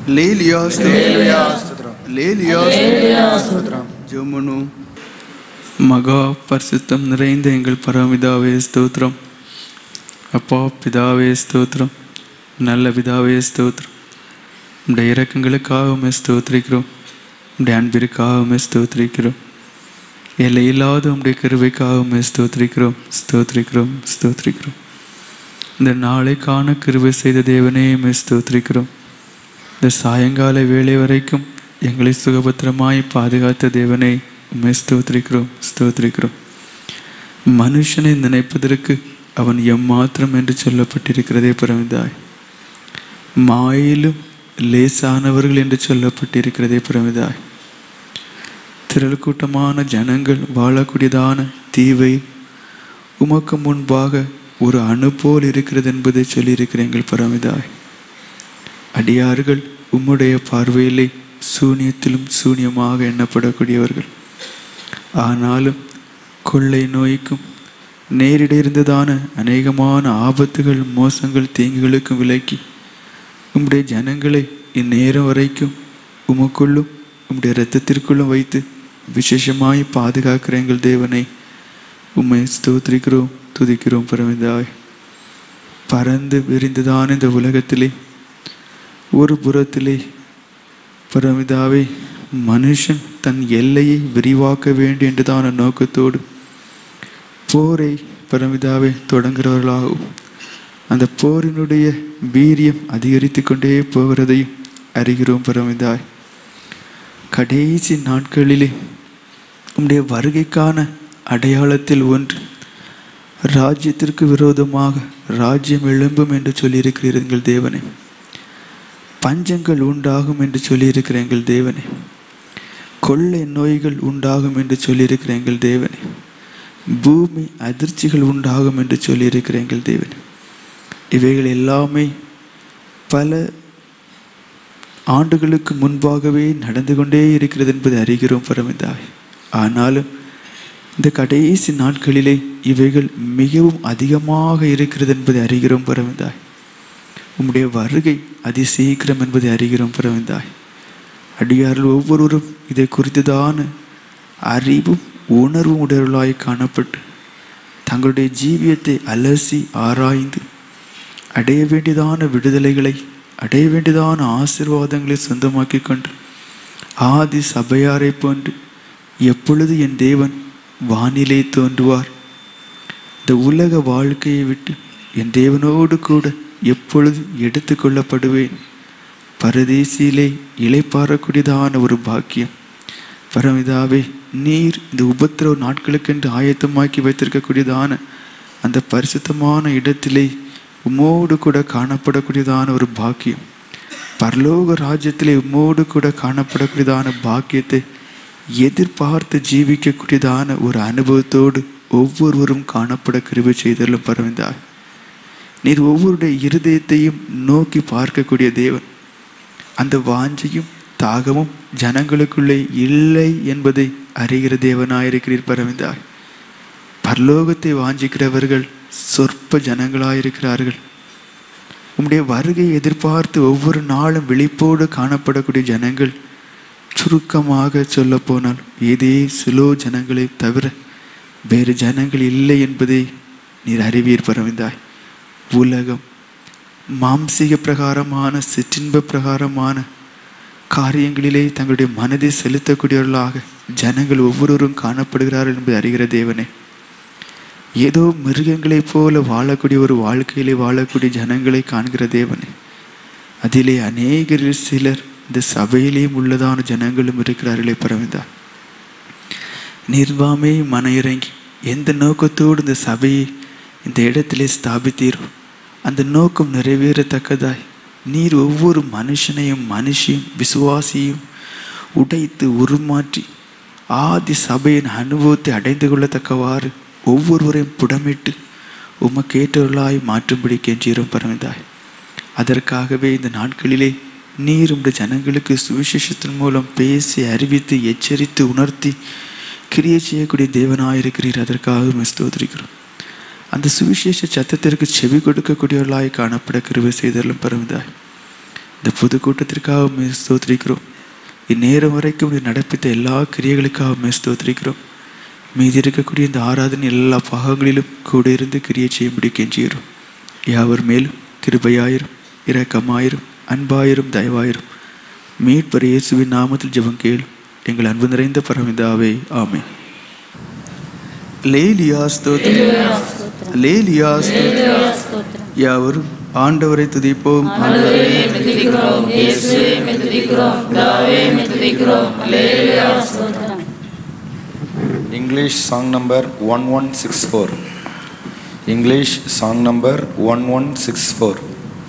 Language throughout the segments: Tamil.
Hallelujah, stotram. Hallelujah, stotram. ஜெபமனு. மகா பரிசுத்தம் நிறைந்த எங்கள் பரமபிதாவே ஸ்தோத்திரம். அப்பா பிதாவே ஸ்தோத்திரம். நல்ல பிதாவே ஸ்தோத்திரம். உம்முடைய இரக்கங்களுக்காக உம்மை ஸ்தோத்திரிக்கிறோம். உம்முடைய அன்பிற்காக உம்மை ஸ்தோத்திரிக்கிறோம். எல்லையில்லாத உம்முடைய கிருபைக்காக உம்மை ஸ்தோத்திரிக்கிறோம். ஸ்தோத்திரிக்கிறோம் ஸ்தோத்திரிக்கிறோம். இந்த நாளை காண கிருபை செய்த தேவனே உம்மை ஸ்தோத்திரிக்கிறோம். இந்த சாயங்கால வேளை வரைக்கும் எங்களை சுகபத்திரமாய் பாதுகாத்த தேவனை உம்மை ஸ்தோத்திரிக்கிறோம். ஸ்தோத்திரிக்கிறோம். மனுஷனை நினைப்பதற்கு அவன் எம்மாத்திரம் என்று சொல்லப்பட்டிருக்கிறதே பரமிதாய். மாயிலும் லேசானவர்கள் என்று சொல்லப்பட்டிருக்கிறதே பரமிதாய். திரள் கூட்டமான ஜனங்கள் வாழக்கூடியதான தீவை உமக்கு முன்பாக ஒரு அணு போல் இருக்கிறது என்பதை சொல்லியிருக்கிற எங்கள் பரமிதாய். அடியார்கள் உம்முடைய பார்வையிலே சூனியத்திலும் சூனியமாக எண்ணப்படக்கூடியவர்கள். ஆனாலும் கொள்ளை நோய்க்கும் நேரிட இருந்ததான அநேகமான ஆபத்துகள் மோசங்கள் தீங்குகளுக்கும் விலக்கி உம்முடைய ஜனங்களை இந்நேரம் வரைக்கும் உமக்குள்ளும் உம்முடைய இரத்தத்திற்குள்ளும் வைத்து விசேஷமாய் பாதுகாக்கிற எங்கள் தேவனை உம்மை ஸ்தோத்திரிக்கிறோம் துதிக்கிறோம் பரமிதாய். பறந்து விரிந்ததான இந்த உலகத்திலே ஒரு புறத்திலே பரமிதாவே மனுஷன் தன் எல்லையை விரிவாக்க வேண்டும் என்றுதான நோக்கத்தோடு போரை பரமிதாவே தொடங்குகிறவர்களாகவும் அந்த போரினுடைய வீரியம் அதிகரித்து கொண்டே போகிறதையும் அறிகிறோம் பரமிதாய். கடைசி நாட்களிலே உம்முடைய வருகைக்கான அடையாளத்தில் ஒன்று ராஜ்யத்திற்கு விரோதமாக ராஜ்யம் எழும்பும் என்று சொல்லியிருக்கிறீர்கள் எங்கள் தேவனே. பஞ்சங்கள் உண்டாகும் என்று சொல்லியிருக்கிற எங்கள் தேவனே. கொள்ளை நோய்கள் உண்டாகும் என்று சொல்லியிருக்கிற எங்கள் தேவனே. பூமி அதிர்ச்சிகள் உண்டாகும் என்று சொல்லியிருக்கிற எங்கள் தேவனே. இவைகள் எல்லாமே பல ஆண்டுகளுக்கு முன்பாகவே நடந்து கொண்டே இருக்கிறது என்பதை அறிகிறோம் பரமிதாய். ஆனாலும் இந்த கடைசி நாட்களிலே இவைகள் மிகவும் அதிகமாக இருக்கிறது என்பதை அறிகிறோம் பரமிதாய். உம்முடைய வருகை அதிசீக்கிரம் என்பதை அறிகிறோம் பரமிதாய். அடியார்கள் ஒவ்வொருவரும் இதை குறித்துதான அறிவும் உணர்வும் உடையவர்களாய் காணப்பட்டு தங்களுடைய ஜீவியத்தை அலசி ஆராய்ந்து அடைய வேண்டியதான விடுதலைகளை அடைய வேண்டியதான ஆசீர்வாதங்களை சொந்தமாக்கி கொண்டு ஆதி சபையாரை போன்று எப்பொழுது என் தேவன் வானிலே தோன்றுவார், இந்த உலக வாழ்க்கையை விட்டு என் தேவனோடு கூட எப்பொழுது எடுத்து கொள்ளப்படுவேன், பரதேசியிலே இளைப்பாறக்கூடியதான ஒரு பாக்கியம் பரமிதாவே. நீர் இந்த உபத்திரவ நாட்களுக்கென்று ஆயத்தமாக்கி வைத்திருக்கக்கூடியதான அந்த பரிசுத்தமான இடத்திலே உம்மோடு கூட காணப்படக்கூடியதான ஒரு பாக்கியம், பரலோக ராஜ்யத்திலே உம்மோடு கூட காணப்படக்கூடியதான பாக்கியத்தை எதிர்பார்த்து ஜீவிக்கக்கூடியதான ஒரு அனுபவத்தோடு ஒவ்வொருவரும் காணப்பட கிருபை செய்தலும் பரமிதாய். நீர் ஒவ்வொருடைய இருதயத்தையும் நோக்கி பார்க்கக்கூடிய தேவன். அந்த வாஞ்சையும் தாகமும் ஜனங்களுக்குள்ளே இல்லை என்பதை அறிகிற தேவனாயிருக்கிறீர் பரமிதாய். பரலோகத்தை வாஞ்சிக்கிறவர்கள் சொற்ப ஜனங்களாயிருக்கிறார்கள். உம்முடைய வருகையை எதிர்பார்த்து ஒவ்வொரு நாளும் விழிப்போடு காணப்படக்கூடிய ஜனங்கள் சுருக்கமாக சொல்ல போனால் ஏதே சிலோ ஜனங்களை தவிர வேறு ஜனங்கள் இல்லை என்பதை நீர் அறிவீர் பரமிதாய். உலகம் மாம்சீக பிரகாரமான சிற்றின்ப பிரகாரமான காரியங்களிலே தங்களுடைய மனதை செலுத்தக்கூடியவர்களாக ஜனங்கள் ஒவ்வொருவரும் காணப்படுகிறார்கள் என்பதை அறிகிற தேவனே. ஏதோ மிருகங்களைப் போல வாழக்கூடிய ஒரு வாழ்க்கையிலே வாழக்கூடிய ஜனங்களை காண்கிற தேவனே. அதிலே அநேகரில் சிலர் இந்த சபையிலேயும் உள்ளதான ஜனங்களும் இருக்கிறார்களே பரமிதாய். நிர்வாமே மன இறங்கி எந்த நோக்கத்தோடு இந்த சபையை இந்த இடத்திலே ஸ்தாபித்தீரோ அந்த நோக்கம் நிறைவேறத்தக்கதாய் நீர் ஒவ்வொரு மனுஷனையும் மனுஷியும் விசுவாசியும் உடைத்து உருமாற்றி ஆதி சபையின் அனுபவத்தை அடைந்து கொள்ளத்தக்கவாறு ஒவ்வொருவரையும் புடமிட்டு உமக்கேற்றவர்களாய் மாற்றும்படி கெஞ்சிரும் பரமிதாய். அதற்காகவே இந்த நாட்களிலே நீர் உம்முடைய ஜனங்களுக்கு சுவிசேஷத்தின் மூலம் பேசி அறிவித்து எச்சரித்து உணர்த்தி கிரியை செய்யக்கூடிய தேவனாயிருக்கிறீர். அதற்காக ஸ்தோத்திரிக்கிறோம். அந்த சுவிசேஷ சத்தத்திற்கு செவி கொடுக்கக்கூடியவர்களாய் காணப்பட கிருபை செய்தலும் பரமிதாய். இந்த புது கூட்டத்திற்காக ஸ்தோத்திரிக்கிறோம். இந்நேரம் வரைக்கும் நடப்பித்த எல்லா கிரியைகளுக்காக ஸ்தோத்திரிக்கிறோம். மீதி இருக்கக்கூடிய இந்த ஆராதனை எல்லா பாகங்களிலும் கூட இருந்து கிரியை செய்யும்படி கெஞ்சுகிறோம். யாவர் மேலும் கிருபையாயிரும், இரக்கமாயிரும், அன்பாயிரும், தயவாயிரும். மீட்பர் இயேசுவின் நாமத்தில் ஜெபம் கேளும் எங்கள் அன்பு நிறைந்த பரமபிதாவே, ஆமென். லேலியா ஸ்தோத்திரம், லேலியா ஸ்தோத்திரம். யாவரும் ஆண்டவரை துதிப்போம். English song number 1164. English song number 1164.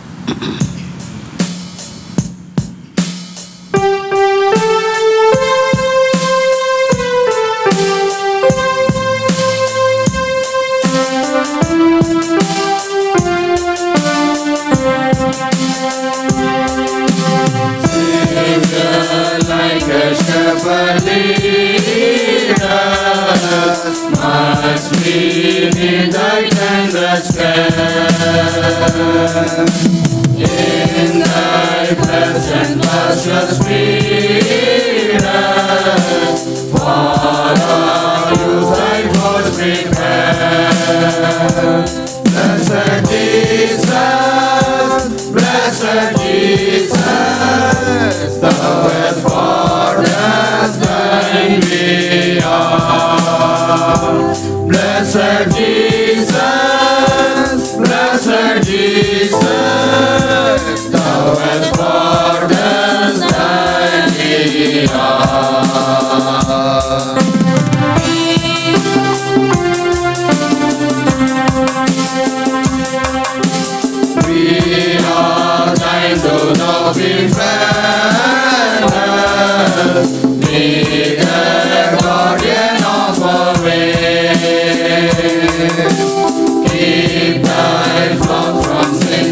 Like a shepherd lead us, must be in thy tender care. In thy presence must just feed us, for you thy voice prepare. Blessed Jesus, blessed Jesus, thou hast pardoned thine beyond. Blessed Jesus, blessed Jesus, thou hast pardoned thine beyond. We are thine, though not be friends, be the guardian of our way. Keep thy flock from sin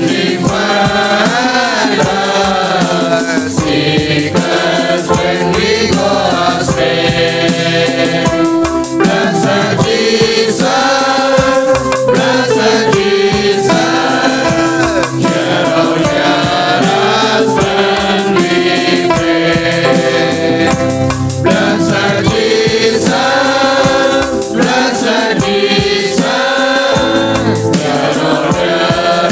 defiled, seek us when we go astray. Blessed Jesus, blessed Jesus, hear us when we pray. Blessed Jesus, blessed Jesus, hear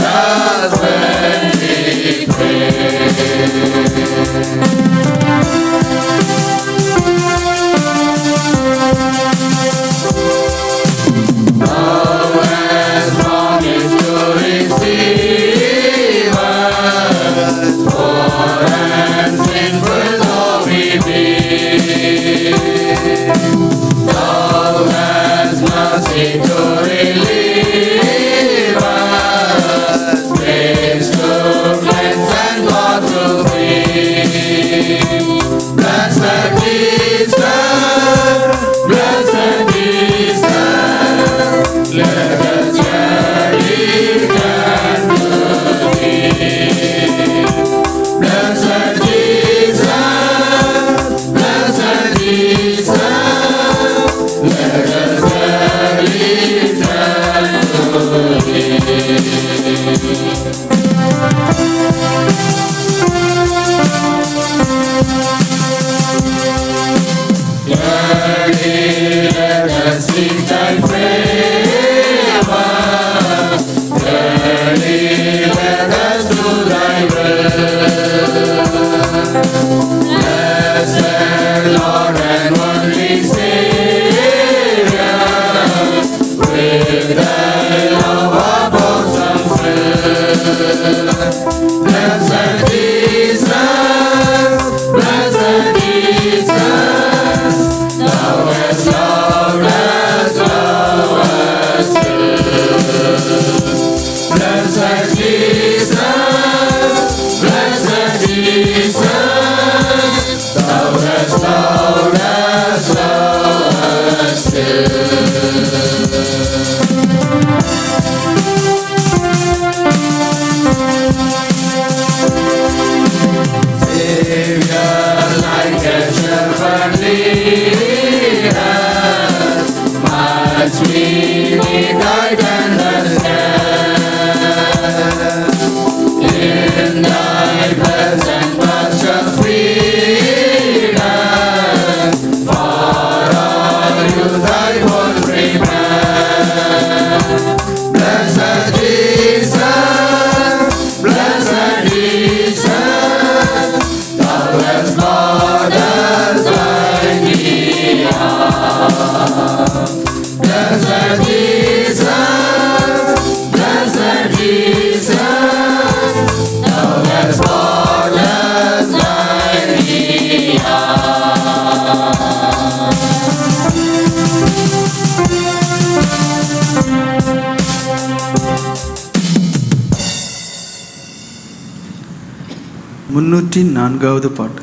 304வது பாட்டு.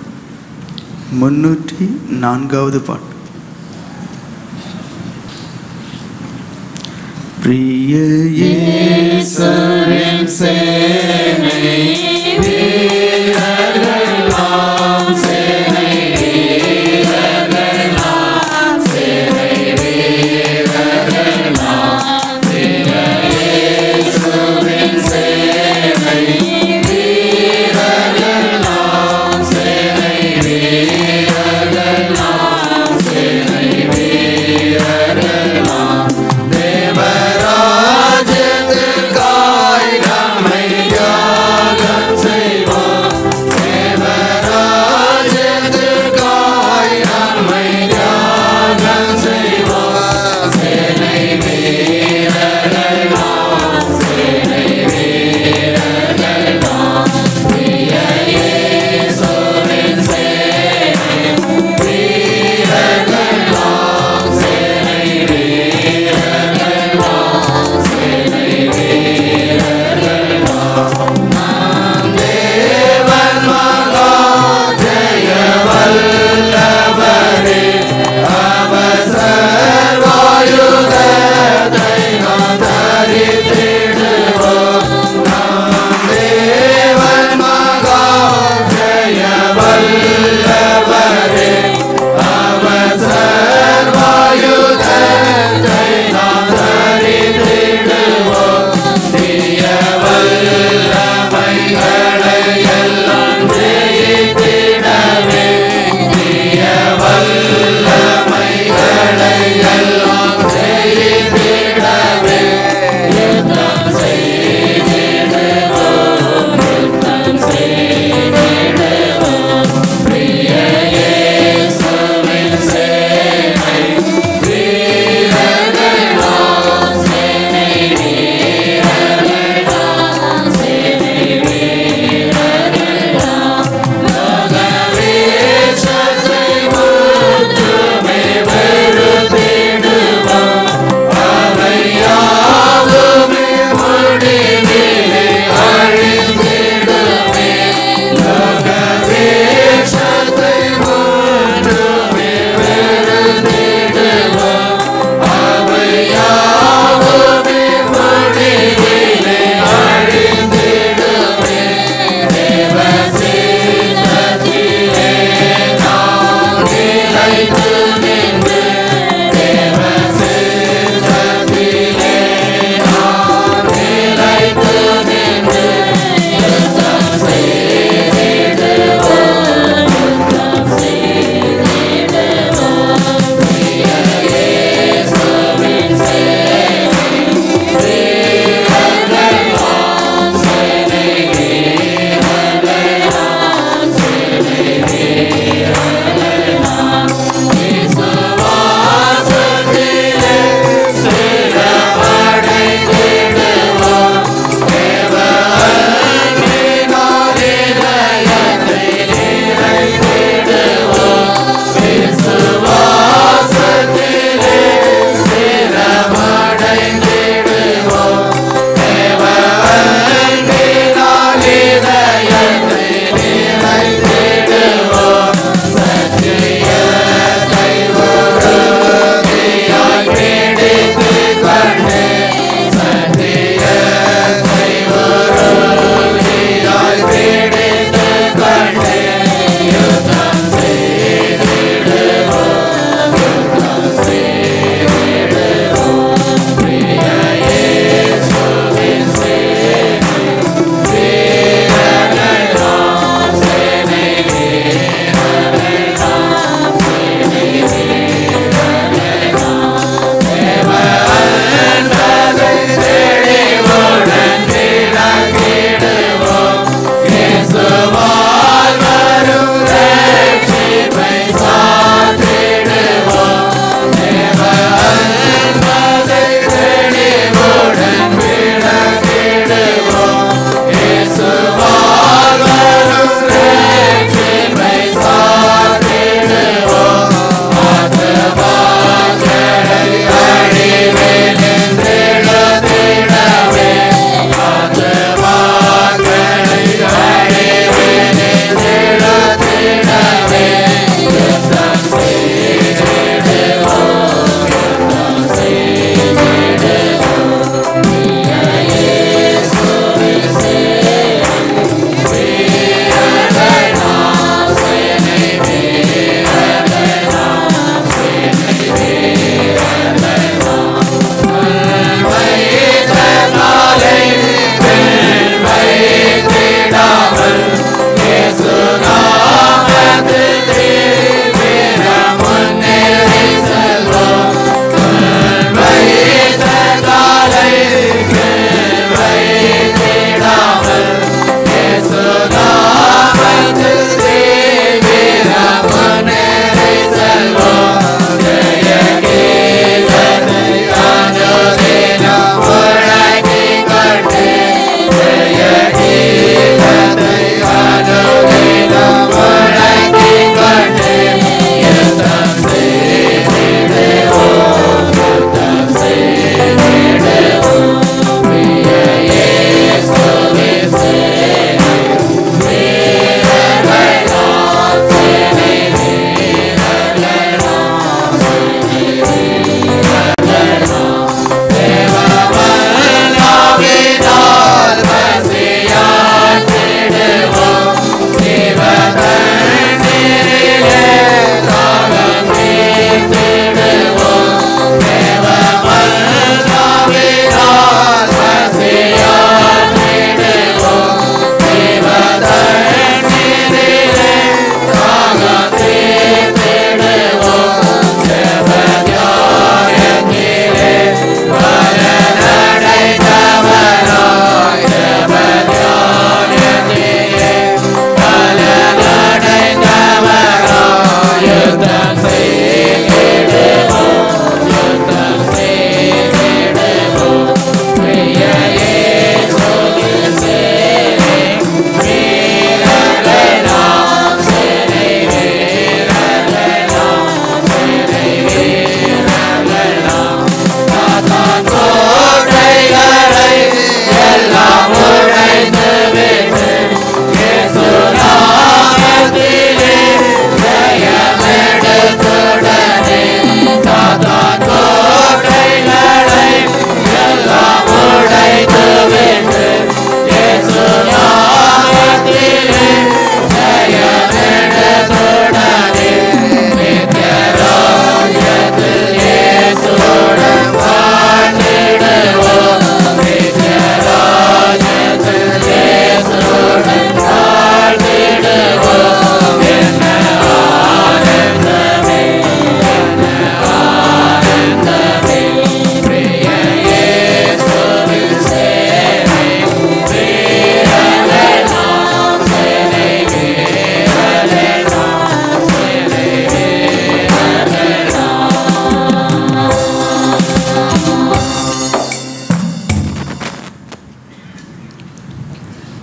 304வது பாட்டு. பிரிய இயேசுவின் சேனை வீரர்களாம், சேனை வீரர்களாம், சேனை வீரர்களாம், பிரிய இயேசுவின் சேனை வீரர்களாம், சேனை வீரர்களாம், சேனை வீரர்களாம், தேவராஜ்யத்தில்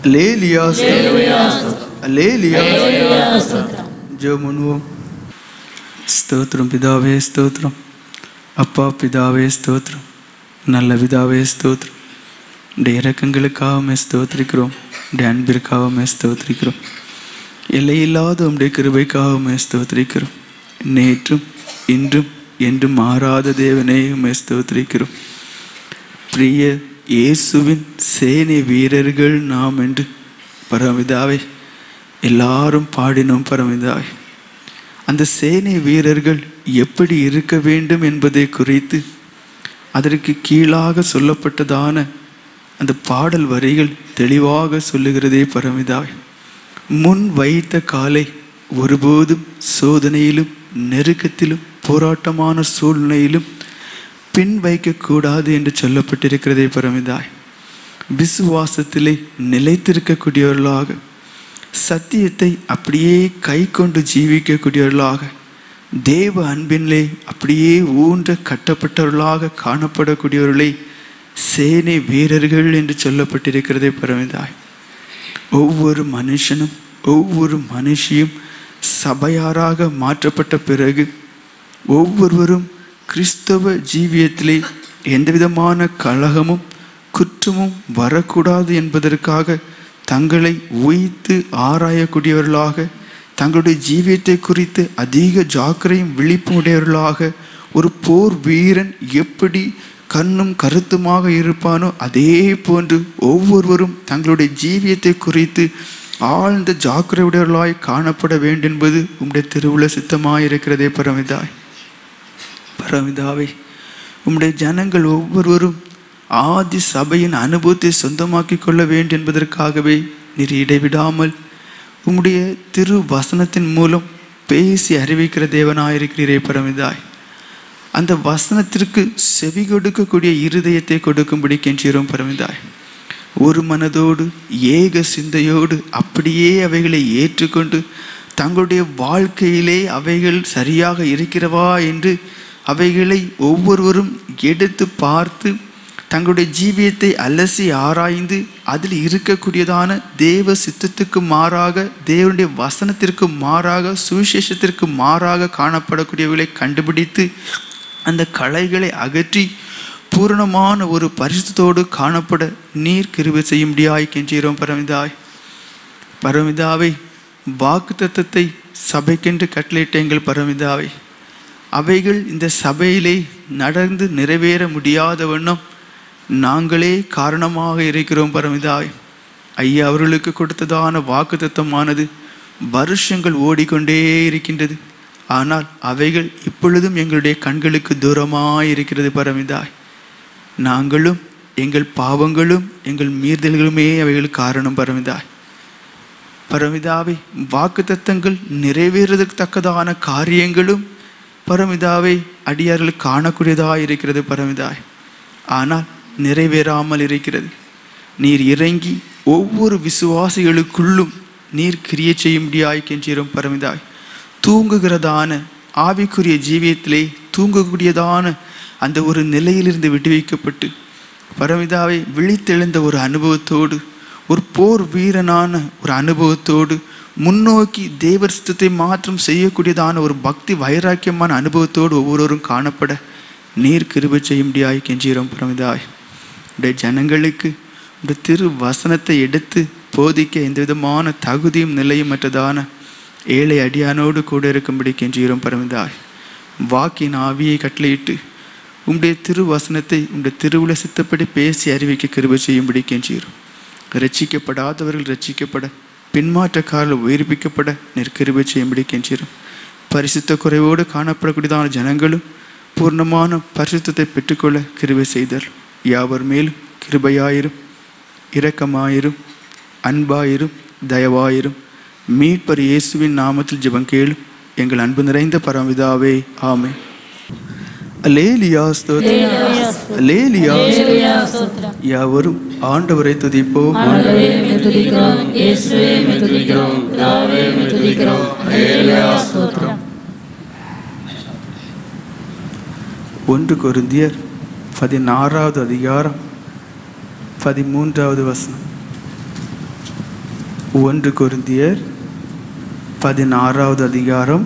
அல்லேலியா அல்லேலியா. ஜெபம் பண்ணுவோம். ஸ்தோத்திரம் பிதாவே, ஸ்தோத்திரம் அப்பா பிதாவே, ஸ்தோத்திரம் நல்ல பிதாவே, ஸ்தோத்திரம். உடைய இரக்கங்களுக்காக ஸ்தோத்திரிக்கிறோம். உடைய அன்பிற்காக ஸ்தோத்திரிக்கிறோம். எல்லையில்லாத உடைய கிருபைக்காக ஸ்தோத்திரிக்கிறோம். நேற்றும் இன்றும் என்றும் மாறாத தேவனே ஸ்தோத்திரிக்கிறோம். பிரிய இயேசுவின் சேனை வீரர்கள் நாம் என்று பரமபிதாவே எல்லாரும் பாடினோம். பரமபிதாவே, அந்த சேனை வீரர்கள் எப்படி இருக்க வேண்டும் என்பதை குறித்து அதற்கு கீழாக சொல்லப்பட்டதான அந்த பாடல் வரிகள் தெளிவாக சொல்லுகிறதே. பரமபிதாவே, முன் வைத்த காலை ஒருபோதும் சோதனையிலும் நெருக்கத்திலும் போராட்டமான சூழ்நிலையிலும் பின் வைக்கக்கூடாது என்று சொல்லப்பட்டிருக்கிறதே. பரமபிதாவே, விசுவாசத்திலே நிலைத்திருக்கக்கூடியவர்களாக, சத்தியத்தை அப்படியே கை கொண்டு ஜீவிக்கக்கூடியவர்களாக, தேவ அன்பினிலே அப்படியே ஊன்ற கட்டப்பட்டவர்களாக காணப்படக்கூடியவர்களை சேனை வீரர்கள் என்று சொல்லப்பட்டிருக்கிறதே. பரமபிதாவே, ஒவ்வொரு மனுஷனும் ஒவ்வொரு மனுஷியும் சபையாராக மாற்றப்பட்ட பிறகு ஒவ்வொருவரும் கிறிஸ்தவ ஜீவியத்திலே எந்தவிதமான கலகமும் குற்றமும் வரக்கூடாது என்பதற்காக தங்களை உய்த்து ஆராயக்கூடியவர்களாக, தங்களுடைய ஜீவியத்தை குறித்து அதிக ஜாக்கிரதையும் விழிப்பும் உடையவர்களாக, ஒரு போர் வீரன் எப்படி கண்ணும் கருத்துமாக இருப்பானோ அதே போன்று ஒவ்வொருவரும் தங்களுடைய ஜீவியத்தை குறித்து ஆழ்ந்த ஜாக்கிரதையுடையவர்களாய் காணப்பட வேண்டும் என்பது உம்முடைய திருவுள்ள சித்தமாயிருக்கிறதே. பரமபிதாவே, பரமபிதாவே, உம்முடைய ஜனங்கள் ஒவ்வொருவரும் ஆதி சபையின் அனுபவத்தை சொந்தமாக்கி கொள்ள வேண்டும் என்பதற்காகவே நீர் இடைவிடாமல் உம்முடைய திரு வசனத்தின் மூலம் பேசி அறிவிக்கிற தேவனாயிருக்கிறீரே. பரமபிதாவே, அந்த வசனத்திற்கு செவி கொடுக்கக்கூடிய இருதயத்தை கொடுக்கும்படி கெஞ்சுகிறோம். பரமபிதாவே, ஒரு மனதோடு ஏக சிந்தையோடு அப்படியே அவைகளை ஏற்றுக்கொண்டு தங்களுடைய வாழ்க்கையிலே அவைகள் சரியாக இருக்கிறவா என்று அவைகளை ஒவ்வொருவரும் எடுத்து பார்த்து தங்களுடைய ஜீவியத்தை அலசி ஆராய்ந்து அதில் இருக்கக்கூடியதான தேவ சித்தத்துக்கு மாறாக, தேவனுடைய வசனத்திற்கு மாறாக, சுவிசேஷத்திற்கு மாறாக காணப்படக்கூடியவர்களை கண்டுபிடித்து அந்த களைகளை அகற்றி பூரணமான ஒரு பரிசுத்தோடு காணப்பட நீர் கிருபை செய்யும்படியாய் கெஞ்சுகிறோம். பரமபிதாவே, பரமபிதாவே, வாக்கு தத்தத்தை சபைக்கென்று கட்டளையிட்ட எங்கள் பரமபிதாவே, அவைகள் இந்த சபையிலே நடந்து நிறைவேற முடியாத வண்ணம் நாங்களே காரணமாக இருக்கிறோம். பரமபிதாவே, ஐயா அவர்களுக்கு கொடுத்ததான வாக்கு தத்தமானது வருஷங்கள் ஓடிக்கொண்டே இருக்கின்றது. ஆனால் அவைகள் இப்பொழுதும் எங்களுடைய கண்களுக்கு தூரமாய் இருக்கிறது. பரமபிதாவே, நாங்களும் எங்கள் பாவங்களும் எங்கள் மீறுதல்களுமே அவைகள் காரணம். பரமபிதாவே, பரமபிதாவே, வாக்கு தத்தங்கள் நிறைவேறதுக்கு தக்கதான காரியங்களும் பரமபிதாவே அடியார்கள் காணக்கூடியதாக இருக்கிறது. பரமபிதாவே, ஆனால் நிறைவேறாமல் இருக்கிறது. நீர் இறங்கி ஒவ்வொரு விசுவாசிகளுக்குள்ளும் நீர் கிரியை செய்யும்படியாய் கெஞ்சுகிறோம். பரமபிதாவே, தூங்குகிறதான ஆவிக்குரிய ஜீவியத்திலே தூங்கக்கூடியதான அந்த ஒரு நிலையிலிருந்து விடுவிக்கப்பட்டு பரமபிதாவே விழித்தெழுந்த ஒரு அனுபவத்தோடு, ஒரு போர் வீரனான ஒரு அனுபவத்தோடு முன்னோக்கி தேவர் சித்தத்தை மாற்றம் செய்யக்கூடியதான ஒரு பக்தி வைராக்கியமான அனுபவத்தோடு ஒவ்வொருவரும் காணப்பட நீர் கிருபை செய்யும்படியாய் கெஞ்சுகிறோம். பரமபிதாவே, உடைய ஜனங்களுக்கு உடைய திரு வசனத்தை எடுத்து போதிக்க எந்த விதமான தகுதியும் நிலையும் மற்றதான ஏழை அடியானோடு கூட இருக்கும்படி கெஞ்சுகிறோம். பரமபிதாவே, வாக்கின் ஆவியை கட்டளையிட்டு உம்முடைய திரு வசனத்தை உம்முடைய திருவுள்ள சித்தப்படி பேசி அறிவிக்க கிருபை செய்யும்படி கெஞ்சுகிறோம். ரட்சிக்கப்படாதவர்கள் ரட்சிக்கப்பட, பின்மாற்றக்காரர்கள் உயிர்ப்பிக்கப்பட நீர் கிருபை செய்யும்படி கெஞ்சுகிறோம். பரிசுத்த குறைவோடு காணப்படக்கூடியதான ஜனங்களும் பூர்ணமான பரிசுத்தத்தை பெற்றுக்கொள்ள கிருபை செய்தார். யாவர் மேலும் கிருபையாயிரும், இரக்கமாயிரும், அன்பாயிரும், தயவாயிரும். மீட்பர் இயேசுவின் நாமத்தில் ஜெபம் கேளும் எங்கள் அன்பு நிறைந்த பரமபிதாவே. ஆமென். அல்லேலியா ஸ்தோத்திரம், அல்லேலியா. யாவரும் ஆண்டவரை துதிப்போம். 1 கொரிந்தியர் 16வது அதிகாரம் 13வது வசனம். 1 கொரிந்தியர் 16வது அதிகாரம்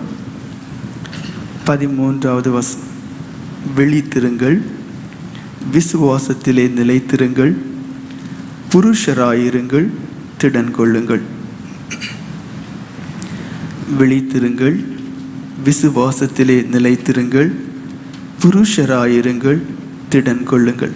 13வது வசனம். விழித்திருங்கள், விசுவாசத்திலே நிலைத்திருங்கள், புருஷராயிருங்கள், திடன் கொள்ளுங்கள். விழித்திருங்கள், விசுவாசத்திலே நிலைத்திருங்கள், புருஷராயிருங்கள், திடன் கொள்ளுங்கள்.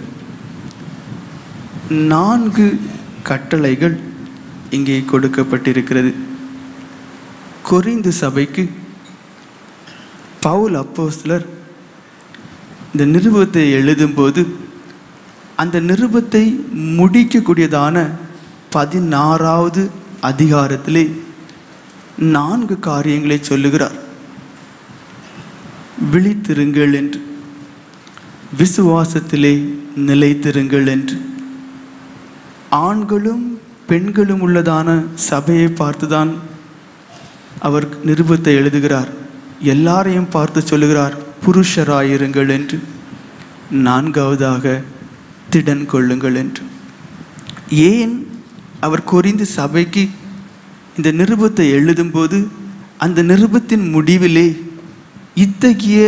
4 கட்டளைகள் இங்கே கொடுக்கப்பட்டிருக்கிறது. கொரிந்து சபைக்கு பவுல் அப்போஸ்தலர் இந்த நிருபத்தை எழுதும்போது அந்த நிருபத்தை முடிக்கக்கூடியதான 16வது அதிகாரத்திலே 4 காரியங்களை சொல்லுகிறார். விழித்திருங்கள் என்று, விசுவாசத்திலே நிலைத்திருங்கள் என்று. ஆண்களும் பெண்களும் உள்ளதான சபையை பார்த்துதான் அவர் நிருபத்தை எழுதுகிறார். எல்லாரையும் பார்த்து சொல்லுகிறார், புருஷராயிருங்கள் என்று. 4வதாக திடன் கொள்ளுங்கள் என்று. ஏன் அவர் கொரிந்து சபைக்கு இந்த நிருபத்தை எழுதும்போது அந்த நிருபத்தின் முடிவிலே இத்தகைய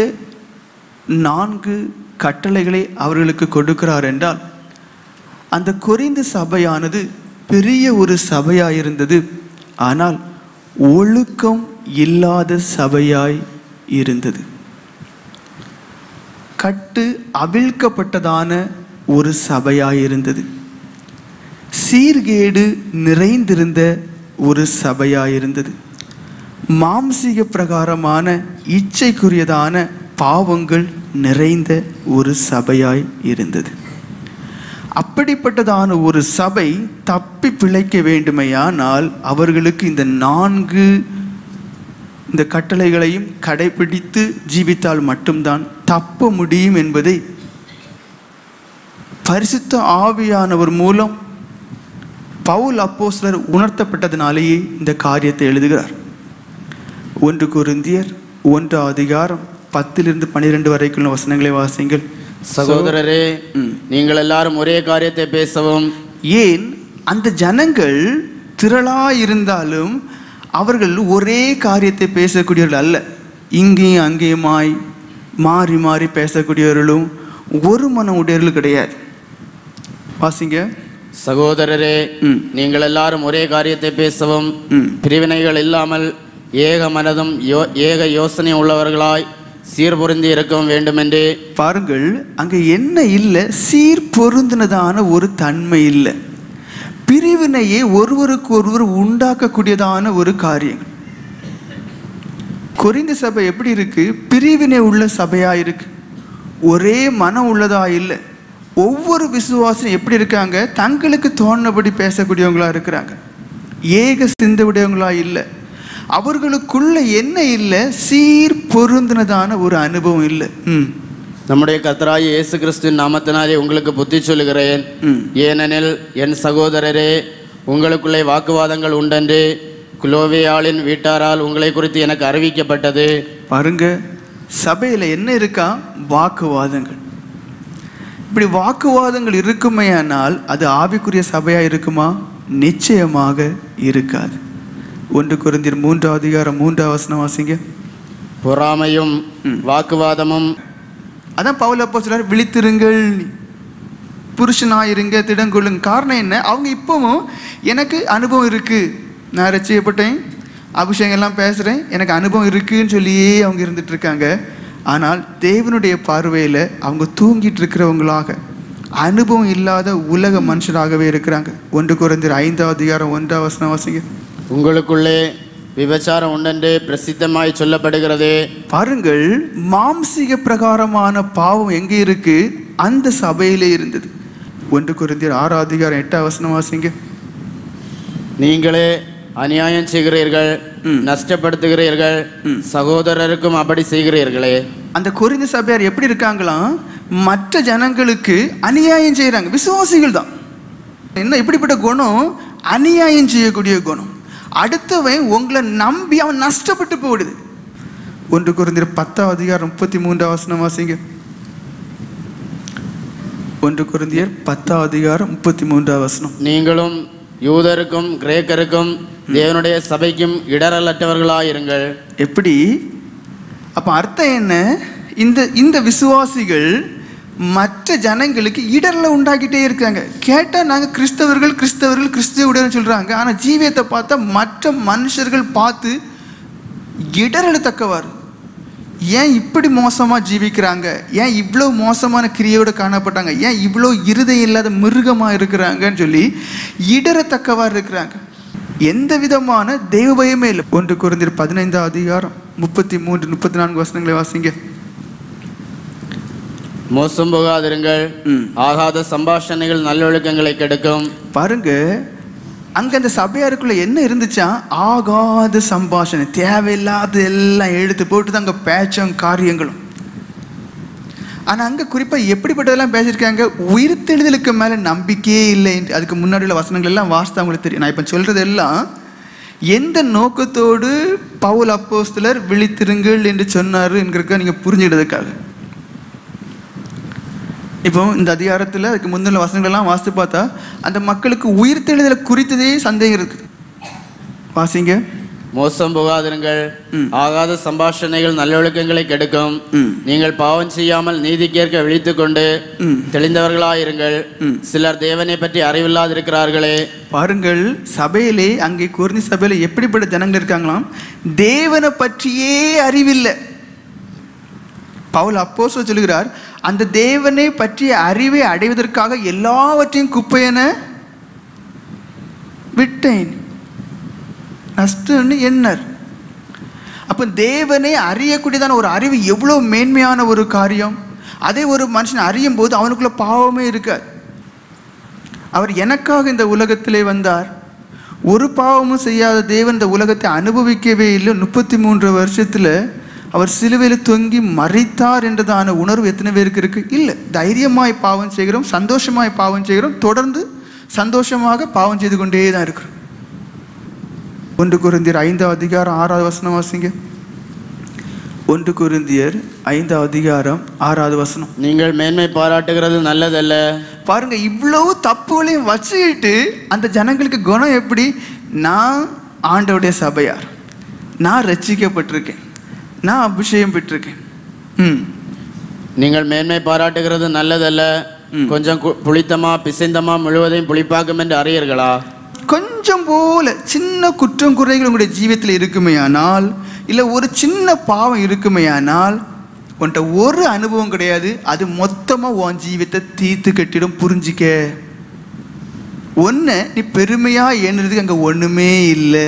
4 கட்டளைகளை அவர்களுக்கு கொடுக்கிறார் என்றால், அந்த கொரிந்து சபையானது பெரிய ஒரு சபையாயிருந்தது. ஆனால் ஒழுக்கம் இல்லாத சபையாய் இருந்தது. கட்டு அவிழ்க்கப்பட்டதான ஒரு சபையாயிருந்தது. சீர்கேடு நிறைந்திருந்த ஒரு சபையாயிருந்தது. மாம்சீக பிரகாரமான இச்சைக்குரியதான பாவங்கள் நிறைந்த ஒரு சபையாய் இருந்தது. அப்படிப்பட்டதான ஒரு சபை தப்பி பிழைக்க வேண்டுமையானால் அவர்களுக்கு இந்த 4 இந்த கட்டளைகளையும் கடைபிடித்து ஜீவித்தால் மட்டும்தான் தப்ப முடியும் என்பதை பரிசுத்த ஆவியானவர் மூலம் பவுல் அப்போஸ்தலர் உணர்த்தப்பட்டதினாலேயே இந்த காரியத்தை எழுதுகிறார். 1 கொரிந்தியர் 1 அதிகாரம் 10லிருந்து 12 வரைக்குள்ள வசனங்களை வாசிங்கள். சகோதரரே, நீங்கள் எல்லாரும் ஒரே காரியத்தை பேசவும். ஏன் அந்த ஜனங்கள் திரளாயிருந்தாலும் அவர்கள் ஒரே காரியத்தை பேசக்கூடியவர்கள் அல்ல. இங்கேயும் அங்கேயுமாய் மாறி மாறி பேசக்கூடியவர்களும் ஒரு மனம் உடையவர்கள் கிடையாது. வாசிங்க. சகோதரரே, நீங்கள் எல்லாரும் ஒரே காரியத்தை பேசவும், பிரிவினைகள் இல்லாமல் ஏக மனதும் ஏக யோசனை உள்ளவர்களாய் சீர்பொருந்தி இருக்கவும் வேண்டும் என்று. பாருங்கள், அங்க என்ன இல்லை? சீர் பொருந்தினதான ஒரு தன்மை இல்லை. பிரிவினையை ஒருவருக்கு ஒருவர் உண்டாக்கக்கூடியதான ஒரு காரியம். கொரிந்து சபை எப்படி இருக்கு? பிரிவினை உள்ள சபையா இருக்கு. ஒரே மனம் உள்ளதா இல்லை. ஒவ்வொரு விசுவாசம் எப்படி இருக்காங்க? தங்களுக்கு தோணுபடி பேசக்கூடியவங்களா இருக்கிறாங்க. ஏக சிந்தை உடையவங்களா இல்லை. அவர்களுக்குள்ள என்ன இல்லை? சீர் பொருந்தினதான ஒரு அனுபவம் இல்லை. நம்முடைய கர்த்தராகிய இயேசு கிறிஸ்துவின் நாமத்தினாலே உங்களுக்கு புத்தி சொல்லுகிறேன். ஏனெனில் என் சகோதரரே, உங்களுக்குள்ளே வாக்குவாதங்கள் உண்டென்று குலோவேயாளின் வீட்டாரால் உங்களை குறித்து எனக்கு அறிவிக்கப்பட்டது. பாருங்க, சபையில என்ன இருக்கா? வாக்குவாதங்கள். இப்படி வாக்குவாதங்கள் இருக்குமையானால் அது ஆவிக்குரிய சபையா இருக்குமா? நிச்சயமாக இருக்காது. 1 கொரிந்தியர் 3 அதிகாரம் 3 வசனம் வாசிங்க. பொறாமையும் வாக்குவாதமும். அதான் பவுல் அப்போஸ்தலர் விழித்திருங்கள், புருஷனாயிருங்க, திடங்கொள்ளுங்க. காரணம் என்ன? அவங்க இப்பவும் எனக்கு அனுபவம் இருக்கு, நான் ரட்சிக்கப்பட்டேன், அபிஷேகம் எல்லாம் பேசுறேன், எனக்கு அனுபவம் இருக்குன்னு சொல்லியே அவங்க இருந்துட்டு இருக்காங்க. ஆனால் தேவனுடைய பார்வையில் அவங்க தூங்கிட்டு இருக்கிறவங்களாக, அனுபவம் இல்லாத உலக மனுஷராகவே இருக்கிறாங்க. 1 கொரிந்தியர் 5 அதிகாரம் 1 வசனம் வாசிங்க. உங்களுக்குள்ளே விபச்சாரம் உண்டென்று பிரசித்தமாய் சொல்லப்படுகிறது. பாருங்கள், மாம்சீக பிரகாரமான பாவம் எங்கே இருக்கு? அந்த சபையிலே இருந்தது. 1 கொரிந்தியர் 6 அதிகாரம் 8 வசனம் வாசிங்க. நீங்களே அநியாயம் செய்கிறீர்கள், நஷ்டப்படுத்துகிறீர்கள், சகோதரருக்கும் அப்படி செய்கிறீர்களே. அந்த கொரிந்து சபையார் எப்படி இருக்காங்களாம்? மற்ற ஜனங்களுக்கு அநியாயம் செய்யறாங்க. விசுவாசிகள் தான். என்ன இப்படிப்பட்ட குணம்? அநியாயம் செய்யக்கூடிய குணம். அடுத்தவன் உங்களை நம்பி அவன் நஷ்டப்பட்டு போடுது. 1 கொரிந்தியர் 10 அதிகாரம் 33 வசனம் வாசிங்க. 1 கொரிந்தியர் 10 அதிகாரம் 33 வசனம். நீங்களும் யூதருக்கும் கிரேக்கருக்கும் தேவனுடைய சபைக்கும் இடரலற்றவர்களாயிருங்கள். எப்படி? அப்போ அர்த்தம் என்ன? இந்த விசுவாசிகள் மற்ற ஜனங்களுக்கு இடரில் உண்டாக்கிட்டே இருக்காங்க. கேட்டால் நாங்கள் கிறிஸ்தவர்கள் கிறிஸ்துவ உடனே சொல்கிறாங்க. ஆனால் ஜீவியத்தை பார்த்தா மற்ற மனுஷர்கள் பார்த்து இடரலத்தக்கவாறு. ஏன் இப்படி மோசமாக ஜீவிக்கிறாங்க? ஏன் இவ்வளோ மோசமான கிரியையோடு காணப்பட்டாங்க? ஏன் இவ்வளோ இருதயம் இல்லாத மிருகமாக இருக்கிறாங்கன்னு சொல்லி இடரத்தக்கவாறு இருக்கிறாங்க. எந்த விதமான தெய்வ பயமே இல்லை. 1 கொரிந்தியர் 15 அதிகாரம் 33, 34 வசனங்களை வாசிங்க. மோசம் போகாதிருங்கள், ஆகாத சம்பாஷணைகள் நல்லொழுக்கங்களை கெடுக்கும். பாருங்க, அங்க அந்த சபையாருக்குள்ள என்ன இருந்துச்சா? ஆகாத சம்பாஷணை, தேவையில்லாத எல்லாம் எடுத்து போட்டு தான் அங்க பேச்சும் காரியங்களும். ஆனா அங்க குறிப்பா எப்படிப்பட்டதெல்லாம் பேசியிருக்காங்க? உயிர்த்தெழுதலுக்கு மேல நம்பிக்கையே இல்லை. அதுக்கு முன்னாடி உள்ள வசனங்கள் எல்லாம் வாசித்தா உங்களுக்கு தெரியும். நான் இப்ப சொல்றது எல்லாம் எந்த நோக்கத்தோடு பவுல் அப்போஸ்தலர் விழித்திருங்கள் என்று சொன்னாரு என்கிறதுக்காக நீங்க புரிஞ்சுக்கிறதுக்காக. இப்போ இந்த அதிகாரத்தில் அதுக்கு முந்தின வசனங்கள்லாம் வாசித்து பார்த்தா அந்த மக்களுக்கு உயிர்த்தெழுதலை குறித்ததே சந்தேகம் இருக்குது. வாசிங்க. மோசம் போகாதிருங்கள், ஆகாத சம்பாஷணைகள் நல்லொழுக்கங்களை கெடுக்கும். நீங்கள் பாவம் செய்யாமல் நீதிக்கேற்க விழித்துக் கொண்டு தெளிந்தவர்களாயிருங்கள். சிலர் தேவனை பற்றி அறிவில்லாதிருக்கிறார்களே. பாருங்கள், சபையிலே அங்கே கொரிந்தி சபையில எப்படிப்பட்ட ஜனங்கள் இருக்காங்களாம்? தேவனை பற்றியே அறிவில்லை. பவுல் அப்போஸ்தலர் சொல்கிறார், அந்த தேவனை பற்றிய அறிவை அடைவதற்காக எல்லாவற்றையும் குப்பையென விட்டேன், நஷ்டன்னு எண்ணர். அப்போ தேவனை அறியக்கூடியதான ஒரு அறிவு எவ்வளோ மேன்மையான ஒரு காரியம். அதே ஒரு மனுஷன் அறியும் போது அவனுக்குள்ள பாவமே இருக்காது. அவர் எனக்காக இந்த உலகத்திலே வந்தார். ஒரு பாவமும் செய்யாத தேவன் இந்த உலகத்தை அனுபவிக்கவே இல்லை. 33 வருஷத்தில் அவர் சிலுவையில் தொங்கி மரித்தார் என்றதான உணர்வு எத்தனை பேருக்கு இருக்கு? இல்லை. தைரியமாய் பாவம் செய்கிறோம், சந்தோஷமாய் பாவம் செய்கிறோம், தொடர்ந்து சந்தோஷமாக பாவம் செய்து கொண்டே தான் இருக்கிறோம். 1 கொரிந்தியர் 5 அதிகாரம் 6 வசனம் வாசிங்க. 1 கொரிந்தியர் 5 அதிகாரம் 6 வசனம். நீங்கள் மேன்மை பாராட்டுகிறது நல்லதல்ல. பாருங்க, இவ்வளவு தப்புகளையும் வச்சுக்கிட்டு அந்த ஜனங்களுக்கு குணம் எப்படி? நான் ஆண்டவருடைய சபையார், நான் ரட்சிக்கப்பட்டிருக்கேன், நான் அபிஷேகம் பெற்றிருக்கேன். நீங்கள் மேன்மை பாராட்டுகிறது நல்லதல்ல. கொஞ்சம் புளித்தமா பிசைந்தமா முழுவதையும் புளிப்பாக்கும் என்று அறியீர்களா? கொஞ்சம் போல சின்ன குற்றம் குறைகள் உங்களுடைய ஜீவியத்தில் இருக்குமையானால், இல்லை ஒரு சின்ன பாவம் இருக்குமையானால், உன்கிட்ட ஒரு அனுபவம் கிடையாது, அது மொத்தமாக உன் ஜீவியத்தை தீர்த்து கட்டிடும். புரிஞ்சிக்க. ஒன்று நீ பெருமையாக எண்ணுறதுக்கு அங்கே ஒன்றுமே இல்லை.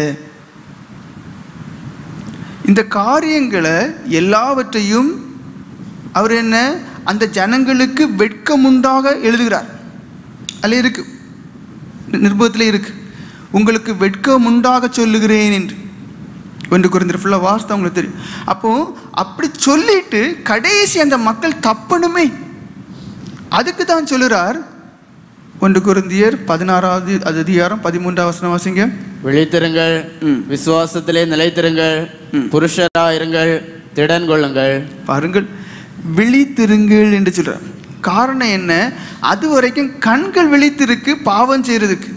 இந்த காரியங்களை எல்லாவற்றையும் அவர் என்ன அந்த ஜனங்களுக்கு வெட்கமுண்டாக எழுதுகிறார். அதில் இருக்கு, நிருபத்தில் இருக்கு, உங்களுக்கு வெட்கமுண்டாக சொல்லுகிறேன் என்று. 1 கொரிந்தியர் ஃபுல்லாக வாசித்தா உங்களுக்கு தெரியும். அப்போ அப்படி சொல்லிட்டு கடைசி அந்த மக்கள் தப்பணுமே, அதுக்கு தான் சொல்லுறார். 1 கொரிந்தியர் 16 அதிகாரம் 13 வசனம் வாசிங்க. விழித்திருங்கள், விசுவாசத்திலே நிலைத்திருங்கள், புருஷராயிருங்கள், திடன் கொள்ளுங்கள். பாருங்கள், விழித்திருங்கள் என்று சொல்றார். காரணம் என்ன? அது வரைக்கும் கண்கள் விழித்திருக்கு பாவம் செய்யறதுக்கு.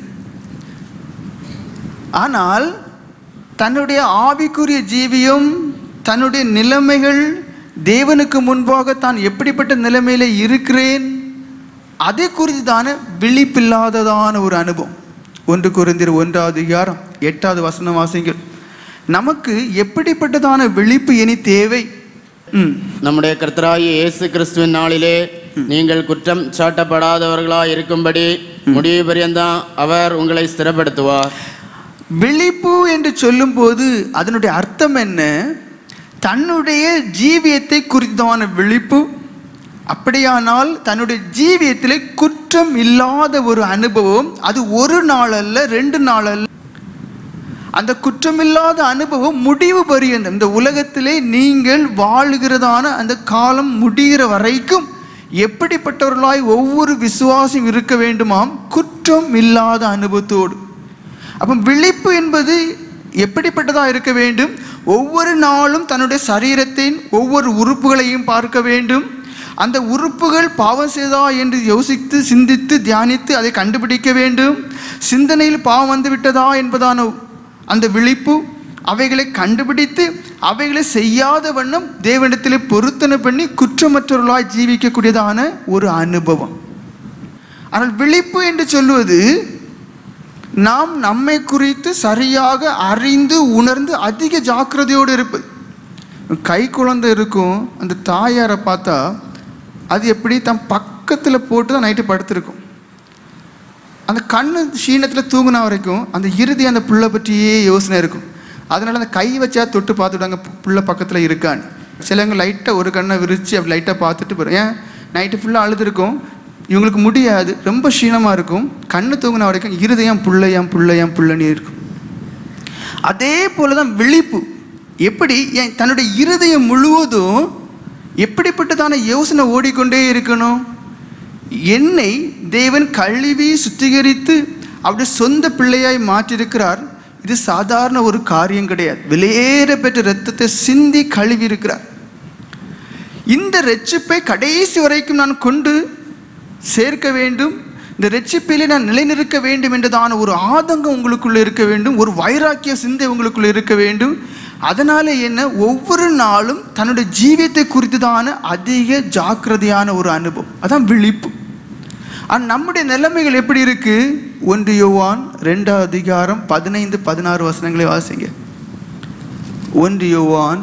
ஆனால் தன்னுடைய ஆவிக்குரிய ஜீவியம், தன்னுடைய நிலைமைகள், தேவனுக்கு முன்பாக தான் எப்படிப்பட்ட நிலைமையில இருக்கிறேன், அதை குறித்துதான விழிப்பில்லாததான ஒரு அனுபவம். 1 கொரிந்தியர் 1 அதிகாரம் 8 வசனம் வாசிங்க. நமக்கு எப்படிப்பட்டதான விழிப்பு இனி தேவை? நம்முடைய கர்த்தராகிய இயேசு கிறிஸ்துவின் நாளிலே நீங்கள் குற்றம் சாட்டப்படாதவர்களாய் இருக்கும்படி முடிவு பரியந்தான் அவர் உங்களை ஸ்திரப்படுத்துவார். விழிப்பு என்று சொல்லும் போது அதனுடைய அர்த்தம் என்ன? தன்னுடைய ஜீவியத்தை குறித்தான விழிப்பு. அப்படியானால் தன்னுடைய ஜீவியத்திலே குற்றம் இல்லாத ஒரு அனுபவம். அது ஒரு நாள் அல்ல, 2 நாள் அல்ல. அந்த குற்றமில்லாத அனுபவம் முடிவு பரியந்தம், இந்த உலகத்திலே நீங்கள் வாழுகிறதான அந்த காலம் முடிகிற வரைக்கும் எப்படிப்பட்டவர்களாய் ஒவ்வொரு விசுவாசியும் இருக்க வேண்டுமாம்? குற்றம் இல்லாத அனுபவத்தோடு. அப்போ விழிப்பு என்பது எப்படிப்பட்டதாக இருக்க வேண்டும்? ஒவ்வொரு நாளும் தன்னுடைய சரீரத்தின் ஒவ்வொரு உறுப்புகளையும் பார்க்க வேண்டும். அந்த உறுப்புகள் பாவம் செய்தா என்று யோசித்து சிந்தித்து தியானித்து அதை கண்டுபிடிக்க வேண்டும். சிந்தனையில் பாவம் வந்து விட்டதா என்பதான அந்த விழிப்பு, அவைகளை கண்டுபிடித்து அவைகளை செய்யாத வண்ணம் தேவனிடத்திலே பொருத்தனை பண்ணி குற்றமற்றவர்களாய் ஜீவிக்கக்கூடியதான ஒரு அனுபவம். ஆனால் விழிப்பு என்று சொல்லுவது நாம் நம்மை குறித்து சரியாக அறிந்து உணர்ந்து அதிக ஜாக்கிரதையோடு இருப்பது. கை குழந்தை இருக்கும், அந்த தாயாரை பார்த்தா அது எப்படி தன் பக்கத்தில் போட்டு தான் நைட்டு படுத்திருக்கும். அந்த கண்ணு சீனத்தில் தூங்கின வரைக்கும் அந்த இறுதி அந்த புள்ள பற்றியே யோசனை இருக்கும். அதனால் அந்த கை வச்சா தொட்டு பார்த்துட்டாங்க புள்ள பக்கத்தில் இருக்கான்னு. சிலவங்க லைட்டாக ஒரு கண்ணை விரித்து அப்படி லைட்டாக பார்த்துட்டு போகிறோம். ஏன் நைட்டு ஃபுல்லாக அழுதுருக்கும், இவங்களுக்கு முடியாது, ரொம்ப க்ஷீணமாக இருக்கும். கண்ணு தூங்கின வரைக்கும் இருதயம் புள்ளைன்னு இருக்கும். அதே போல தான் விழிப்பு. எப்படி தன்னுடைய இருதயம் முழுவதும் எப்படிப்பட்டதான யோசனை ஓடிக்கொண்டே இருக்கணும். என்னை தேவன் கழுவி சுத்திகரித்து அப்படி சொந்த பிள்ளையாய் மாற்றிருக்கிறார். இது சாதாரண ஒரு காரியம் கிடையாது. வெளியேற பெற்ற இரத்தத்தை சிந்தி கழுவி இருக்கிறார். இந்த இரட்சிப்பை கடைசி வரைக்கும் நான் கொண்டு சேர்க்க வேண்டும், இந்த இரட்சிப்பிலே நான் நிலைநிற்க வேண்டும் என்றதான ஒரு ஆதங்கம் உங்களுக்குள்ளே இருக்க வேண்டும், ஒரு வைராக்கிய சிந்தை உங்களுக்குள்ளே இருக்க வேண்டும். அதனால என்ன, ஒவ்வொரு நாளும் தன்னுடைய ஜீவியத்தை குறித்து தான அதிக ஜாக்கிரதையான ஒரு அனுபவம், அதான் விழிப்பு. ஆனால் நம்முடைய நிலைமைகள் எப்படி இருக்கு? 1 யோவான் 2:15-16 வசனங்களை வாசிங்க. 1 யோவான்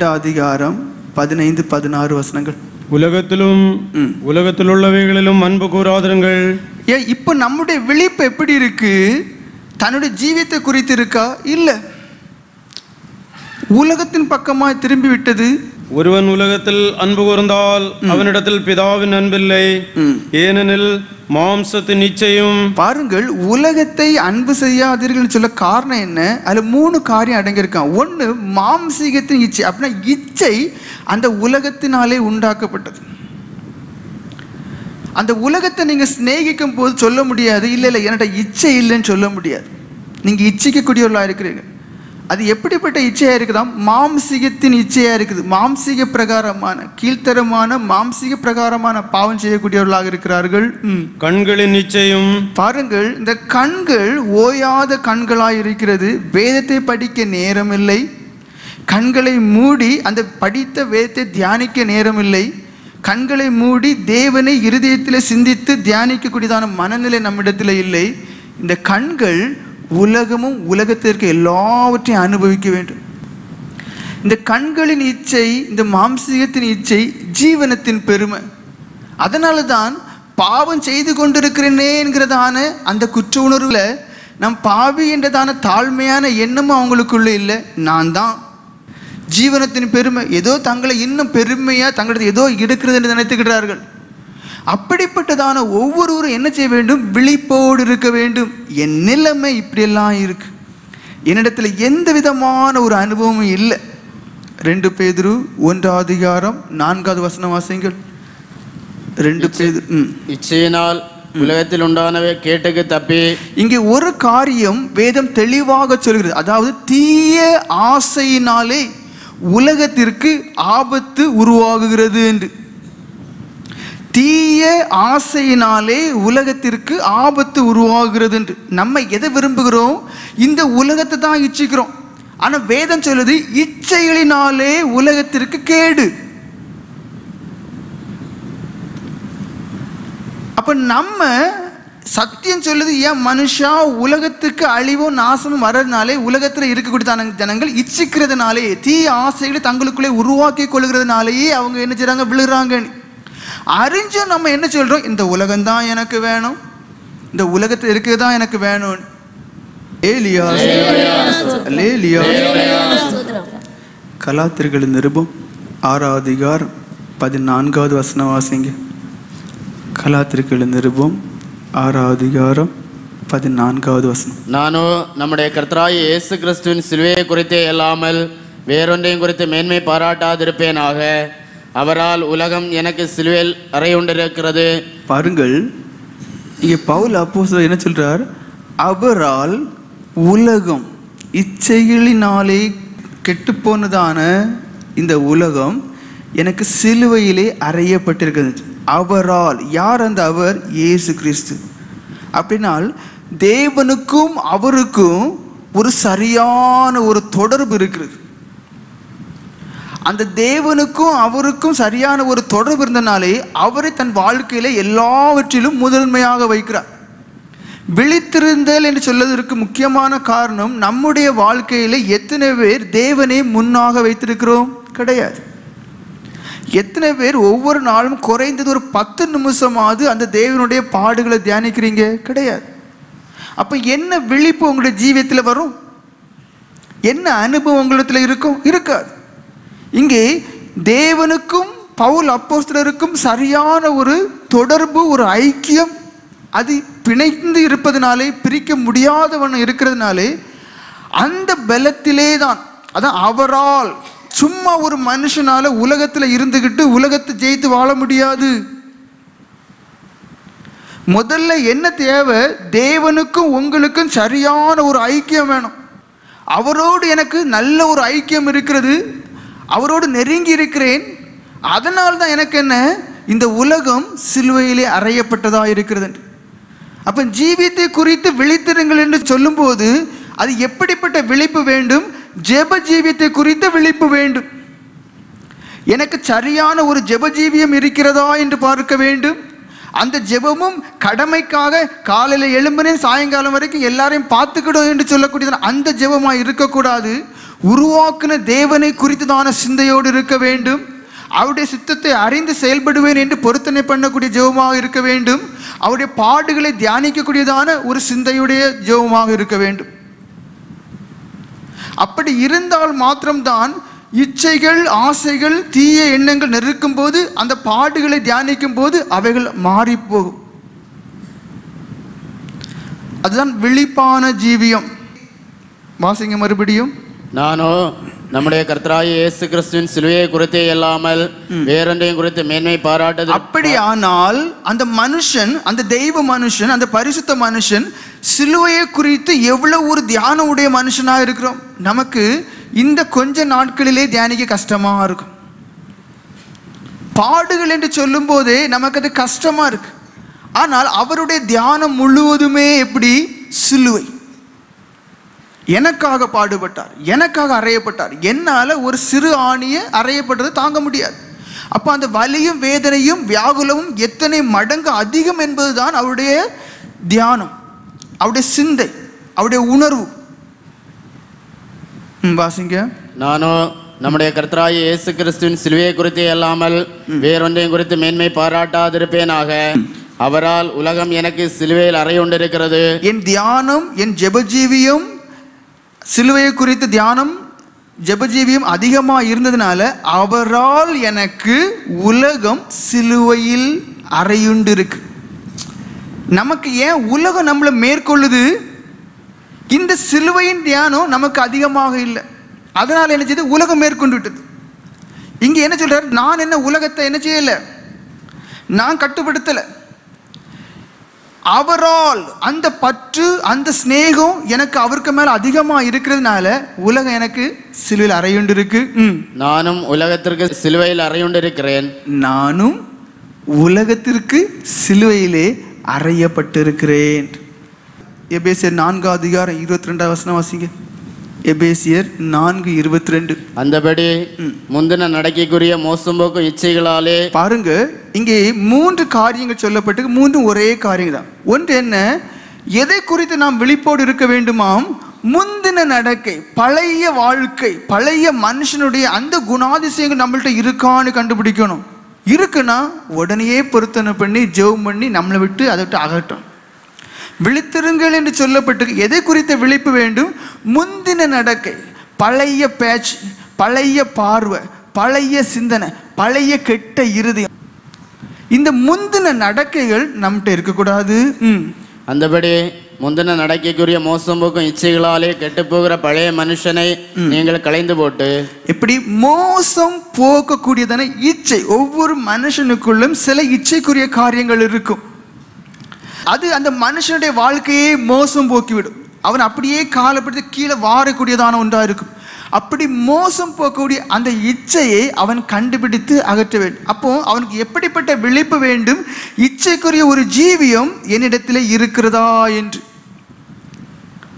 2:15-16 வசனங்கள். உலகத்தில் உள்ளவைகளிலும் அன்பு கூறாதிருங்கள். இப்போ நம்முடைய விழிப்பு எப்படி இருக்கு? தன்னுடைய ஜீவியத்தை குறித்து இருக்கா? இல்லை, உலகத்தின் பக்கமாய் திரும்பி விட்டது. ஒருவன் உலகத்தில் அன்பு கூர்ந்தால் அவனிடத்தில் பிதாவின் அன்பில்லை. ஏனெனில் மாம்சத்தின் இச்சையும். பாருங்கள், உலகத்தை அன்பு செய்யாதீர்கள் சொல்ல காரணம் என்ன? அதுல 3 காரியம் அடங்கியிருக்கான். 1, மாம்சீகத்தின் இச்சை. அப்படின்னா இச்சை அந்த உலகத்தினாலே உண்டாக்கப்பட்டது. அந்த உலகத்தை நீங்க சிநேகிக்கும் போது சொல்ல முடியாது, இல்லை என்னோட இச்சை இல்லைன்னு சொல்ல முடியாது. நீங்க இச்சிக்கக்கூடியவர்களா இருக்கிறீங்க. அது எப்படிப்பட்ட இச்சையா இருக்குதாம்? மாம்சீகத்தின் இச்சையா இருக்குது. மாம்சீக பிரகாரமான கீழ்த்தரமான மாம்சீக பிரகாரமான பாவம் செய்யக்கூடியவர்களாக இருக்கிறார்கள். கண்களின் இச்சையும். பாருங்கள், இந்த கண்கள் ஓயாத கண்களாய் இருக்கிறது. வேதத்தை படிக்க நேரம் இல்லை, கண்களை மூடி அந்த படித்த வேதத்தை தியானிக்க நேரம் இல்லை, கண்களை மூடி தேவனை இருதயத்தில் சிந்தித்து தியானிக்கக்கூடியதான மனநிலை நம்மிடத்தில் இல்லை. இந்த கண்கள் உலகமும் உலகத்திற்கு எல்லாவற்றையும் அனுபவிக்க வேண்டும். இந்த கண்களின் இச்சை, இந்த மாம்சீகத்தின் இச்சை ஜீவனத்தின் பெருமை. அதனால தான் பாவம் செய்து கொண்டிருக்கிறேனே என்கிறதான அந்த குற்ற உணர்வுல நம் பாவி என்றதான தாழ்மையான எண்ணமும் அவங்களுக்குள்ள இல்லை. நான் தான் ஜீவனத்தின் பெருமை. ஏதோ தங்களை இன்னும் பெருமையா தங்களது ஏதோ எடுக்கிறது என்று நினைத்துக்கிறார்கள். அப்படிப்பட்டதான ஒவ்வொருவரும் என்ன செய்ய வேண்டும்? விழிப்போடு இருக்க வேண்டும். என் நிலைமை இப்படியெல்லாம் இருக்கு, என்னிடத்துல எந்த விதமான ஒரு அனுபவமும் இல்லை. 2 பேதுரு 1:4 வசனம் வாசிங்கள். 2 பேதுரு. இச்சையினால் உலகத்தில் உண்டானவை கேட்டுக்கு தப்பி. இங்கே ஒரு காரியம் வேதம் தெளிவாக சொல்கிறது. அதாவது தீய ஆசையினாலே உலகத்திற்கு ஆபத்து உருவாகுகிறது என்று. தீய ஆசையினாலே உலகத்திற்கு ஆபத்து உருவாகிறது என்று. நம்ம எதை விரும்புகிறோம்? இந்த உலகத்தை தான் இச்சிக்கிறோம். ஆனா வேதம் சொல்லுது இச்சைகளினாலே உலகத்திற்கு கேடு. அப்ப நம்ம சத்தியம் சொல்லுது, ஏன் மனுஷா உலகத்துக்கு அழிவும் நாசமும் வர்றதுனாலே உலகத்துல இருக்கக்கூடிய ஜனங்கள் இச்சிக்கிறதுனாலே தீய ஆசைகளை தங்களுக்குள்ளே உருவாக்கி கொள்கிறதுனாலேயே அவங்க என்ன செய்றாங்க? விழுறாங்கன்னு அறிஞ்சும் நம்ம என்ன சொல்றோம்? இந்த உலகம்தான் எனக்கு வேணும், இந்த உலகத்தில் இருக்கிறதான் எனக்கு வேணும். கலாத்தியர்களின் நிருபம் 6:14 வசனம் வாசிங்க. கலாத்தியர்களின் நிருபம் 6:14 வசனம். நானோ நம்முடைய கர்த்தராகிய இயேசு கிறிஸ்துவின் சிலுவையை குறித்தே அல்லாமல் வேறொன்றையும் குறித்து மேன்மை பாராட்டாதிருப்பேனாக. அவரால் உலகம் எனக்கு சிலுவையில் அறையுண்டிருக்கிறது. பாருங்கள், இங்கே பவுல் அப்போஸ்தலர் என்ன சொல்றார்? அவரால் உலகம், இச்சைகளினாலே கெட்டுப்போனதான இந்த உலகம் எனக்கு சிலுவையிலே அறையப்பட்டிருக்கிறது. அவரால். யார் அந்த அவர்? இயேசு கிறிஸ்து. அப்படின்னால் தேவனுக்கும் அவருக்கும் ஒரு சரியான ஒரு தொடர்பு இருக்கிறது. அந்த தேவனுக்கும் அவருக்கும் சரியான ஒரு தொடர்பு இருந்தனாலே அவரை தன் வாழ்க்கையில எல்லாவற்றிலும் முதன்மையாக வைக்கிறார். விழித்திருந்தல் என்று சொல்வதற்கு முக்கியமான காரணம், நம்முடைய வாழ்க்கையில எத்தனை பேர் தேவனை முன்னாக வைத்திருக்கிறோம்? கிடையாது. எத்தனை பேர் ஒவ்வொரு நாளும் குறைந்தது ஒரு 10 நிமிஷமாவது அந்த தேவனுடைய பாடுகளை தியானிக்கிறீங்க? கிடையாது. அப்ப என்ன விழிப்பு உங்களுடைய ஜீவியத்தில் வரும்? என்ன அனுபவம் உங்களிடத்தில் இருக்கும்? இருக்காது. இங்கே தேவனுக்கும் பவுல் அப்போஸ்தலருக்கும் சரியான ஒரு தொடர்பு, ஒரு ஐக்கியம், அது பிணைந்து இருப்பதனாலே, பிரிக்க முடியாதவன் இருக்கிறதுனாலே, அந்த பலத்திலே தான், அதான் அவரால், சும்மா ஒரு மனுஷனால உலகத்தில் இருந்துகிட்டு உலகத்தை ஜெயித்து வாழ முடியாது. முதல்ல என்ன தேவை? தேவனுக்கும் உங்களுக்கும் சரியான ஒரு ஐக்கியம் வேணும். அவரோடு எனக்கு நல்ல ஒரு ஐக்கியம் இருக்கிறது, அவரோடு நெருங்கி இருக்கிறேன். அதனால் தான் எனக்கு என்ன, இந்த உலகம் சிலுவையிலே அறையப்பட்டதா இருக்கிறது. அப்போ ஜீவியத்தை குறித்து விழித்திருங்கள் என்று சொல்லும்போது அது எப்படிப்பட்ட விழிப்பு வேண்டும்? ஜெப ஜீவியத்தை குறித்த விழிப்பு வேண்டும். எனக்கு சரியான ஒரு ஜெப ஜீவியம் இருக்கிறதா என்று பார்க்க வேண்டும். அந்த ஜெபமும் கடமைக்காக காலையில் எழும்பினேன் சாயங்காலம் வரைக்கும் எல்லாரையும் பார்த்துக்கிடும் என்று சொல்லக்கூடியது அந்த ஜெபமாக இருக்கக்கூடாது. உருவாக்குன தேவனை குறித்ததான சிந்தையோடு இருக்க வேண்டும். அவருடைய சித்தத்தை அறிந்து செயல்படுவேன் என்று பொருத்தனை பண்ணக்கூடிய ஜெபமாக இருக்க வேண்டும். அவருடைய பாடுகளை தியானிக்கக்கூடியதான ஒரு சிந்தையுடைய ஜெபமாக இருக்க வேண்டும். அப்படி இருந்தால் மாத்திரம்தான் இச்சைகள், ஆசைகள், தீய எண்ணங்கள் நெருக்கும் போது, அந்த பாடுகளை தியானிக்கும் போது அவைகள் மாறி போகும். அதுதான் விழிப்பான ஜீவியம். வாசிங்க மறுபடியும். நானோ நம்முடைய கர்த்தராகிய இயேசு கிறிஸ்துவின் சிலுவையை குறித்தே இல்லாமல் வேறொன்றையும் குறித்து மேன்மை பாராட்டது. அப்படியானால் அந்த மனுஷன், அந்த தெய்வ மனுஷன், அந்த பரிசுத்த மனுஷன் சிலுவையை குறித்து எவ்வளவு ஒரு தியானம் உடைய மனுஷனாக இருக்கிறோம். நமக்கு இந்த கொஞ்ச நாட்களிலே தியானிக்க கஷ்டமா இருக்கும். பாடுகள் என்று சொல்லும் போதே நமக்கு அது கஷ்டமா இருக்கு. ஆனால் அவருடைய தியானம் முழுவதுமே எப்படி? சிலுவை. எனக்காக பாடுபட்டார், எனக்காக அறையப்பட்டார். என்னால் ஒரு சிறு ஆணியை அறையப்பட்டது தாங்க முடியாது. அப்போ அந்த வலியும் வேதனையும் வியாகுலமும் எத்தனை மடங்கு அதிகம் என்பதுதான் அவருடைய தியானம், அவருடைய சிந்தை, அவருடைய உணர்வு. வாசிங்க. நானோ நம்முடைய கர்த்தராகிய இயேசு கிறிஸ்துவின் சிலுவையை குறித்தே அல்லாமல் வேறொன்றையும் குறித்து மேன்மை பாராட்டாதிருப்பேனாக. அவரால் உலகம் எனக்கு சிலுவையில் அறையுண்டிருக்கிறது. என் தியானம், என் ஜெபஜீவியம், சிலுவையை குறித்த தியானம், ஜெபஜீவியம் அதிகமாக இருந்ததுனால அவரால் எனக்கு உலகம் சிலுவையில் அறையுண்டு இருக்கு. நமக்கு ஏன் உலகம் நம்மளை மேற்கொள்ளுது? இந்த சிலுவையின் தியானம் நமக்கு அதிகமாக இல்லை. அதனால் என்ன செய்யுது? உலகம் மேற்கொண்டு விட்டது. இங்கே என்ன சொல்றார்? நான் என்ன உலகத்தை என்ன செய்யலை, நான் கட்டுப்படுத்தலை. அவரால் அந்த பற்று, அந்த ஸ்நேகம் எனக்கு அவருக்கு மேல அதிகமா இருக்கிறதுனால உலகம் எனக்கு சிலுவையில் அறையுண்டு இருக்கு. நானும் உலகத்திற்கு சிலுவையில் அறையுண்டு இருக்கிறேன். நானும் உலகத்திற்கு சிலுவையிலே அறையப்பட்டிருக்கிறேன். எபேசியர் 4:22 வாசிங்க. எபேசியர் 4:22. அந்தபடி முந்தின நடக்கைக்குரிய மோசம் போக்கும் இச்சைகளாலே. பாருங்க, இங்கே 3 காரியங்கள் சொல்லப்பட்டு, 3 ஒரே காரியம் தான். ஒன்று என்ன? எதை குறித்து நாம் விழிப்போடு இருக்க வேண்டுமாம்? முந்தின நடக்கை, பழைய வாழ்க்கை, பழைய மனுஷனுடைய அந்த குணாதிசயங்கள் நம்மள்ட்ட இருக்கான்னு கண்டுபிடிக்கணும். இருக்குன்னா உடனே பொருத்தனை பண்ணி ஜெபம் பண்ணி நம்மளை விட்டு அதை விட்டு அகட்டும். விழித்திருங்கள் என்று சொல்லப்பட்டு எதை குறித்த விழிப்பு வேண்டும்? முந்தின நடக்கை, பழைய பேச்சு, பழைய பார்வை, பழைய சிந்தனை, பழைய கெட்ட இருதயம், இந்த முந்தின நடக்கைகள் நம்மகிட்ட இருக்கக்கூடாது. அந்தபடி முந்தின நடக்கைக்குரிய மோசம் போக்கும் இச்சைகளாலே கெட்டு போகிற பழைய மனுஷனை நீங்கள் களைந்து போட்டு. எப்படி? மோசம் போக்கக்கூடியதான இச்சை. ஒவ்வொரு மனுஷனுக்குள்ளும் சில இச்சைக்குரிய காரியங்கள் இருக்கும். அது அந்த மனுஷனுடைய வாழ்க்கையே மோசம் போக்கிவிடும். அவன் அப்படியே காலப்படுத்தி கீழே வாரக்கூடியதான ஒன்றாக இருக்கும். அப்படி மோசம் போக்கக்கூடிய அந்த இச்சையை அவன் கண்டுபிடித்து அகற்ற வேண்டும். அப்போ அவனுக்கு எப்படிப்பட்ட விழிப்பு வேண்டும்? இச்சைக்குரிய ஒரு ஜீவியம் என்னிடத்தில் இருக்கிறதா என்று.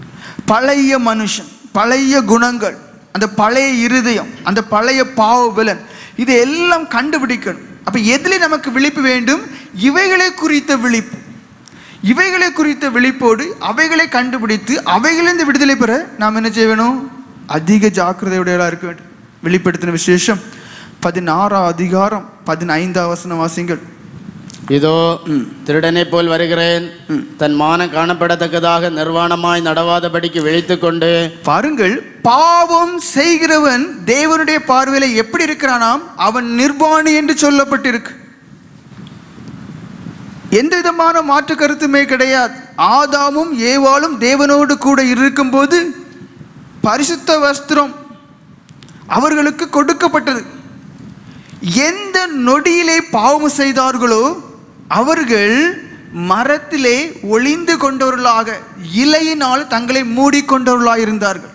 பழைய மனுஷன், பழைய குணங்கள், அந்த பழைய இருதயம், அந்த பழைய பாவ பலன், இது எல்லாம் கண்டுபிடிக்கணும். அப்ப எதிலே நமக்கு விழிப்பு வேண்டும்? இவைகளை குறித்த விழிப்பு. இவைகளை குறித்த விழிப்போடு அவைகளை கண்டுபிடித்து அவைகளிலிருந்து விடுதலை பெற நாம் என்ன செய்ய வேணும்? அதிக ஜாக்கிரதையுடையவர்களாக இருக்க வேண்டும். வெளிப்படுத்தின விசேஷம் 16 அதிகாரம் 15 வசனம் வாசிங்கள். இதோ திருடனை போல் வருகிறேன், தன் மானம் காணப்படத்தக்கதாக நிர்வாணமாய் நடவாதபடிக்கு விழித்துக் கொண்டு. பாருங்கள், பாவம் செய்கிறவன் தேவனுடைய பார்வையில எப்படி இருக்கிறானாம்? அவன் நிர்வாணி என்று சொல்லப்பட்டிருக்கு. எந்த விதமான மாற்று கருத்துமே கிடையாது. ஆதாமும் ஏவாளும் தேவனோடு கூட இருக்கும் போது பரிசுத்த வஸ்திரம் அவர்களுக்கு கொடுக்கப்பட்டது. எந்த நொடியிலே பாவம் செய்தார்களோ அவர்கள் மரத்திலே ஒளிந்து கொண்டவர்களாக, இலையினால் தங்களை மூடிக்கொண்டவர்களாக இருந்தார்கள்.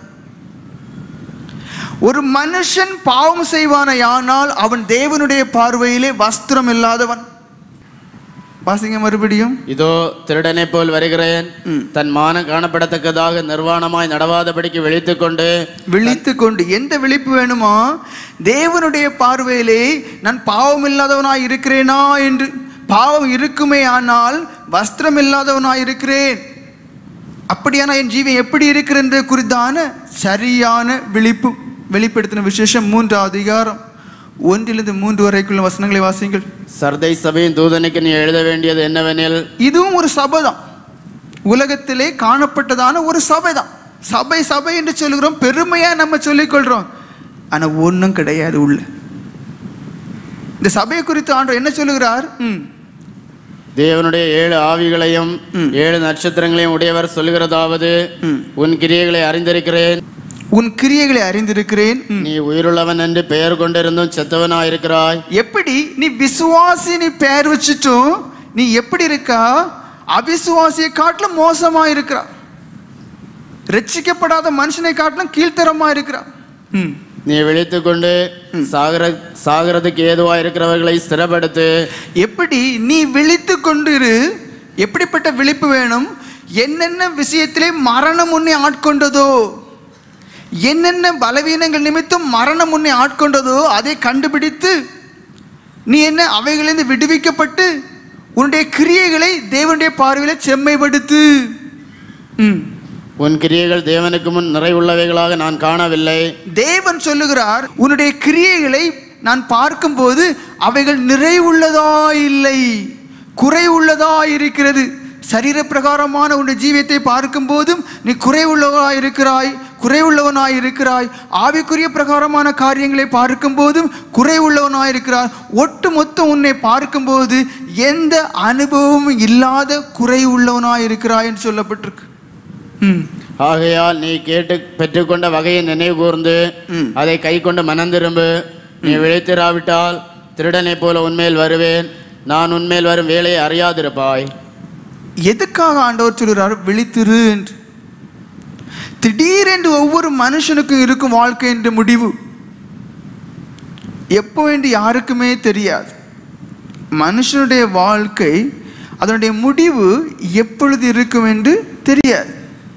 ஒரு மனுஷன் பாவம் செய்வானையானால் அவன் தேவனுடைய பார்வையிலே வஸ்திரம் இல்லாதவன். வாசிங்க மறுபடியும். இதோ திருடனை போல் வருகிறேன், தன் மானம் காணப்படத்தக்கதாக நிர்வாணமாய் நடவாதபடிக்கு விழித்துக் கொண்டு. எந்த விழிப்பு வேணுமா? தேவனுடைய பார்வையிலே நான் பாவம் இல்லாதவனாய் இருக்கிறேனா என்று. பாவம் இருக்குமே ஆனால் வஸ்திரம் இல்லாதவனாய் இருக்கிறேன், அப்படியான என் ஜீவன் எப்படி இருக்கிறது குறித்தான சரியான விழிப்பு. வெளிப்படுத்தின விசேஷம் 3 அதிகாரம் 1-3 வரைக்குள்ள வசனங்களை வாசிங்கள். சர்தை சபையின் தூதனுக்கு நீ எழுத வேண்டியது என்னவெனில். இதுவும் ஒரு சபை தான், உலகத்திலே காணப்பட்டதான ஒரு சபை தான். சபை சபை என்று சொல்லுகிறோம், பெருமையா நம்ம சொல்லிக்கொள்றோம், ஆனா ஒன்றும் கிடையாது உள்ள. இந்த சபையை குறித்து ஆண்டவர் என்ன சொல்லுகிறார்? தேவனுடைய 7 ஆவிகளையும் 7 நட்சத்திரங்களையும் உடையவர் சொல்லுகிறதாவது, உன் கிரியைகளை அறிந்திருக்கிறேன், உன் கிரியைகளை அறிந்திருக்கிறேன், நீ உயிருள்ளவன் என்று பெயர் கொண்டிருந்தும் செத்தவனாய் இருக்கிறாய். எப்படி நீ விசுவாசி, நீ பெயர் வச்சுட்டும் நீ எப்படி இருக்கா? அவிசுவாசியை காட்டிலும் மோசமா இருக்கிறா. ரட்சிக்கப்படாத மனுஷனை காட்டிலும் கீழ்த்தரமா இருக்கிறா. நீ விழித்துக் கொண்டு சாகிறதுக்கு ஏதுவா இருக்கிறவர்களை ஸ்திரப்படுத்து. எப்படி நீ விழித்து கொண்டிரு. எப்படிப்பட்ட விழிப்பு வேணும்? என்னென்ன விஷயத்திலே மரணம் உன்னை ஆட்கொண்டதோ, என்னென்ன பலவீனங்கள் நிமித்தம் மரணம் உன்னை ஆட்கொண்டதோ அதை கண்டுபிடித்து நீ என்ன அவைகளிலிருந்து விடுவிக்கப்பட்டு உன்னுடைய கிரியைகளை தேவனுடைய பார்வையில செம்மைப்படுத்து. உன் கிரியைகள் தேவனுக்கு முன் நிறைவுள்ளவைகளாக நான் காணவில்லை. தேவன் சொல்லுகிறார், உன்னுடைய கிரியைகளை நான் பார்க்கும்போது அவைகள் நிறைவுள்ளதா இல்லை, குறை உள்ளதா இருக்கிறது. சரீர பிரகாரமான உன்னுடைய ஜீவியத்தை பார்க்கும் போதும் நீ குறைவுள்ளவனாய் இருக்கிறாய். ஆவிக்குரிய பிரகாரமான காரியங்களை பார்க்கும் போதும் குறைவுள்ளவனாய் இருக்கிறாய். ஒட்டு மொத்தம் உன்னை பார்க்கும்போது எந்த அனுபவமும் இல்லாத குறைவுள்ளவனாய் இருக்கிறாய் என்று சொல்லப்பட்டிருக்கு. ஆகையால் நீ கேட்டு பெற்றுக்கொண்ட வகையை நினைவு கூர்ந்து அதை கை கொண்டு மனந்திரும்பு. நீ விழித்திராவிட்டால் திருடனை போல உன்மேல் வருவேன், நான் உன்மேல் வரும் வேலையை அறியாதிருப்பாய். எதுக்காக ஆண்டவர் சொல்கிறார் விழித்திரு என்று? திடீரென்று ஒவ்வொரு மனுஷனுக்கும் இருக்கும் வாழ்க்கை என்ற முடிவு எப்போ என்று யாருக்குமே தெரியாது. மனுஷனுடைய வாழ்க்கை அதனுடைய முடிவு எப்பொழுது இருக்கும் என்று தெரியாது.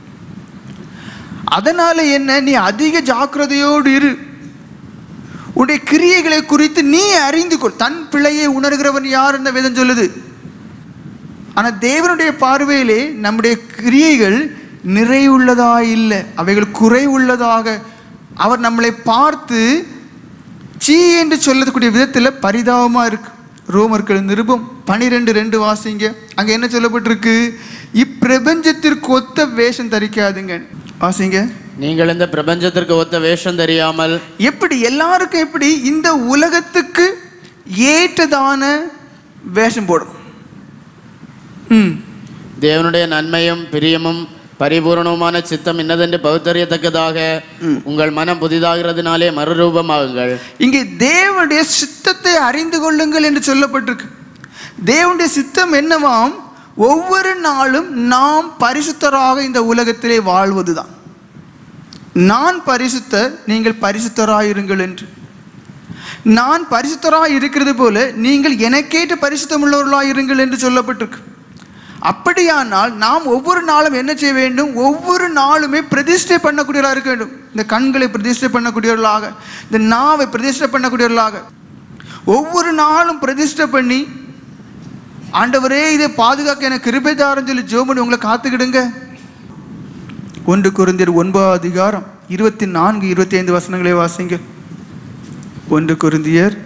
அதனால என்ன, நீ அதிக ஜாக்கிரதையோடு இரு. உன்னுடைய கிரியைகளை குறித்து நீ அறிந்து கொள். தன் பிழையை உணர்கிறவன் யார் என்ற வேதம் சொல்லுது. ஆனால் தேவனுடைய பார்வையிலே நம்முடைய கிரியைகள் நிறைவுள்ளதா இல்லை, அவைகள் குறைவுள்ளதாக அவர் நம்மளை பார்த்து சீ என்று சொல்லக்கூடிய விதத்தில் பரிதாபமாக இருக்கு. ரோமர்கள் நிருபம் 12:2 வாசிங்க. அங்கே என்ன சொல்லப்பட்டிருக்கு? இப்பிரபஞ்சத்திற்கு ஒத்த வேஷம் தரிக்காதுங்க. வாசிங்க. நீங்கள் இந்த பிரபஞ்சத்திற்கு ஒத்த வேஷம் தெரியாமல். எப்படி எல்லாருக்கும் எப்படி இந்த உலகத்துக்கு ஏற்றதான வேஷம் போடும். தேவனுடைய நன்மையும் பிரியமும் பரிபூர்ணமான சித்தம் இன்னதென்று பகுத்தறியத்தக்கதாக உங்கள் மனம் புதிதாகிறதுனாலே மறுரூபமாகுங்கள். இங்கே தேவனுடைய சித்தத்தை அறிந்து கொள்ளுங்கள் என்று சொல்லப்பட்டிருக்கு. தேவனுடைய சித்தம் என்னவாம்? ஒவ்வொரு நாளும் நாம் பரிசுத்தராக இந்த உலகத்திலே வாழ்வதுதான். நான் பரிசுத்தர், நீங்கள் பரிசுத்தராயிருங்கள் என்று. நான் பரிசுத்தராக இருக்கிறது போல நீங்கள் எனக்கேற்ற பரிசுத்தம் உள்ளவர்களாக இருங்கள் என்று சொல்லப்பட்டிருக்கு. அப்படியானால் நாம் ஒவ்வொரு நாளும் என்ன செய்ய வேண்டும்? ஒவ்வொரு நாளுமே பிரதிஷ்டை பண்ணக்கூடியவர்களாக இருக்க வேண்டும். இந்த கண்களை பிரதிஷ்டை பண்ணக்கூடியவர்களாக, இந்த நாவை பிரதிஷ்டை பண்ணக்கூடியவர்களாக ஒவ்வொரு நாளும் பிரதிஷ்டை பண்ணி, ஆண்டவரே இதை பாதுகாக்க எனக்கு கிருபை தாருன்னு சொல்லி ஜெபம் பண்ணி உங்களை காத்துக்கிடுங்க. 1 கொரிந்தியர் 9:24-25 வாசிங்க. 1 கொரிந்தியர்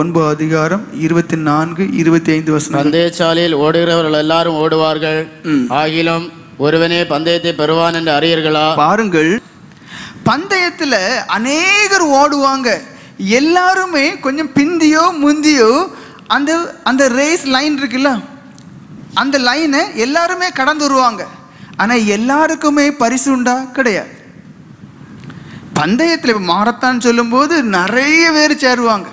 9:24-25. பந்தயசாலையில் ஓடுகிறவர்கள் எல்லாரும் ஓடுவார்கள், ஆகிலும் ஒருவனே பந்தயத்தை பெறுவான் என்று அறியீர்களா? பாருங்கள், பந்தயத்தில் அநேகர் ஓடுவாங்க. எல்லாருமே கொஞ்சம் பிந்தியோ முந்தியோ அந்த அந்த ரேஸ் லைன் இருக்குல்ல, அந்த லைனை எல்லாருமே கடந்து வருவாங்க. ஆனால் எல்லாருக்குமே பரிசு உண்டா? கிடையாது. பந்தயத்தில் மாரத்தான் சொல்லும்போது நிறைய பேர் சேருவாங்க,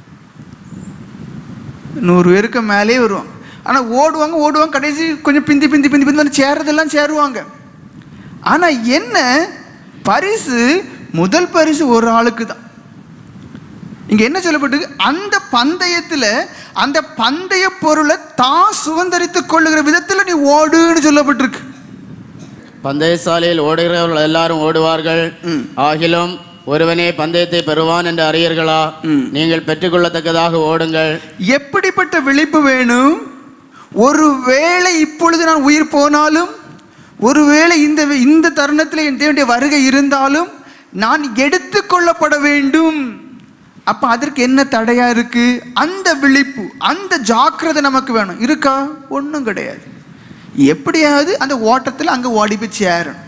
100 பேருக்கு மேலே வருவாங்க. ஆனால் ஓடுவாங்க, கடைசி கொஞ்சம் பிந்தி வந்து சேர்றதெல்லாம் சேருவாங்க. ஆனால் என்ன பரிசு? முதல் பரிசு ஒரு ஆளுக்கு தான். இங்கே என்ன சொல்லப்பட்டிருக்கு? அந்த பந்தயத்தில் அந்த பந்தய பொருளை தான் சுதந்திரித்துக் கொள்ளுகிற விதத்தில் நீ ஓடுன்னு சொல்லப்பட்டிருக்கு. பந்தயசாலையில் ஓடுகிறவர்கள் எல்லாரும் ஓடுவார்கள், ஆகிலும் ஒருவனே பந்தயத்தை பெறுவான் என்று அறியீர்களா? நீங்கள் பெற்றுக்கொள்ளத்தக்கதாக ஓடுங்கள். எப்படிப்பட்ட விழிப்பு வேணும்? ஒருவேளை இப்பொழுது நான் உயிர் போனாலும், ஒருவேளை இந்த தருணத்தில் என் தேவனுடைய வருகை இருந்தாலும் நான் எடுத்துக்கொள்ளப்பட வேண்டும். அப்போ அதற்கு என்ன தடையா இருக்கு? அந்த விழிப்பு, அந்த ஜாக்கிரதை நமக்கு வேணும். இருக்கா? ஒன்றும் கிடையாது. எப்படியாவது அந்த ஓட்டத்தில் அங்கே ஓடி போய் சேரணும்.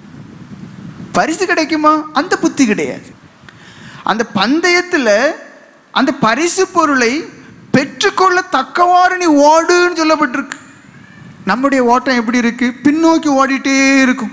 பரிசு கிடைக்குமா? அந்த புத்தி கிடையாது. அந்த பந்தயத்தில் அந்த பரிசு பொருளை பெற்றுக்கொள்ள தக்கவாறு நீ ஓடுன்னு சொல்லப்பட்டிருக்கு. நம்முடைய ஓட்டம் எப்படி இருக்கு? பின்னோக்கி ஓடிட்டே இருக்கும்.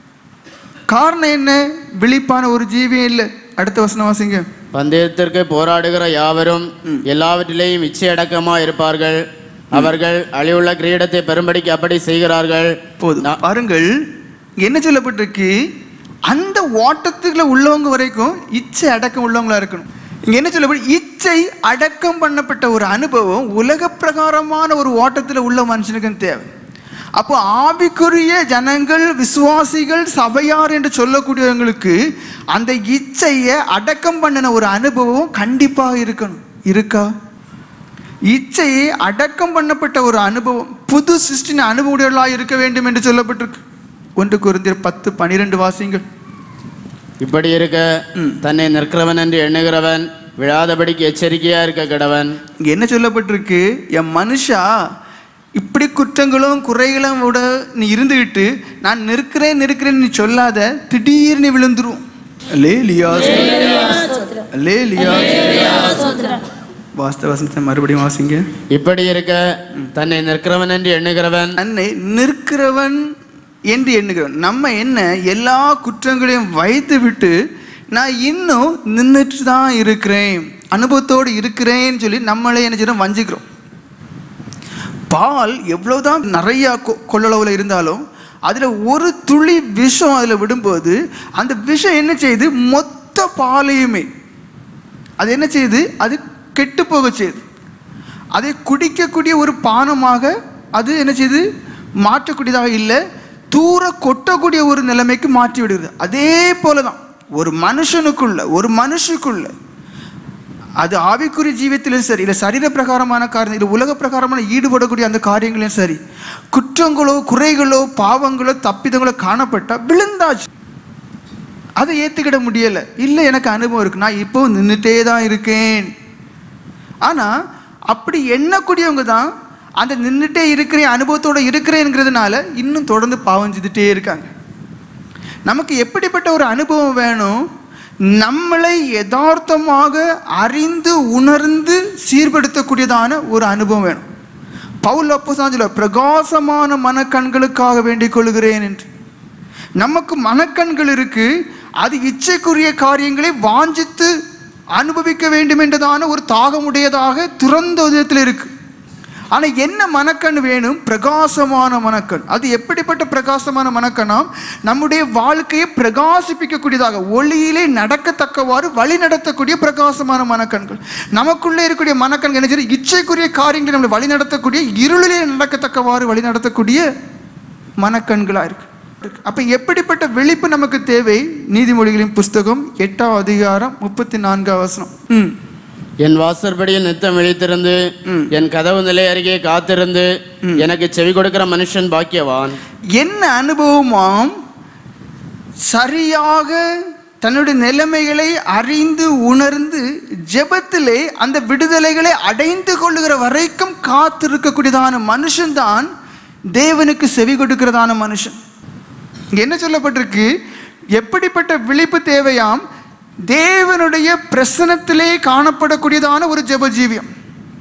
காரணம் என்ன? விழிப்பான ஒரு ஜீவியம் இல்லை. அடுத்த வசனம் வாசிங்க. பந்தயத்திற்கு போராடுகிற யாவரும் எல்லாவற்றிலேயும் இச்சையடக்கமா இருப்பார்கள், அவர்கள் அழிவுள்ள கிரீடத்தை பெரும்படிக்கு அப்படி செய்கிறார்கள். போதும். பாருங்கள், என்ன சொல்லப்பட்டிருக்கு? அந்த ஓட்டத்துக்குள்ள உள்ளவங்க வரைக்கும் இச்சை அடக்கம் உள்ளவங்களா இருக்கணும். இங்க என்ன சொல்லப்பட்டு? இச்சை அடக்கம் பண்ணப்பட்ட ஒரு அனுபவம் உலக பிரகாரமான ஒரு ஓட்டத்தில் உள்ள மனுஷனுக்கு தேவை. அப்போ ஆவிக்குரிய ஜனங்கள், விசுவாசிகள், சபையார் என்று சொல்லக்கூடியவங்களுக்கு அந்த இச்சையை அடக்கம் பண்ணின ஒரு அனுபவம் கண்டிப்பாக இருக்கணும். இருக்கா? இச்சையை அடக்கம் பண்ணப்பட்ட ஒரு அனுபவம், புது சிருஷ்டின அனுபவங்களாக இருக்க வேண்டும் என்று சொல்லப்பட்டிருக்கு. 1 கொரிந்தியர் 10:12 வாசிங்கள். இப்படி இருக்க தன்னை நிற்கிறவன் என்று எண்ணுகிறவன் விழாதபடிக்கு எச்சரிக்கையா இருக்க கடவன். இங்க என்ன சொல்லப்பட்டிருக்கு? என் மனுஷா, இப்படி குற்றங்களும் குறைகளும் விட நீ இருந்துகிட்டு நான் நிற்கிறேன் நீ சொல்லாத, திடீர்னு விழுந்துரும். வாஸ்தவசனத்தை மறுபடியும் வாசிங்க. இப்படி இருக்க தன்னை நிற்கிறவன் என்று எண்ணுகிறவன், தன்னை நிற்கிறவன் என்று எண்ணுகிறவன். நம்ம என்ன எல்லா குற்றங்களையும் வைத்து விட்டு நான் இன்னும் நின்றுட்டு தான் இருக்கிறேன், அனுபவத்தோடு இருக்கிறேன்னு சொல்லி நம்மளே என்ன செய்யறோம்? வஞ்சிக்கிறோம். பால் எவ்வளவுதான் நிறைய கொள்ளளவில் இருந்தாலும் அதில் ஒரு துளி விஷம் அதில் விடும்போது அந்த விஷம் என்ன செய்யுது? மொத்த பாலையுமே அது என்ன செய்யுது? அது கெட்டு போக செய்யுது. அதை குடிக்கக்கூடிய ஒரு பானமாக அது என்ன செய்யுது? மாற்றக்கூடியதாக இல்லை, தூர கொட்டக்கூடிய ஒரு நிலைமைக்கு மாற்றி விடுகிறது. அதே போல தான் ஒரு மனுஷனுக்குள்ள அது ஆவிக்குரிய ஜீவியத்திலும் சரி, இல்லை சரீர பிரகாரமான காரியம், இல்லை உலக பிரகாரமான ஈடுபடக்கூடிய அந்த காரியங்களையும் சரி, குற்றங்களோ குறைகளோ பாவங்களோ தப்பிதங்களோ காணப்பட்டால் விழுந்தாச்சு. அதை ஏற்றுக்கிட முடியலை. இல்லை, எனக்கு அனுபவம் இருக்கு, நான் இப்போ நின்றுட்டே தான் இருக்கேன். ஆனால் அப்படி எண்ணக்கூடியவங்க தான் அந்த நின்றுட்டே இருக்கிறேன், அனுபவத்தோடு இருக்கிறேங்கிறதுனால இன்னும் தொடர்ந்து பாவம் செய்துட்டே இருக்காங்க. நமக்கு எப்படிப்பட்ட ஒரு அனுபவம் வேணும்? நம்மளை யதார்த்தமாக அறிந்து உணர்ந்து சீர்படுத்தக்கூடியதான ஒரு அனுபவம் வேணும். பவுல் அப்போஸ்தலன் சொல்றார், பிரகாசமான மனக்கண்களுக்காக வேண்டிக் கொள்கிறேன் என்று. நமக்கு மனக்கண்கள் இருக்கு, அது இச்சைக்குரிய காரியங்களை வாஞ்சித்து அனுபவிக்க வேண்டும் என்றதான ஒரு தாகமுடையதாக திறந்த விதத்தில் இருக்கு. ஆனால் என்ன மனக்கண் வேணும்? பிரகாசமான மனக்கண். அது எப்படிப்பட்ட பிரகாசமான மனக்கண்ணா? நம்முடைய வாழ்க்கையை பிரகாசிப்பிக்கக்கூடியதாக, ஒளியிலே நடக்கத்தக்கவாறு வழி நடத்தக்கூடிய பிரகாசமான மனக்கண்கள். நமக்குள்ளே இருக்கக்கூடிய மனக்கண்கள் என்ன செய்ய? இச்சைக்குரிய காரியங்களை நம்மளை வழி நடத்தக்கூடிய, இருளிலே நடக்கத்தக்கவாறு வழி நடத்தக்கூடிய மனக்கண்களாக இருக்கு. அப்ப எப்படிப்பட்ட விழிப்பு நமக்கு தேவை? நீதிமொழிகளின் புஸ்தகம் 8ஆம் அதிகாரம் 34ஆம் வசனம். என் வாசற்படியில் நித்தம் விழித்திருந்து என் கதவு நிலை அருகே காத்திருந்து எனக்கு செவி கொடுக்கிற மனுஷன் பாக்கியவான். என்ன அனுபவமாம்? சரியாக தன்னுடைய நிலைமைகளை அறிந்து உணர்ந்து ஜெபத்திலே அந்த விடுதலைகளை அடைந்து கொள்ளுகிற வரைக்கும் காத்திருக்கக்கூடியதான மனுஷன்தான் தேவனுக்கு செவி கொடுக்கிறதான மனுஷன். இங்க என்ன சொல்லப்பட்டிருக்கு? எப்படிப்பட்ட விழிப்பு தேவையாம்? தேவனுடைய பிரசனத்திலே காணப்படக்கூடியதான ஒரு ஜெப ஜீவியம்.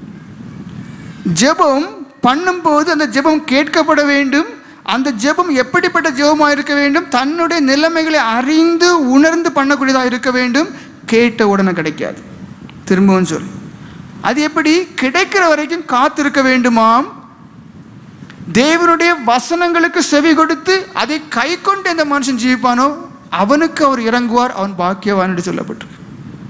ஜெபம் பண்ணும்போது அந்த ஜெபம் கேட்கப்பட வேண்டும். அந்த ஜெபம் எப்படிப்பட்ட ஜெபமாக இருக்க வேண்டும்? தன்னுடைய நிலைமைகளை அறிந்து உணர்ந்து பண்ணக்கூடியதாக இருக்க வேண்டும். கேட்ட உடனே கிடைக்காது. திரும்பவும் சொல்லு, அது எப்படி? கிடைக்கிற வரைக்கும் காத்திருக்க வேண்டுமாம். தேவனுடைய வசனங்களுக்கு செவி கொடுத்து அதை கை கொண்டு எந்த மனுஷன் ஜீவிப்பானோ அவனுக்கு அவர் இறங்குவார், அவன் பாக்கியவான் என்று சொல்லப்பட்டிருக்கு.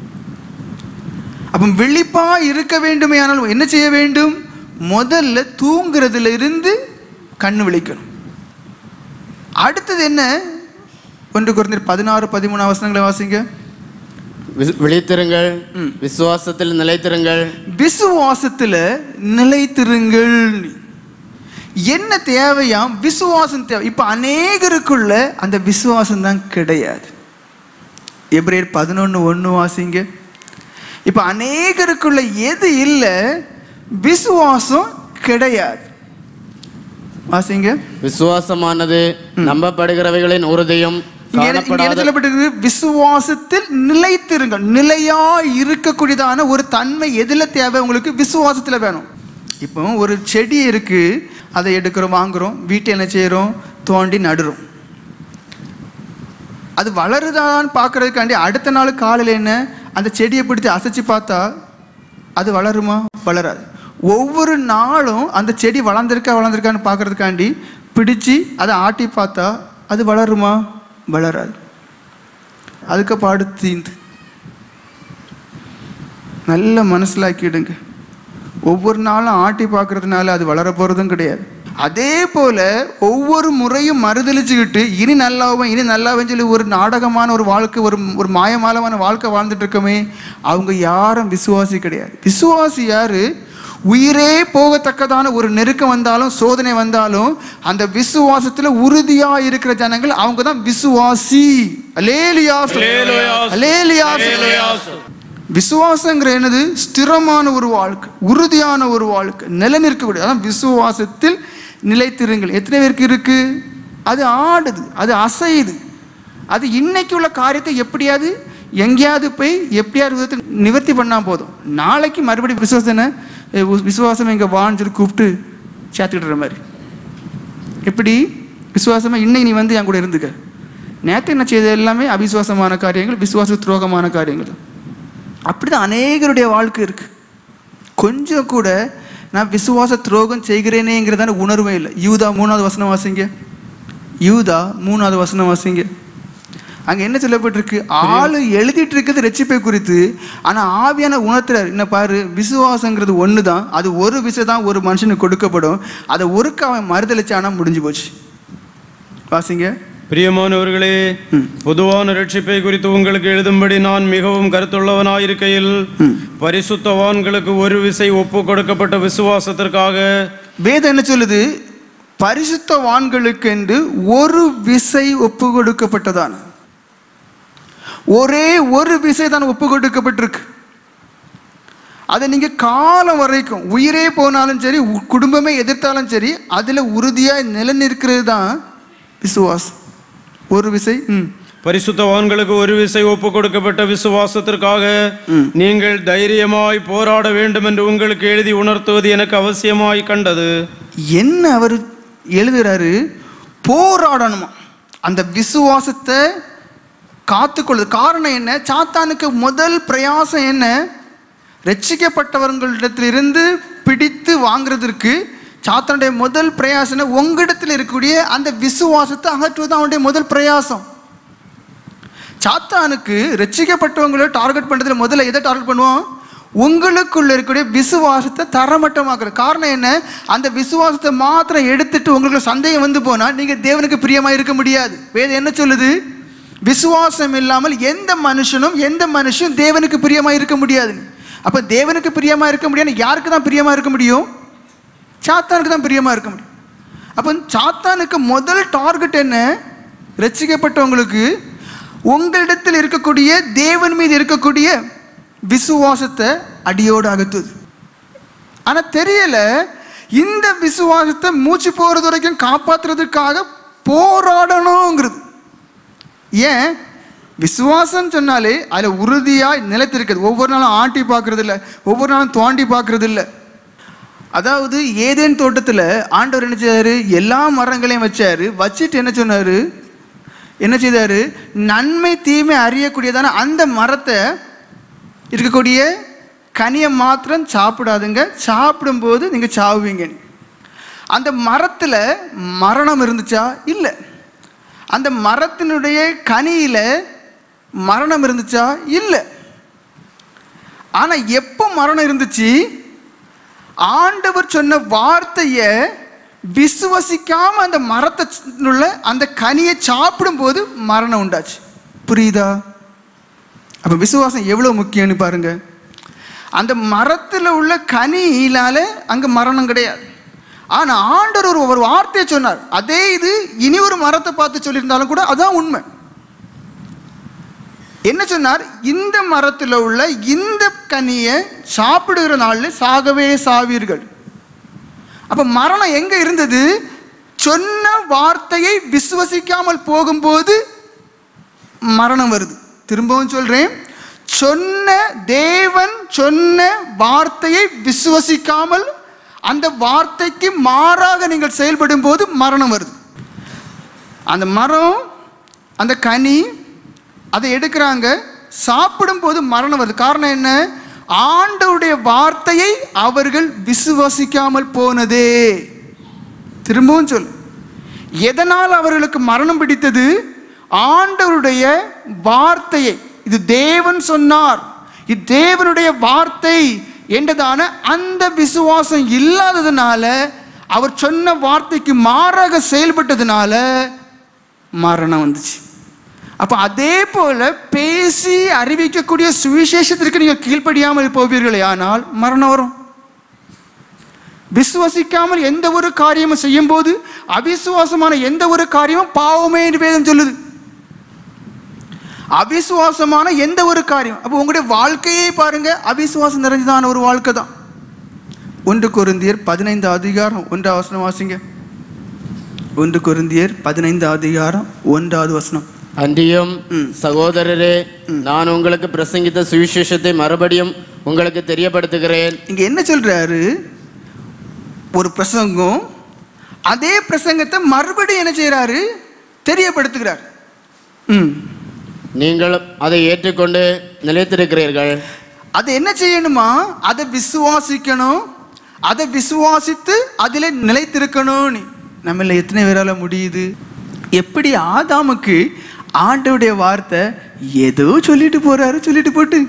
அப்ப விழிப்பா இருக்க வேண்டுமே. ஆனால் என்ன செய்ய வேண்டும்? முதல்ல தூங்குறதுல இருந்து கண்ணு விழிக்கணும். அடுத்தது என்ன? 1 கொரிந்தியர் 16-13 வசனங்களை வாசிங்க. விழித்திருங்கள், விசுவாசத்தில் நிலைத்திருங்கள். விசுவாசத்தில் நிலைத்திருங்கள். என்ன தேவையாம்? விசுவாசம் தேவை. இப்ப அநேகருக்குள்ள அந்த விசுவாசம் தான் கிடையாது. எபிரேயர் 11:1 வாசிங்க. இப்ப அநேகருக்குள்ள எது இல்லை? விசுவாசம் கிடையாது. வாசிங்க. விசுவாசமானது நம்பப்படுகிறவைகளின் உறுதியும் விசுவாசத்தில் நிலைத்திருங்கள். நிலையா இருக்கக்கூடியதான ஒரு தன்மை எதுல தேவை உங்களுக்கு? விசுவாசத்துல வேணும். இப்போ ஒரு செடி இருக்கு, அதை எடுக்கிறோம், வாங்குறோம், வீட்டை என்ன செய்யறோம்? தோண்டி நடுறோம். அது வளருதான்னு பார்க்கறதுக்காண்டி அடுத்த நாள் காலையில் என்ன, அந்த செடியை பிடிச்சி அசைச்சு பார்த்தா அது வளருமா? வளராது. ஒவ்வொரு நாளும் அந்த செடி வளர்ந்துருக்கான்னு பார்க்கறதுக்காண்டி பிடிச்சி அதை ஆட்டி பார்த்தா அது வளருமா? வளராது. அதுக்கு பாடு தீந்து. நல்ல மனசிலாக்கிடுங்க. ஒவ்வொரு நாளும் ஆட்டி பார்க்கறதுனால அது வளர போகிறதும் கிடையாது. அதே போல் ஒவ்வொரு முறையும் மறுதளிச்சுக்கிட்டு இனி நல்லாவும் சொல்லி ஒரு நாடகமான ஒரு வாழ்க்கை, ஒரு மாயமாலமான வாழ்க்கை வாழ்ந்துட்டு இருக்கோமே, அவங்க யாரும் விசுவாசி கிடையாது. விசுவாசி யாரு? உயிரே போகத்தக்கதான ஒரு நெருக்கம் வந்தாலும் சோதனை வந்தாலும் அந்த விசுவாசத்தில் உறுதியாக இருக்கிற ஜனங்கள் அவங்க தான் விசுவாசி. அல்லேலூயா, அல்லேலூயா. விசுவாசங்கிற என்னது? ஸ்திரமான ஒரு வாழ்க்கை, உறுதியான ஒரு வாழ்க்கை, நிலைநிற்கக்கூடிய. அதான் விசுவாசத்தில் நிலைத்திருங்கள். எத்தனை பேருக்கு இருக்கு? அது ஆடுது, அது அசையுது. அது இன்னைக்கு உள்ள காரியத்தை எப்படியாவது எங்கேயாவது போய் எப்படியாவது விதத்தை நிவர்த்தி பண்ணால் போதும். நாளைக்கு மறுபடியும் விசுவாசம் எங்கே வான்னு சொல்லி கூப்பிட்டு சேர்த்துக்கிட்டுற மாதிரி. எப்படி விசுவாசமாக இன்னைக்கு நீ வந்து என் கூட இருந்துக்க. நேற்று என்ன செய்த எல்லாமே அவிசுவாசமான காரியங்கள், விசுவாச துரோகமான காரியங்கள். அப்படிதான் அநேகருடைய வாழ்க்கை இருக்கு. கொஞ்சம் கூட நான் விசுவாச துரோகம் செய்கிறேனேங்கிறதான உணர்வே இல்லை. யூதா 3வது வசனம் வாசிங்க. யூதா 3வது வசனம் வாசிங்க. அங்கே என்ன சொல்லப்பட்டிருக்கு? ஆளு எழுதிட்டு இருக்கிறது ரட்சிப்பை குறித்து, ஆனால் ஆவியான உணர்த்துறாரு. என்ன பாரு, விசுவாசங்கிறது ஒன்று தான், அது ஒரு விஷயம் தான் ஒரு மனுஷனுக்கு கொடுக்கப்படும். அதை ஒருக்கு அவன் மறுதளிச்சானா முடிஞ்சு போச்சு. வாசிங்க. பிரியமானவர்களே, பொதுவான ரட்சிப்பை குறித்து உங்களுக்கு எழுதும்படி நான் மிகவும் கருத்துள்ளவனாயிருக்கையில் பரிசுத்தவான்களுக்கு ஒரு விசை ஒப்பு கொடுக்கப்பட்ட விசுவாசத்திற்காக வேதம் என்ன சொல்லுது? பரிசுத்தவான்களுக்கு என்று ஒரு விசை ஒப்பு கொடுக்கப்பட்டதான ஒரே ஒரு விசை தான் ஒப்பு கொடுக்கப்பட்டிருக்கு. அதை நீங்க காலம் வரைக்கும் உயிரே போனாலும் சரி, குடும்பமே எதிர்த்தாலும் சரி, அதுல உறுதியாய் நிலைநிற்கிறது தான் விசுவாசம். ஒரு விசை. பரிசுத்தவான்களுக்கு ஒரு விசை ஒப்பு கொடுக்கப்பட்ட விசுவாசத்திற்காக நீங்கள் தைரியமாய் போராட வேண்டும் என்று உங்களுக்கு எழுதி உணர்த்துவது எனக்கு அவசியமாய் கண்டது. என்ன அவர் எழுதுறாரு? போராடணுமா அந்த விசுவாசத்தை காத்துக்கொள்ளுது. காரணம் என்ன? சாத்தானுக்கு முதல் பிரயாசம் என்ன? ரட்சிக்கப்பட்டவர்களிடத்திலிருந்து பிடித்து வாங்குறதற்கு சாத்தானுடைய முதல் பிரயாசம் உங்களிடத்தில் இருக்கக்கூடிய அந்த விசுவாசத்தை அகற்றுவது அவனுடைய முதல் பிரயாசம். சாத்தானுக்கு ரட்சிக்கப்பட்டவங்களை டார்கெட் பண்ணுறதுல முதல்ல எதை டார்கெட் பண்ணுவோம்? உங்களுக்குள்ள இருக்கக்கூடிய விசுவாசத்தை தரமட்டமாக்குற. காரணம் என்ன? அந்த விசுவாசத்தை மாத்திரம் எடுத்துட்டு உங்களுக்கு சந்தேகம் வந்து போனால் நீங்கள் தேவனுக்கு பிரியமாக இருக்க முடியாது. வேதம் என்ன சொல்லுது? விசுவாசம் இல்லாமல் எந்த மனுஷனும் தேவனுக்கு பிரியமாக இருக்க முடியாது. அப்போ தேவனுக்கு பிரியமாக இருக்க முடியாது. யாருக்கு தான் பிரியமாக இருக்க முடியும்? சாத்தானுக்கு தான் பிரியமாக இருக்க முடியும். அப்போ சாத்தானுக்கு முதல் டார்கெட் என்ன? ரட்சிக்கப்பட்டவங்களுக்கு உங்களிடத்தில் இருக்கக்கூடிய தேவன் மீது இருக்கக்கூடிய விசுவாசத்தை அடியோடு அகற்றுது. ஆனால் தெரியல, இந்த விசுவாசத்தை மூச்சு போகிறது வரைக்கும் காப்பாற்றுறதுக்காக போராடணுங்கிறது. ஏன்? விசுவாசம் சொன்னாலே அதில் உறுதியாக நிலைத்திருக்குது. ஒவ்வொரு நாளும் ஆட்டி பார்க்கறது இல்லை, ஒவ்வொரு நாளும் தோண்டி பார்க்கறது இல்லை. அதாவது ஏதேன் தோட்டத்தில் ஆண்டவர் என்ன செய்தார்? எல்லா மரங்களையும் வச்சுட்டு என்ன செய்தார்? நன்மை தீமை அறியக்கூடியதான அந்த மரத்தை இருக்கக்கூடிய கனியை மாத்திரம் சாப்பிடாதுங்க, சாப்பிடும்போது நீங்கள் சாவுவீங்க. அந்த மரத்தில் மரணம் இருந்துச்சா? இல்லை. அந்த மரத்தினுடைய கனியில் மரணம் இருந்துச்சா? இல்லை. ஆனால் எப்போ மரணம் இருந்துச்சு? ஆண்டவர் சொன்ன வார்த்தையை விசுவசிக்காம அந்த மரத்தினுள்ள அந்த கனியை சாப்பிடும்போது மரணம் உண்டாச்சு. புரியுதா? அப்போ விசுவாசம் எவ்வளோ முக்கியம்னு பாருங்க. அந்த மரத்தில் உள்ள கனியினால அங்கே மரணம் கிடையாது. ஆனால் ஆண்டவர் ஒரு வார்த்தையை சொன்னார். அதே இது இனி ஒரு மரத்தை பார்த்து சொல்லியிருந்தாலும் கூட அதான் உண்மை. என்ன சொன்னார்? இந்த மரத்தில் உள்ள இந்த கனியை சாப்பிடுகிற நாளில் சாகவே சாவீர்கள். அப்போ மரணம் எங்கே இருந்தது? சொன்ன வார்த்தையை விசுவசிக்காமல் போகும்போது மரணம் வருது. திரும்பவும் சொல்கிறேன், தேவன் சொன்ன வார்த்தையை விசுவசிக்காமல் அந்த வார்த்தைக்கு மாறாக நீங்கள் செயல்படும் போது மரணம் வருது. அந்த மரம், அந்த கனி, அதை எடுக்கிறாங்க, சாப்பிடும் போது மரணம் வருது. காரணம் என்ன? ஆண்டவருடைய வார்த்தையை அவர்கள் விசுவாசிக்காமல் போனதே. திரும்பவும் சொல், எதனால் அவர்களுக்கு மரணம் பிடித்தது? ஆண்டவருடைய வார்த்தையை, இது தேவன் சொன்னார், இது தேவனுடைய வார்த்தை என்றதான அந்த விசுவாசம் இல்லாததுனால, அவர் சொன்ன வார்த்தைக்கு மாறாக செயல்பட்டதுனால மரணம் வந்துச்சு. அப்போ அதே போல பேசி அறிவிக்கக்கூடிய சுவிசேஷத்திற்கு நீங்கள் கீழ்ப்படியாமல் போவீர்களே ஆனால் மரணம் வரும். விசுவாசிக்காமல் எந்த ஒரு காரியமும் செய்யும் போது, அவிசுவாசமான எந்த ஒரு காரியமும் பாவமே என்று வேதம் சொல்லுது. அவிசுவாசமான எந்த ஒரு காரியம், அப்போ உங்களுடைய வாழ்க்கையை பாருங்க, அவிசுவாசம் நிறைஞ்சதான ஒரு வாழ்க்கை தான். 1 கொரிந்தியர் 15 அதிகாரம் 1 வசனம் வாசிங்க. 1 கொரிந்தியர் 15 அதிகாரம் 1 வசனம். அன்றியும் சகோதரரே, நான் உங்களுக்கு பிரசங்கித்த சுவிசேஷத்தை மறுபடியும் உங்களுக்கு தெரியப்படுத்துகிறேன். இங்க என்ன சொல்றாரு? ஒரு பிரசங்கம், அதே பிரசங்கத்தை மறுபடியும் என்ன செய்யறாரு? தெரியப்படுத்துகிறார். நீங்கள் அதை ஏற்றுக்கொண்டு நிலைத்திருக்கிறீர்கள். அதை என்ன செய்யணுமா? அதை விசுவாசிக்கணும், அதை விசுவாசித்து அதில் நிலைத்திருக்கணும். நம்மள எத்தனை பேரால முடியுது? எப்படி ஆதாமுக்கு ஆண்டவருடைய வார்த்தை ஏதோ சொல்லிட்டு போட்டு,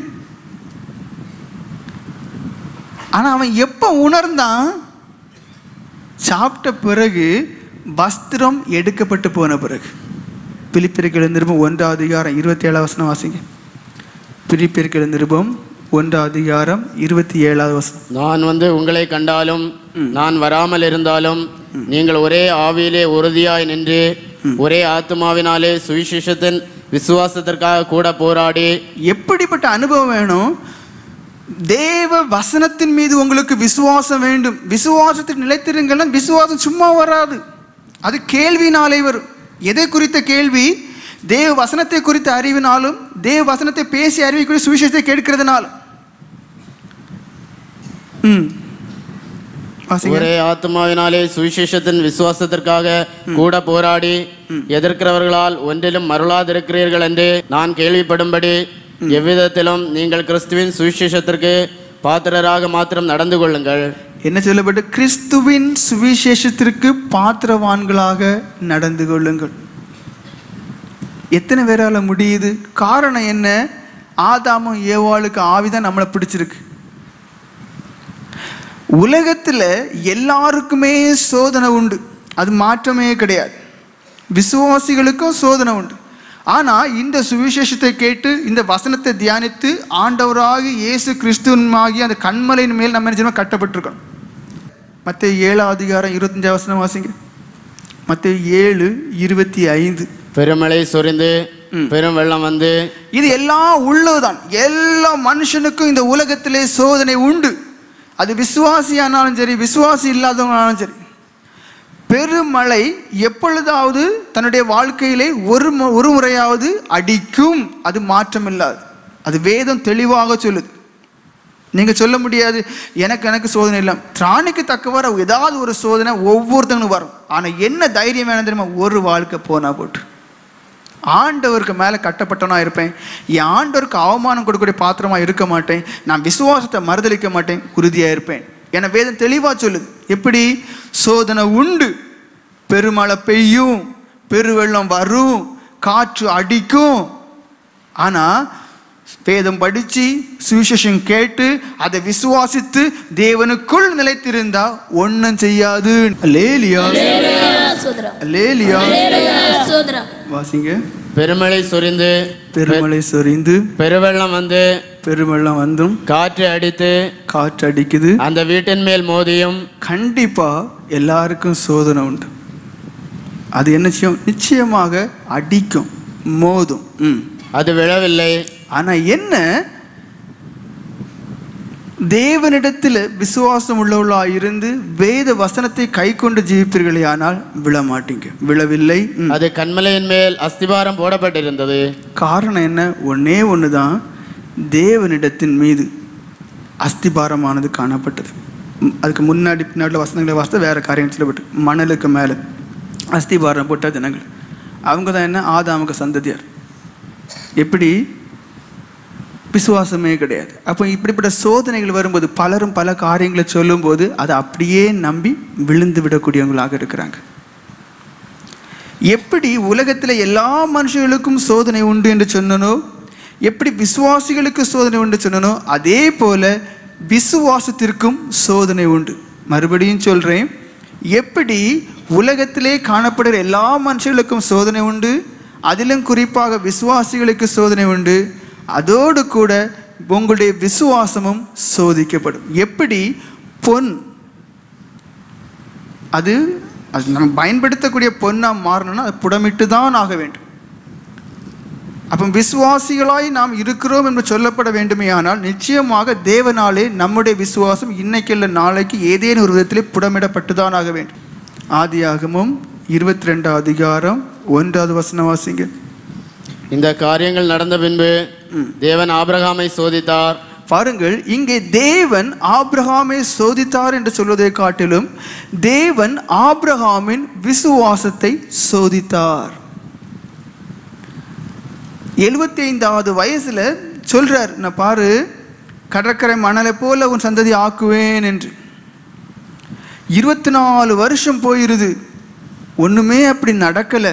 ஆனா அவன் எப்ப உணர்ந்தான்? சாப்பிட்ட பிறகு, வஸ்திரம் எடுக்கப்பட்டு போன பிறகு. பிலிப்பியர் நிருபம் 1 அதிகாரம் 27 வசனம் வாசிங்க. பிலிப்பியர் நிருபம் 1 அதிகாரம் 27 வசனம். நான் வந்து உங்களை கண்டாலும் நான் வராமல் இருந்தாலும் நீங்கள் ஒரே ஆவியிலே உறுதியாய் நின்று ஒரே ஆத்மாவினாலே சுவிசேஷத்தின் விசுவாசத்திற்காக கூட போராடி. எப்படிப்பட்ட அனுபவம் வேணும்? தேவ வசனத்தின் மீது உங்களுக்கு விசுவாசம் வேண்டும். விசுவாசத்தில் நிலைத்திருங்கள். விசுவாசம் சும்மா வராது, அது கேள்வினாலே வரும். எதை குறித்த கேள்வி? தேவ வசனத்தை குறித்த அறிவினாலும், தேவ வசனத்தை பேசி அறிவிக்கூடிய சுவிசேஷத்தை கேட்கிறதுனாலும். ஒரே ஆத்மாவினாலே சுவிசேஷத்தின் விசுவாசத்திற்காக கூட போராடி எதிர்க்கிறவர்களால் ஒன்றிலும் மருளாதிருக்கிறீர்கள் என்று நான் கேள்விப்படும்படி எவ்விதத்திலும் நீங்கள் கிறிஸ்துவின் சுவிசேஷத்திற்கு பாத்திரராக மாத்திரம் நடந்து கொள்ளுங்கள். என்ன சொல்லப்பட்டு? கிறிஸ்துவின் சுவிசேஷத்திற்கு பாத்திரவான்களாக நடந்து கொள்ளுங்கள். எத்தனை பேரால முடியுது? காரணம் என்ன? ஆதாமும் ஏவாளுக்கு ஆவிதான் நம்மளை பிடிச்சிருக்கு. உலகத்துல எல்லாருக்குமே சோதனை உண்டு, அது மாற்றமே கிடையாது. விசுவாசிகளுக்கும் சோதனை உண்டு. ஆனா இந்த சுவிசேஷத்தை கேட்டு இந்த வசனத்தை தியானித்து ஆண்டவராகி இயேசு கிறிஸ்துவாகிய அந்த கண்மலையின் மேல் நம்ம என்ன கட்டப்பட்டிருக்கோம். மத்தேயு 7 அதிகாரம் 25 வசனம் வாசிங்க. மத்தேயு 7:25. பெருமழை சொரிந்து பெரும் வெள்ளம் வந்து, இது எல்லாம் உள்ளதுதான். எல்லா மனுஷனுக்கும் இந்த உலகத்திலே சோதனை உண்டு. அது விசுவாசியானாலும் சரி, விசுவாசி இல்லாதவங்களாலும் சரி. பெருமழை எப்பொழுதாவது தன்னுடைய வாழ்க்கையிலே ஒரு முறையாவது அடிக்கும். அது மாற்றம் இல்லாது. அது வேதம் தெளிவாக சொல்லுது. நீங்க சொல்ல முடியாது எனக்கு சோதனை இல்லை. திராணிக்கு தக்கவாறு ஏதாவது ஒரு சோதனை ஒவ்வொருத்தங்களும் வரும். ஆனா என்ன தைரியம் வேணும் தெரியுமா? ஒரு வாழ்க்கை போனா போட்டு ஆண்டவருக்கு மேலே கட்டப்பட்டவனா இருப்பேன். என் ஆண்டவருக்கு அவமானம் கொடுக்கக்கூடிய பாத்திரமா இருக்க மாட்டேன். நான் விசுவாசத்தை மறுதளிக்க மாட்டேன். உறுதியா இருப்பேன். என வேதம் தெளிவா சொல்லுது. எப்படி? சோதனை உண்டு, பெருமழை பெய்யும், பெருவெள்ளம் வரும், காற்று அடிக்கும். ஆனா வேதம் படிச்சு சுவிசேஷம் கேட்டு அதை விசுவாசித்து தேவனுக்குள் நிலைத்திருந்தா ஒன்னும் செய்யாது. அல்லேலூயா, அல்லேலூயா. வாசிங்க. பெருமழை சொரிந்து பெருமழை சொரிந்து பெருவெள்ளம் வந்து, பெருவெள்ளம் வந்தும் காற்று அடித்து, காற்று அடிக்குது, அந்த வீட்டின் மேல் மோதியும். கண்டிப்பா எல்லாருக்கும் சோதனை உண்டு. அது என்ன செய்யும்? நிச்சயமாக அடிக்கும், மோதும். அது விழவில்லை. ஆனா என்ன? தேவனிடத்தில் விசுவாசம் உள்ளவர்களா இருந்து வேத வசனத்தை கை கொண்டு ஜீவிப்பீர்களே, ஆனால் விழமாட்டீங்க. விழவில்லை. அது கண்மலையின் மேல் அஸ்திபாரம் போடப்பட்டிருந்தது. காரணம் என்ன? ஒன்னே ஒண்ணுதான். தேவனிடத்தின் மீது அஸ்திபாரமானது காணப்பட்டது. அதுக்கு முன்னாடி பின்னாடி வசனங்களை வாசித்த வேற காரியம் சொல்லப்பட்டு, மணலுக்கு மேல அஸ்திபாரம் போட்ட ஜனங்கள் அவங்க தான் என்ன? ஆதாமுக்கு சந்ததியார். எப்படி? விசுவாசமே கிடையாது. அப்போ இப்படிப்பட்ட சோதனைகள் வரும்போது பலரும் பல காரியங்களை சொல்லும்போது அதை அப்படியே நம்பி விழுந்து விடக்கூடியவங்களாக இருக்கிறாங்க. எப்படி உலகத்தில் எல்லா மனுஷர்களுக்கும் சோதனை உண்டு என்று சொன்னனோ, எப்படி விசுவாசிகளுக்கு சோதனை உண்டு சொன்னனோ, அதே போல விசுவாசத்திற்கும் சோதனை உண்டு. மறுபடியும் சொல்றேன், எப்படி உலகத்திலே காணப்படுகிற எல்லா மனுஷர்களுக்கும் சோதனை உண்டு, அதிலும் குறிப்பாக விசுவாசிகளுக்கு சோதனை உண்டு, அதோடு கூட உங்களுடைய விசுவாசமும் சோதிக்கப்படும். எப்படி பொன் அது நம்ம பயன்படுத்தக்கூடிய பொன்னா மாறணும்னா அது புடமிட்டு தான் ஆக வேண்டும். அப்போ விசுவாசிகளாய் நாம் இருக்கிறோம் என்று சொல்லப்பட வேண்டுமே. ஆனால் நிச்சயமாக தேவனாலே நம்முடைய விசுவாசம் இன்னைக்கு இல்லை நாளைக்கு ஏதேனும் ஒரு விதத்திலே புடமிடப்பட்டு தான் ஆக வேண்டும். ஆதியாகமம் 22 அதிகாரம் 1வது வசனம் வாசிங்க. இந்த காரியங்கள் நடந்த பின்பு தேவன் ஆபிரகாமை சோதித்தார். பாருங்கள், இங்கே தேவன் ஆபிரகாமை சோதித்தார் என்று சொல்வதை காட்டிலும் தேவன் ஆபிரகாமின் விசுவாசத்தை சோதித்தார். 75வது வயசுல சொல்றார், நான் பாரு கடற்கரை மணலை போல உன் சந்ததி ஆக்குவேன் என்று. 24 வருஷம் போயிருது, ஒண்ணுமே அப்படி நடக்கல.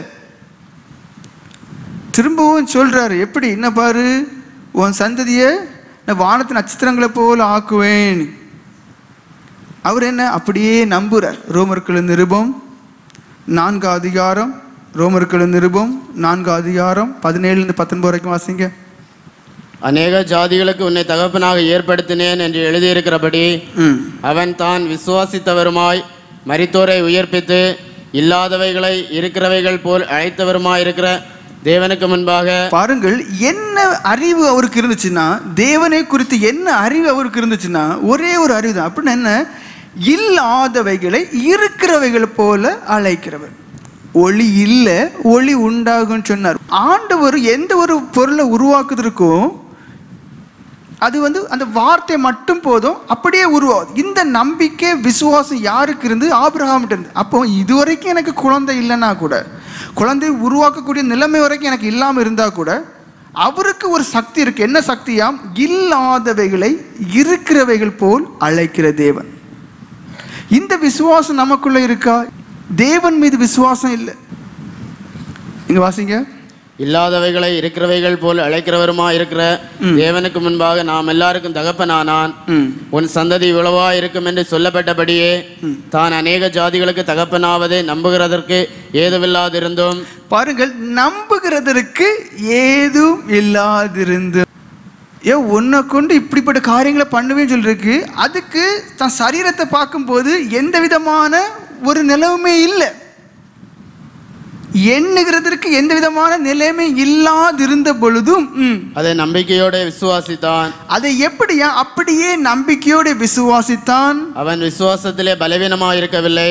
திரும்பவும் சொல்றாரு, எப்படி? என்ன பாரு, உன் சந்ததியை நான் வானத்து நட்சத்திரங்களை போல ஆக்குவேன். அவர் என்ன அப்படியே நம்புறார். ரோமர்கள் நிருபம் 4 அதிகாரம், ரோமர்கள் நிருபம் 4 அதிகாரம் 17-19 வரைக்கும் வாசிங்க. அநேக ஜாதிகளுக்கு உன்னை தகப்பனாக ஏற்படுத்தினேன் என்று எழுதியிருக்கிறபடி அவன் தான் விசுவாசித்தவருமாய் மரித்தோரை உயிர்ப்பித்து இல்லாதவைகளை இருக்கிறவைகள் போல் அழைத்தவருமாயிருக்கிற தேவனுக்கு முன்பாக. பாருங்கள், என்ன அறிவு அவருக்கு இருந்துச்சுன்னா, தேவனை குறித்து என்ன அறிவு அவருக்கு இருந்துச்சுன்னா, ஒரே ஒரு அறிவு தான். அப்படின்னு என்ன? இல்லாதவைகளை இருக்கிறவைகள் போல அழைக்கிறவர். ஒளி இல்லை, ஒளி உண்டாகும் சொன்னார். ஆண்டவர் எந்த ஒரு பொருளை உருவாக்குவதற்கும் அது அந்த வார்த்தை மட்டும் போதும், அப்படியே உருவாகுது. இந்த நம்பிக்கை விசுவாசம் யாருக்கு இருந்து? ஆபிரகாம்கிட்ட இருந்து. அப்போ இதுவரைக்கும் எனக்கு குழந்தை இல்லைன்னா கூட, குழந்தை உருவாக்கக்கூடிய நிலைமை வரைக்கும் எனக்கு இல்லாமல் இருந்தால் கூட, அவருக்கு ஒரு சக்தி இருக்கு. என்ன சக்தியாம்? இல்லாதவைகளை இருக்கிறவைகள் போல் அழைக்கிற தேவன். இந்த விசுவாசம் நமக்குள்ள இருக்கா? தேவன் மீது விசுவாசம் இல்லை. இங்க வாசிங்க. இல்லாதவைகளை இருக்கிறவைகள் போல் அழைக்கிறவருமா இருக்கிற தேவனுக்கு முன்பாக நாம் எல்லாருக்கும் தகப்பனானான். உன் சந்ததி இவ்வளவா இருக்கும் என்று சொல்லப்பட்டபடியே தான் அநேக ஜாதிகளுக்கு தகப்பனாவதை நம்புகிறதற்கு ஏதுவில்லாதிருந்தும். பாருங்கள், நம்புகிறதற்கு ஏதும் இல்லாதிருந்தும். உன்னை கொண்டு இப்படிப்பட்ட காரியங்களை பண்ணுவேன்னு சொல்லிருக்கு. அதுக்கு தன் சரீரத்தை பார்க்கும்போது எந்த விதமான ஒரு நிலவுமே இல்லை. எண்ணுகிறதற்கு எந்த விதமான நிலைமை இல்லாதிருந்த பொழுதும் அதை நம்பிக்கையோட விசுவாசித்தான். அதை எப்படியா? அப்படியே நம்பிக்கையோட விசுவாசித்தான். அவன் விசுவாசத்திலே பலவீனமா இருக்கவில்லை.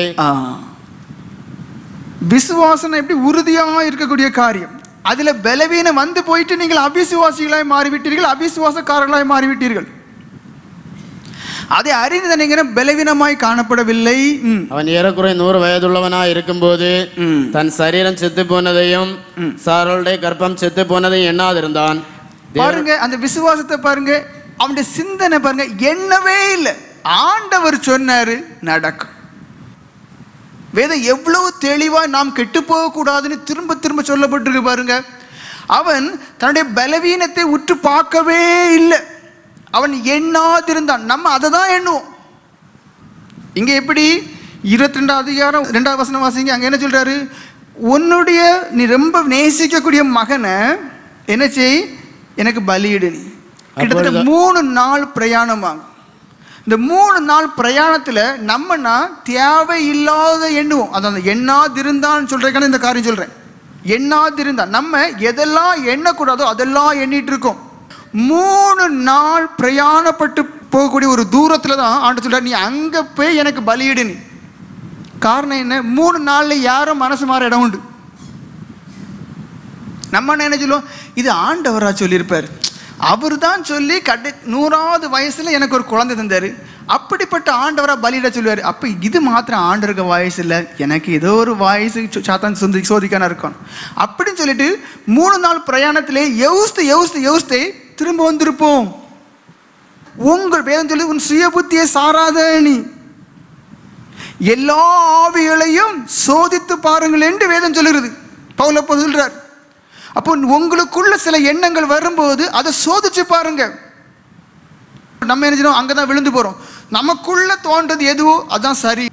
விசுவாசம் எப்படி உறுதியா இருக்கக்கூடிய காரியம். அதுல பலவீனம் வந்து போயிட்டு நீங்கள் அவிசுவாசிகளாய் மாறிவிட்டீர்கள், அவிசுவாசக்காரர்களாய் மாறிவிட்டீர்கள். அதை அறிந்து நீங்க பலவீனமாய் காணப்படவில்லை. அவன் ஏறக்குறை 100 வயதுள்ளவனாய் இருக்கும்போது தன் சரீரம் செத்து போனதையும் சாரோளுடைய கர்ப்பம் செத்து போனதையும் எண்ணாதிருந்தான். பாருங்க, அந்த விசுவாசத்தை பாருங்க, அவனுடைய சிந்தனை பாருங்க, எண்ணவே இல்லை. ஆண்டவர் சொன்னாரு, நடக்கும். வேதம் எவ்வளவு தெளிவாய் நாம் கெட்டு போக கூடாதுன்னு திரும்ப திரும்ப சொல்லப்பட்டிருக்கு பாருங்க. அவன் தன்னுடைய பலவீனத்தை உற்று பார்க்கவே இல்லை. அவன் எண்ணாதிருந்தான். நம்ம அதை தான் எண்ணுவோம். இங்க எப்படி 22 அதிகாரம் 2வது வசனம் வாசிங்க. அங்க என்ன சொல்றாரு? உன்னுடைய நீ ரொம்ப நேசிக்கக்கூடிய மகனை என்ன செய், எனக்கு பலியிடு. நீ கிட்டத்தட்ட 3 நாள் பிரயாணமாகும். இந்த 3 நாள் பிரயாணத்துல நம்மனா தேவையில்லாத எண்ணுவோம். அதான் எண்ணாதிருந்தான்னு சொல்றேன். இந்த காரியம் சொல்றேன், எண்ணாதிருந்தான். நம்ம எதெல்லாம் எண்ணக்கூடாதோ அதெல்லாம் எண்ணிட்டு இருக்கோம். 3 நாள் பிரயாணப்பட்டு போகக்கூடிய ஒரு தூரத்துல தான் ஆண்டு சொல்றாரு, நீ அங்க போய் எனக்கு பலியிடு. நீ காரணம் என்ன? 3 நாள்ல யாரும் மனசு மாற இடம் உண்டு. நம்ம என்ன சொல்லுவோம், இது ஆண்டவரா சொல்லியிருப்பாரு, அவர் தான் சொல்லி 100வது வயசுல எனக்கு ஒரு குழந்தை தந்தாரு, அப்படிப்பட்ட ஆண்டவரா பலியிட சொல்லுவாரு. அப்ப இது மாத்திரம் ஆண்டவருக்கு வயசு இல்லை, எனக்கு ஏதோ ஒரு வயசு சாத்தான் சோதிக்கான இருக்கும் அப்படின்னு சொல்லிட்டு 3 நாள் பிரயாணத்திலே யோசித்து திரும்ப வந்திருப்போம். உங்கள் வேதம் சொல்லி உன் சுய புத்தியை சாராத நீ எல்லா ஆவிகளையும் சோதித்து பாருங்கள் என்று வேதம் சொல்லுகிறது. பவுல் அப்போ சொல்றார். அப்போ உங்களுக்குள்ள சில எண்ணங்கள் வரும்போது அதை சோதிச்சு பாருங்க. நம்ம என்ன செய்யணும்? அங்கதான் விழுந்து போறோம். நமக்குள்ள தோன்றது எதுவோ அதான் சரி.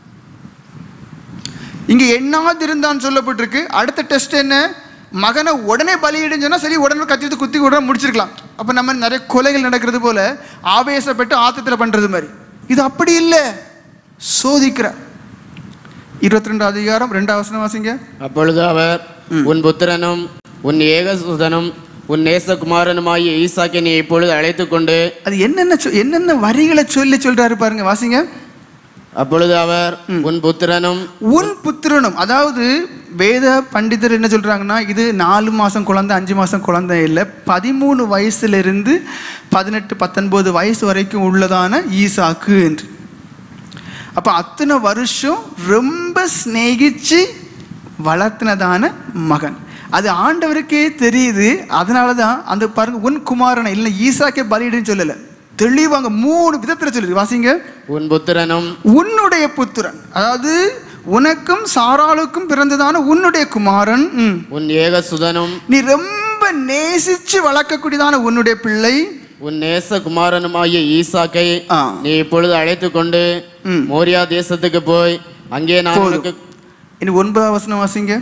இங்க எண்ணாதிருந்தான்னு சொல்லப்பட்டிருக்கு. அடுத்த டெஸ்ட் என்ன? மகனை உடனே பலியிடுன்னு சொன்னா சரி, உடனே கத்திட்டு குத்தி உடனே முடிச்சிருக்கலாம். அப்ப நம்ம நிறைய கொலைகள் நடக்கிறது போல ஆவேசப்பட்டு ஆத்தத்தில் பண்றது மாதிரி. இது அப்படி இல்லை, சோதிக்கிற. 22 அதிகாரம் 2வது வசனம் வாசிங்க. அப்பொழுது அவர் உன் புத்திரனும் உன் ஏகசுதனும் உன் நேசகுமாரனுமாகிய ஈசாக்கை நீ இப்பொழுது அழைத்து கொண்டு. அது என்னென்ன வரிகளை சொல்றாரு பாருங்க, வாசிங்க. அப்பொழுது அவர் உன் புத்திரனும், அதாவது வேத பண்டிதர் என்ன சொல்றாங்கன்னா, இது 4 மாசம் குழந்தை 5 மாசம் குழந்தை இல்லை, 13 வயசுல இருந்து 18 19 வயசு வரைக்கும் உள்ளதான ஈசாக்கு என்று. அப்ப அத்தனை வருஷம் ரொம்ப சிநேகிச்சு வளர்த்தினதான மகன். அது ஆண்டவருக்கே தெரியுது. அதனாலதான் அந்த பாருங்க, உன் குமாரனை இல்லை ஈசாக்கே பலியிடுன்னு சொல்லல, தெளிவாங்க 3 விதத்துல சொல்லுது. வாசிங்க. உன் புத்திரனும், உன்னுடைய புத்திரன், அதாவது உனக்கும் சாராளுக்கும் பிறந்ததான உன்னுடைய குமாரன். உன் ஏகசுதனும், நீ ரொம்ப நேசிச்சு வளர்க்கக்கூடியதான உன்னுடைய பிள்ளை, உன் நேசகுமாரனுமாகிய ஈசாக்கை நீ இப்பொழுது அழைத்து கொண்டு மோரியா தேசத்துக்கு போய் அங்கே நான் உனக்கு. இனி 9வது வசனம் வாசிங்க.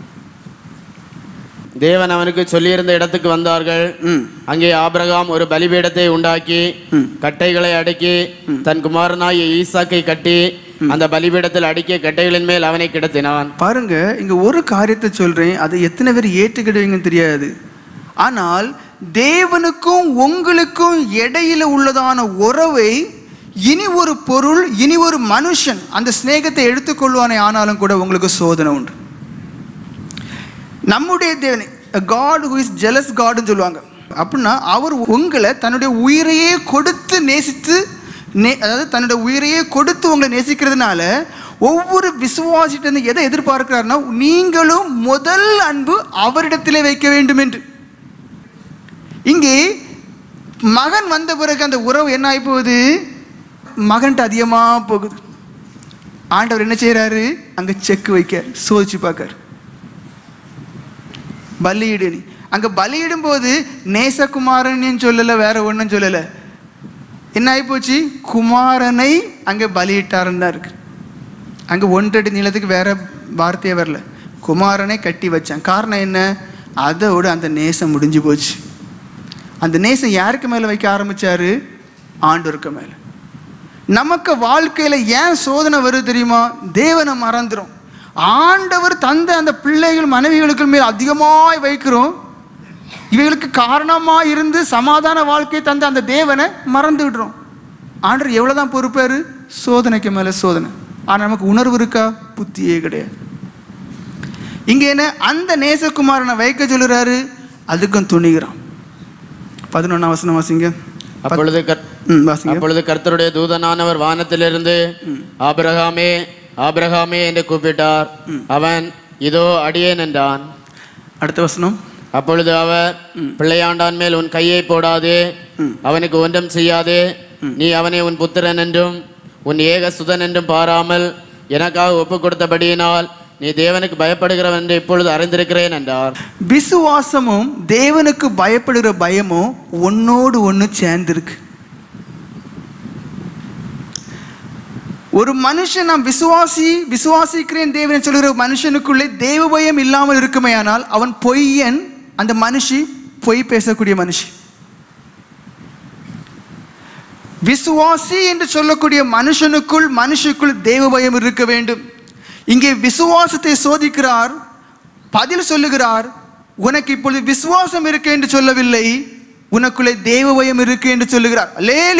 தேவன் அவனுக்கு சொல்லியிருந்த இடத்துக்கு வந்தார்கள். அங்கே ஆபிரகாம் ஒரு பலிபீடத்தை உண்டாக்கி கட்டைகளை அடுக்கி தன் குமாரனாகிய ஈசாக்கை கட்டி அந்த பலிபீடத்தில் அடிக்கிய கட்டைகளின் மேல் அவனை கிடத்தினான். பாருங்க, இங்க ஒரு காரியத்தை சொல்றேன், அது எத்தனை பேர் ஏற்றுக்கிடுவீங்கன்னு தெரியாது. ஆனால் தேவனுக்கும் உங்களுக்கும் இடையில உள்ளதான உறவை இனி ஒரு பொருள், இனி ஒரு மனுஷன் அந்த சிநேகத்தை எடுத்துக்கொள்வானே ஆனாலும் கூட உங்களுக்கு சோதனை உண்டு. நம்முடைய தேவனை God who is jealous God ன்னு சொல்லுவாங்க. அப்படின்னா அவர் உங்களை தன்னுடைய உயிரையே கொடுத்து நேசித்து, அதாவது தன்னுடைய உயிரையே கொடுத்து உங்களை நேசிக்கிறதுனால ஒவ்வொரு விசுவாசிட்ட எதை எதிர்பார்க்கிறாருன்னா, நீங்களும் முதல் அன்பு அவரிடத்திலே வைக்க வேண்டும் என்று. இங்கே மகன் வந்த பிறகு அந்த உறவு என்ன ஆகி போகுது? மகன்ட்டு அதிகமாக போகுது. ஆண்டவர் என்ன செய்யறாரு? அங்க செக் வைக்க, சோதிச்சு பார்க்காரு. பலியிடு நீ. அங்க பலியிடும் போது நேசகுமாரன் சொல்லல, வேற ஒன்றும் சொல்லல. என்ன ஆயிப்போச்சு? குமாரனை அங்க பலியிட்டாருன்னு தான் இருக்கு. அங்க 1 அடி நீளத்துக்கு வேற வார்த்தையே வரல. குமாரனை கட்டி வச்சான். காரணம் என்ன? அதோட அந்த நேசம் முடிஞ்சு போச்சு. அந்த நேசம் யாருக்கு மேல வைக்க ஆரம்பிச்சாரு? ஆண்டவருக்கு மேல. நமக்கு வாழ்க்கையில ஏன் சோதனை வருது தெரியுமா? தேவனை மறந்துடும். ஆண்டவர் தந்த அந்த பிள்ளைகள் மனைவிகளுக்கு மேல் அதிகமாய் வைக்கிறோம். இவைகளுக்கு காரணமாக இருந்து சமாதான வாழ்க்கை தந்த அந்த தேவனை மறந்து விடுறோம். ஆண்டவர் எவ்வளவுதான் பொறுப்பாரு? சோதனைக்கு மேல சோதனை. ஆனா நமக்கு உணர்வு இருக்கா? புத்தியே கிடையாது. இங்க என்ன? அந்த நேசகுமாரனை வைக்க சொல்லுறாரு, அதுக்கும் துணிகிறான். 11ஆம் வசனம் வாசிங்க. அப்பொழுது கர்த்தருடைய தூதனானவர் வானத்திலிருந்து ஆபிரகாமே ஆபிரகாமே என்று கூப்பிட்டார். அவன் இதோ அடியேன் என்றான். அடுத்த வசனம். அப்பொழுது அவர், பிள்ளையாண்டான் மேல் உன் கையை போடாதே, அவனுக்கு ஒன்றும் செய்யாதே. நீ அவனை உன் புத்திரன் என்றும் உன் ஏக சுதன் என்றும் பாராமல் எனக்காக ஒப்பு கொடுத்தபடியினால் நீ தேவனுக்கு பயப்படுகிறவன் என்று இப்பொழுது அறிந்திருக்கிறேன் என்றார். விசுவாசமும் தேவனுக்கு பயப்படுகிற பயமும் ஒன்னோடு ஒன்று சேர்ந்திருக்கு. ஒரு மனுஷன் நான் விசுவாசிக்கிறேன் தேவனை சொல்கிற மனுஷனுக்குள்ளே தேவ பயம் இல்லாமல் இருக்குமே ஆனால் அவன் பொய்யன். அந்த மனுஷி பொய் பேசக்கூடிய மனுஷி. விசுவாசி என்று சொல்லக்கூடிய மனுஷனுக்குள் தேவ பயம் இருக்க வேண்டும். இங்கே விசுவாசத்தை சோதிக்கிறார், பதில் சொல்லுகிறார். உனக்கு இப்பொழுது விசுவாசம் இருக்கு என்று சொல்லவில்லை, உனக்குள்ளே தேவ பயம் இருக்கு என்று சொல்லுகிறார்.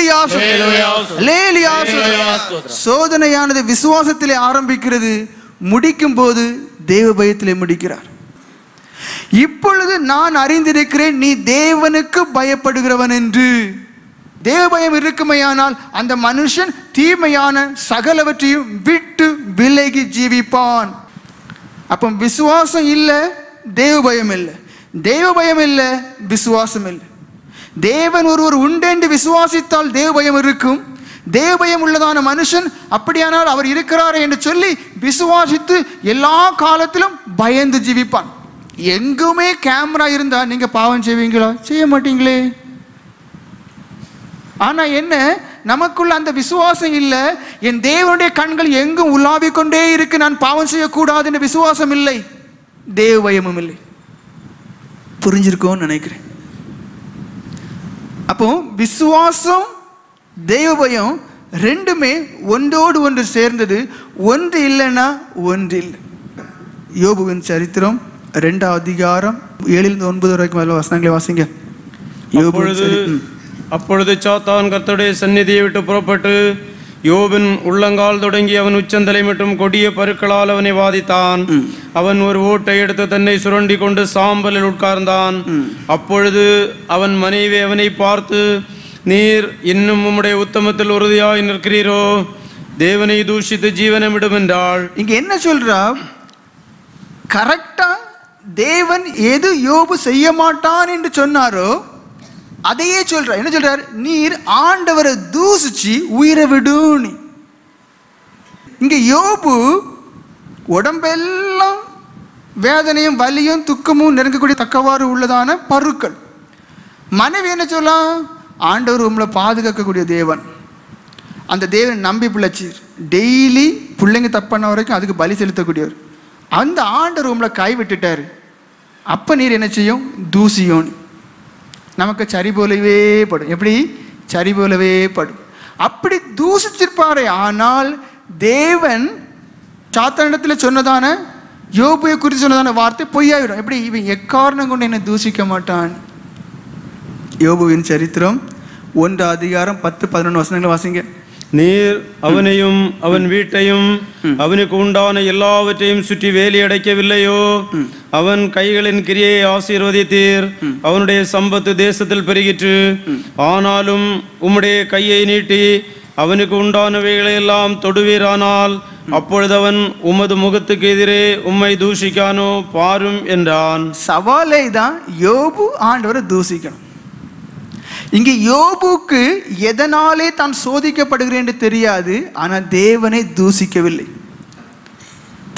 சோதனையானது விசுவாசத்திலே ஆரம்பிக்கிறது, முடிக்கும் போது தேவ பயத்திலே முடிக்கிறார். இப்பொழுது நான் அறிந்திருக்கிறேன் நீ தேவனுக்கு பயப்படுகிறவன் என்று. தேவ பயம் இருக்குமையானால் அந்த மனுஷன் தீமையான சகலவற்றையும் விட்டு விலகி ஜீவிப்பான். அப்போ விசுவாசம் இல்லை, தேவ பயம் இல்லை. தேவ பயம் இல்லை, விசுவாசம் இல்லை. தேவன் ஒருவர் உண்டென்று விசுவாசித்தால் தேவ பயம் இருக்கும். தேவ பயம் உள்ளதான மனுஷன் அப்படியானால் அவர் இருக்கிறார் என்று சொல்லி விசுவாசித்து எல்லா காலத்திலும் பயந்து ஜீவிப்பான். எங்குமே கேமரா இருந்தா நீங்க பாவம் செய்வீங்களா? செய்ய மாட்டீங்களே. ஆனா என்ன, நமக்குள்ள அந்த விசுவாசம் இல்லை. என் தேவனுடைய கண்கள் எங்கும் உலாவிக் கொண்டே இருக்கு, நான் பாவம் செய்யக்கூடாது என்ற விசுவாசம் இல்லை, தேவ பயமும் இல்லை. புரிஞ்சிருக்கோன்னு நினைக்கிறேன். அப்போ விசுவாசம் தேவ பயம் ரெண்டுமே ஒன்றோடு ஒன்று சேர்ந்தது. ஒன்று இல்லைன்னா ஒன்று இல்லை. யோபுவின் சரித்திரம் 2ஆம் அதிகாரம் 7-9 வரைக்கும் வசனங்களை வாசிங்க. அப்பொழுது சாத்தான் கர்த்தருடைய சந்நிதியை விட்டு புறப்பட்டு யோபின் உள்ளங்கால் தொடங்கி அவன் உச்சந்தலை மற்றும் கொடிய பருக்களால் அவனை வாதித்தான். அவன் ஒரு ஓட்டை எடுத்து தன்னை சுரண்டி கொண்டு சாம்பலில் உட்கார்ந்தான். அப்பொழுது அவன் மனைவி அவனை பார்த்து, நீர் இன்னும் உம்முடைய உத்தமத்தில் உறுதியாய் நிற்கிறீரோ? தேவனை தூஷித்து ஜீவனை விடும் என்றாள். இங்க என்ன சொல்றா? கரெக்டா தேவன் எது யோபு செய்ய மாட்டான் என்று சொன்னாரோ அதையே சொல்ற. என்ன சொல்றார்? நீர் ஆண்டவரை தூசிச்சு உயிரை விடும். இங்க யோபு உடம்பெல்லாம் வேதனையும் வலியும் துக்கமும் நெருங்கக்கூடிய தக்கவாறு உள்ளதான பருக்கள். மனைவி என்ன சொல்லலாம்? ஆண்டவர் உங்களை பாதுகாக்கக்கூடிய தேவன். அந்த தேவன் நம்பி பிள்ளைச்சி டெய்லி பிள்ளைங்க தப்பான வரைக்கும் அதுக்கு பலி செலுத்தக்கூடியவர். அந்த ஆண்டவர் உங்களை கை விட்டுட்டாரு. அப்ப நீர் என்ன செய்யும்? தூசியும். நமக்கு சரி போலவே படும். எப்படி? சரி போலவே படும். அப்படி தூசிச்சிருப்பாரே. ஆனால் தேவன் சாத்தானிடத்தில் சொன்னதான யோபுவை குறித்து சொன்னதான வார்த்தை பொய்யாயிடும். எப்படி? இவன் எக்காரணம் கொண்டு என்னை தூசிக்க மாட்டான். யோபுவின் சரித்திரம் 1ஆம் அதிகாரம் 10-11 வசனங்களை வாசிங்க. நீர் அவனையும் அவன் வீட்டையும் அவனுக்கு உண்டான எல்லாவற்றையும் சுற்றி வேலி அடைக்கவில்லையோ? அவன் கைகளின் கிரியை ஆசீர்வதித்தீர், அவனுடைய சம்பத்து தேசத்தில் பெருகிற்று. ஆனாலும் உம்முடைய கையை நீட்டி அவனுக்கு உண்டானவைகளை எல்லாம் தொடுவீரானால் அப்பொழுது அவன் உமது முகத்துக்கு எதிரே உம்மை தூஷிக்கானோ பாரும் என்றான். சவாலை தான் யோபு ஆண்டவரை தூஷிக்கணும். இங்கே யோபுக்கு எதனாலே தான் சோதிக்கப்படுகிறேன் என்று தெரியாது, ஆனால் தேவனை தூசிக்கவில்லை.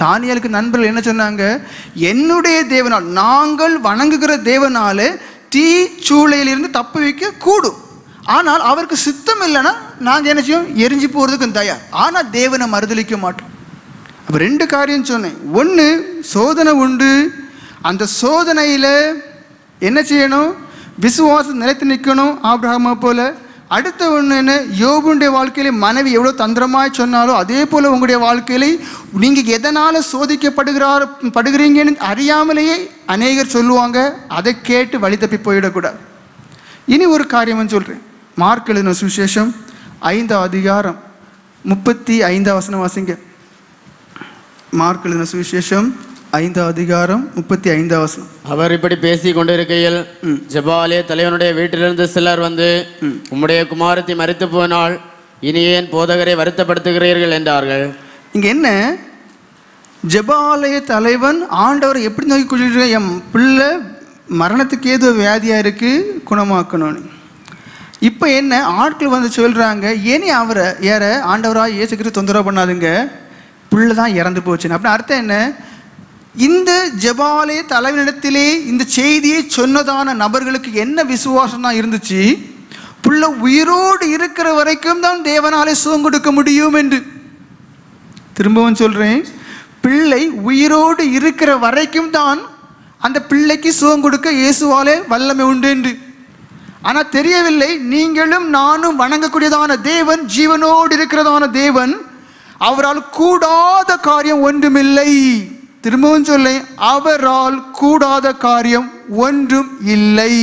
தானியேலுக்கு நண்பர்கள் என்ன சொன்னாங்க? என்னுடைய தேவனால், நாங்கள் வணங்குகிற தேவனாலே தீ சூளையிலிருந்து தப்பு வைக்க கூடும். ஆனால் அவருக்கு சித்தம் இல்லைன்னா நாங்கள் என்ன செய்வோம்? எரிஞ்சு போகிறதுக்கு தயார். ஆனால் தேவனை மறுதளிக்க மாட்டோம். அப்போ 2 காரியம் சொன்னேன். ஒன்று, சோதனை உண்டு. அந்த சோதனையில் என்ன செய்யணும்? விசுவாசம் நிலைத்து நிற்கணும், ஆபிரகாமை போல. அடுத்த ஒன்று என்ன? யோபுடைய வாழ்க்கையில மனைவி எவ்வளோ தந்திரமாய் சொன்னாலும் அதே போல் உங்களுடைய வாழ்க்கையில நீங்கள் எதனால் படுகிறீங்கன்னு அறியாமலேயே அநேகர் சொல்லுவாங்க. அதை கேட்டு வழி தப்பி போயிடக்கூடாது. இனி ஒரு காரியம் சொல்கிறேன். மார்க் எழுதின சுவிசேஷம் 5ஆம் அதிகாரம் 35ஆம் வசனம் வாசிங்க. மார்க் எழுதின சுவிசேஷம் 5ஆம் அதிகாரம் 35ஆம் வசனம். அவர் இப்படி பேசி கொண்டிருக்கையில் ஜெபாலே தலைவனுடைய வீட்டிலிருந்து சிலர் வந்து, உம்முடைய குமாரத்தி மரித்து போனால் இனி ஏன் போதகரை வருத்தப்படுத்துகிறீர்கள் என்றார்கள். இங்கே என்ன? ஜெபாலய தலைவன் ஆண்டவரை எப்படி நோக்கி கொள்கிற? என் பிள்ளை மரணத்துக்கு ஏதோ வியாதியாக இருக்குது, குணமாக்கணும்னு. இப்போ என்ன? ஆட்கள் வந்து சொல்கிறாங்க, ஏனே அவரை ஏற ஆண்டவராக இயேசு கிறிஸ்து தொந்தரவு பண்ணாதுங்க, பிள்ளை தான் இறந்து போச்சுன்னு. அப்படின்னு அர்த்தம் என்ன? இந்த ஜெபாலய தலைவனிடத்திலே இந்த செய்தியை சொன்னதான நபர்களுக்கு என்ன விசுவாசம் தான் இருந்துச்சு? புள்ள உயிரோடு இருக்கிற வரைக்கும் தான் தேவனாலே சுகம் கொடுக்க முடியும் என்று. திரும்பவும் சொல்றேன், பிள்ளை உயிரோடு இருக்கிற வரைக்கும் தான் அந்த பிள்ளைக்கு சுகம் கொடுக்க இயேசுவாலே வல்லமை உண்டு என்று. ஆனால் தெரியவில்லை, நீங்களும் நானும் வணங்கக்கூடியதான தேவன் ஜீவனோடு இருக்கிறதான தேவன். அவரால் கூடாத காரியம் ஒன்றுமில்லை. திரும்பவும் சொல்ல, அவரால் கூடாத காரியம் ஒன்றும் இல்லை.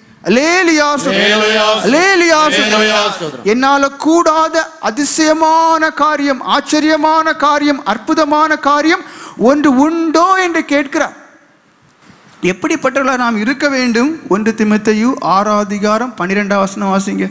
என்னால கூடாத அதிசயமான காரியம், ஆச்சரியமான காரியம், அற்புதமான காரியம் ஒன்று உண்டோ என்று கேட்கிறார். எப்படிப்பட்டவர்களாக நாம் இருக்க வேண்டும்? 1 தீமோத்தேயு 6ஆம் அதிகாரம் 12ஆம் வசனம் வாசிங்க.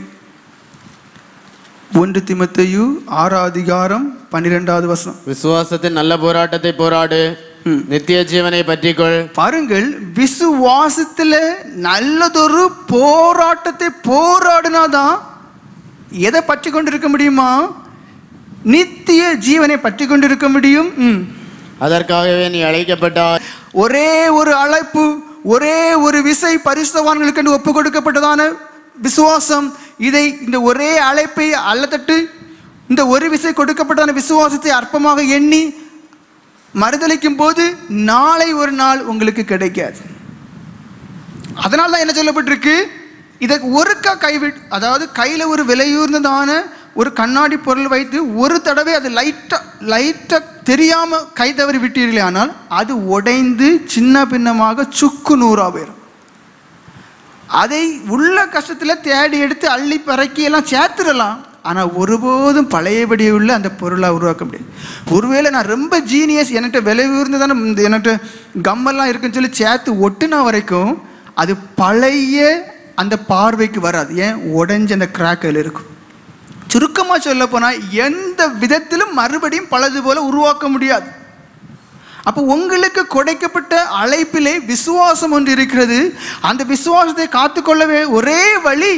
1 தீமோத்தேயு 6ஆம் அதிகாரம் 12வது வசனம். விசுவாசத்தின் நல்ல போராட்டத்தை போராடு, நித்திய ஜீவனை பற்றிக்கொள். பாருங்கள், விசுவாசத்துல நல்லதொரு போராட்டத்தை போராடினாதான் எதை பற்றி கொண்டிருக்க முடியுமா? நித்திய ஜீவனை பற்றி கொண்டிருக்க முடியும். அதற்காகவே நீ அழைக்கப்பட்டாய். ஒரே ஒரு அழைப்பு, ஒரே ஒரு விசை பரிசுத்தவான்களுக்கு என்று ஒப்பு கொடுக்கப்பட்டதான விசுவாசம். இதை இந்த ஒரே அழைப்பை அல்லத்தட்டு இந்த ஒரு விசை கொடுக்கப்பட்டதான விசுவாசத்தை அற்பமாக எண்ணி மறுதளிக்கும் போது நாளை ஒரு நாள் உங்களுக்கு கிடைக்காது. அதனால தான் என்ன சொல்லப்பட்டிருக்கு? இதை ஒருக்கா கைவிட்டு, அதாவது கையில் ஒரு விலையூர்ந்ததான ஒரு கண்ணாடி பொருள் வைத்து ஒரு தடவை அது லைட்டாக தெரியாமல் கை தவறி விட்டீர்களே, ஆனால் அது உடைந்து சின்ன பின்னமாக சுக்கு நூறாக போயிடும். அதை உள்ள கஷ்டத்தில் தேடி எடுத்து அள்ளி பறக்கி எல்லாம் சேர்த்துடலாம், ஆனால் ஒருபோதும் பழையபடி உள்ள அந்த பொருளாக உருவாக்க முடியாது. ஒருவேளை நான் ரொம்ப ஜீனியஸ், என்கிட்ட விலை உயர்ந்ததான என்கிட்ட கம்மெல்லாம் இருக்குன்னு சொல்லி சேர்த்து ஒட்டுனா வரைக்கும் அது பழைய அந்த பார்வைக்கு வராது. ஏன்? உடைஞ்ச அந்த கிராக்கில் இருக்கும். சுருக்கமாக சொல்ல போனால் எந்த விதத்திலும் மறுபடியும் பழது போல உருவாக்க முடியாது. அப்போ உங்களுக்கு கொடுக்கப்பட்ட அழைப்பிலே விசுவாசம் ஒன்று இருக்கிறது. அந்த விசுவாசத்தை காத்துக்கொள்ளவே ஒரே வழி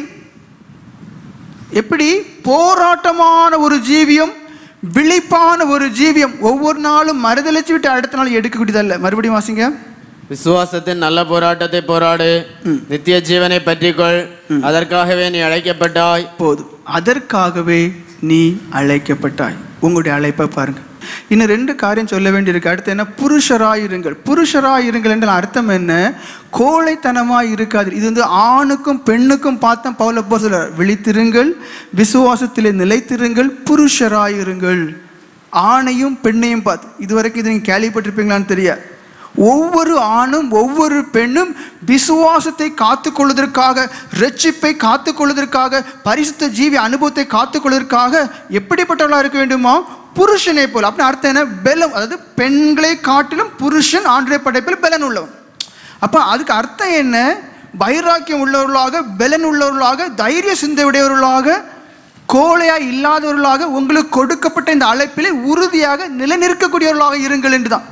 எப்படி? போராட்டமான ஒரு ஜீவியம், விழிப்பான ஒரு ஜீவியம். ஒவ்வொரு நாளும் மறுதளிச்சு விட்டு அடுத்த நாள் எடுக்கக்கூடியதல்ல. மறுபடியும் வாசிங்க. விசுவாசத்தின் நல்ல போராட்டத்தை போராடு, நித்திய ஜீவனை பற்றிக்கொள். அதற்காகவே நீ அழைக்கப்பட்டாய். போதும், அதற்காகவே நீ அழைக்கப்பட்டாய். உங்களுடைய அழைப்பை பாருங்க. இன்னும் 2 காரியம் சொல்ல வேண்டியிருக்கு. அடுத்து என்ன? புருஷராயிருங்கள். புருஷராயிருங்கள் என்றால் அர்த்தம் என்ன? கோழைத்தனமாய் இருக்காது. இது வந்து ஆணுக்கும் பெண்ணுக்கும் பார்த்தா பவுல் அப்போஸ்தலர், விழித்திருங்கள், விசுவாசத்திலே நிலைத்திருங்கள், புருஷராயிருங்கள். ஆணையும் பெண்ணையும் பார்த்து, இதுவரைக்கும் இது நீங்கள் கேள்விப்பட்டிருப்பீங்களான்னு தெரியாது. ஒவ்வொரு ஆணும் ஒவ்வொரு பெண்ணும் விசுவாசத்தை காத்துக்கொள்வதற்காக, ரட்சிப்பை காத்துக்கொள்வதற்காக, பரிசுத்த ஜீவி அனுபவத்தை காத்துக்கொள்வதற்காக எப்படிப்பட்டவர்களாக இருக்க வேண்டுமா? புருஷனை போல். அப்படின்னு அர்த்தம் என்ன? பலம். அதாவது பெண்களை காட்டிலும் புருஷன் ஆண்டைய படைப்பில் பலன் உள்ளவன். அப்போ அதுக்கு அர்த்தம் என்ன? வைராக்கியம் உள்ளவர்களாக, பலன் உள்ளவர்களாக, தைரிய சிந்தை உடையவர்களாக, கோழையாய் இல்லாதவர்களாக உங்களுக்கு கொடுக்கப்பட்ட இந்த அழைப்பிலே உறுதியாக நிலைநிற்கக்கூடியவர்களாக இருங்கள் என்றுதான்.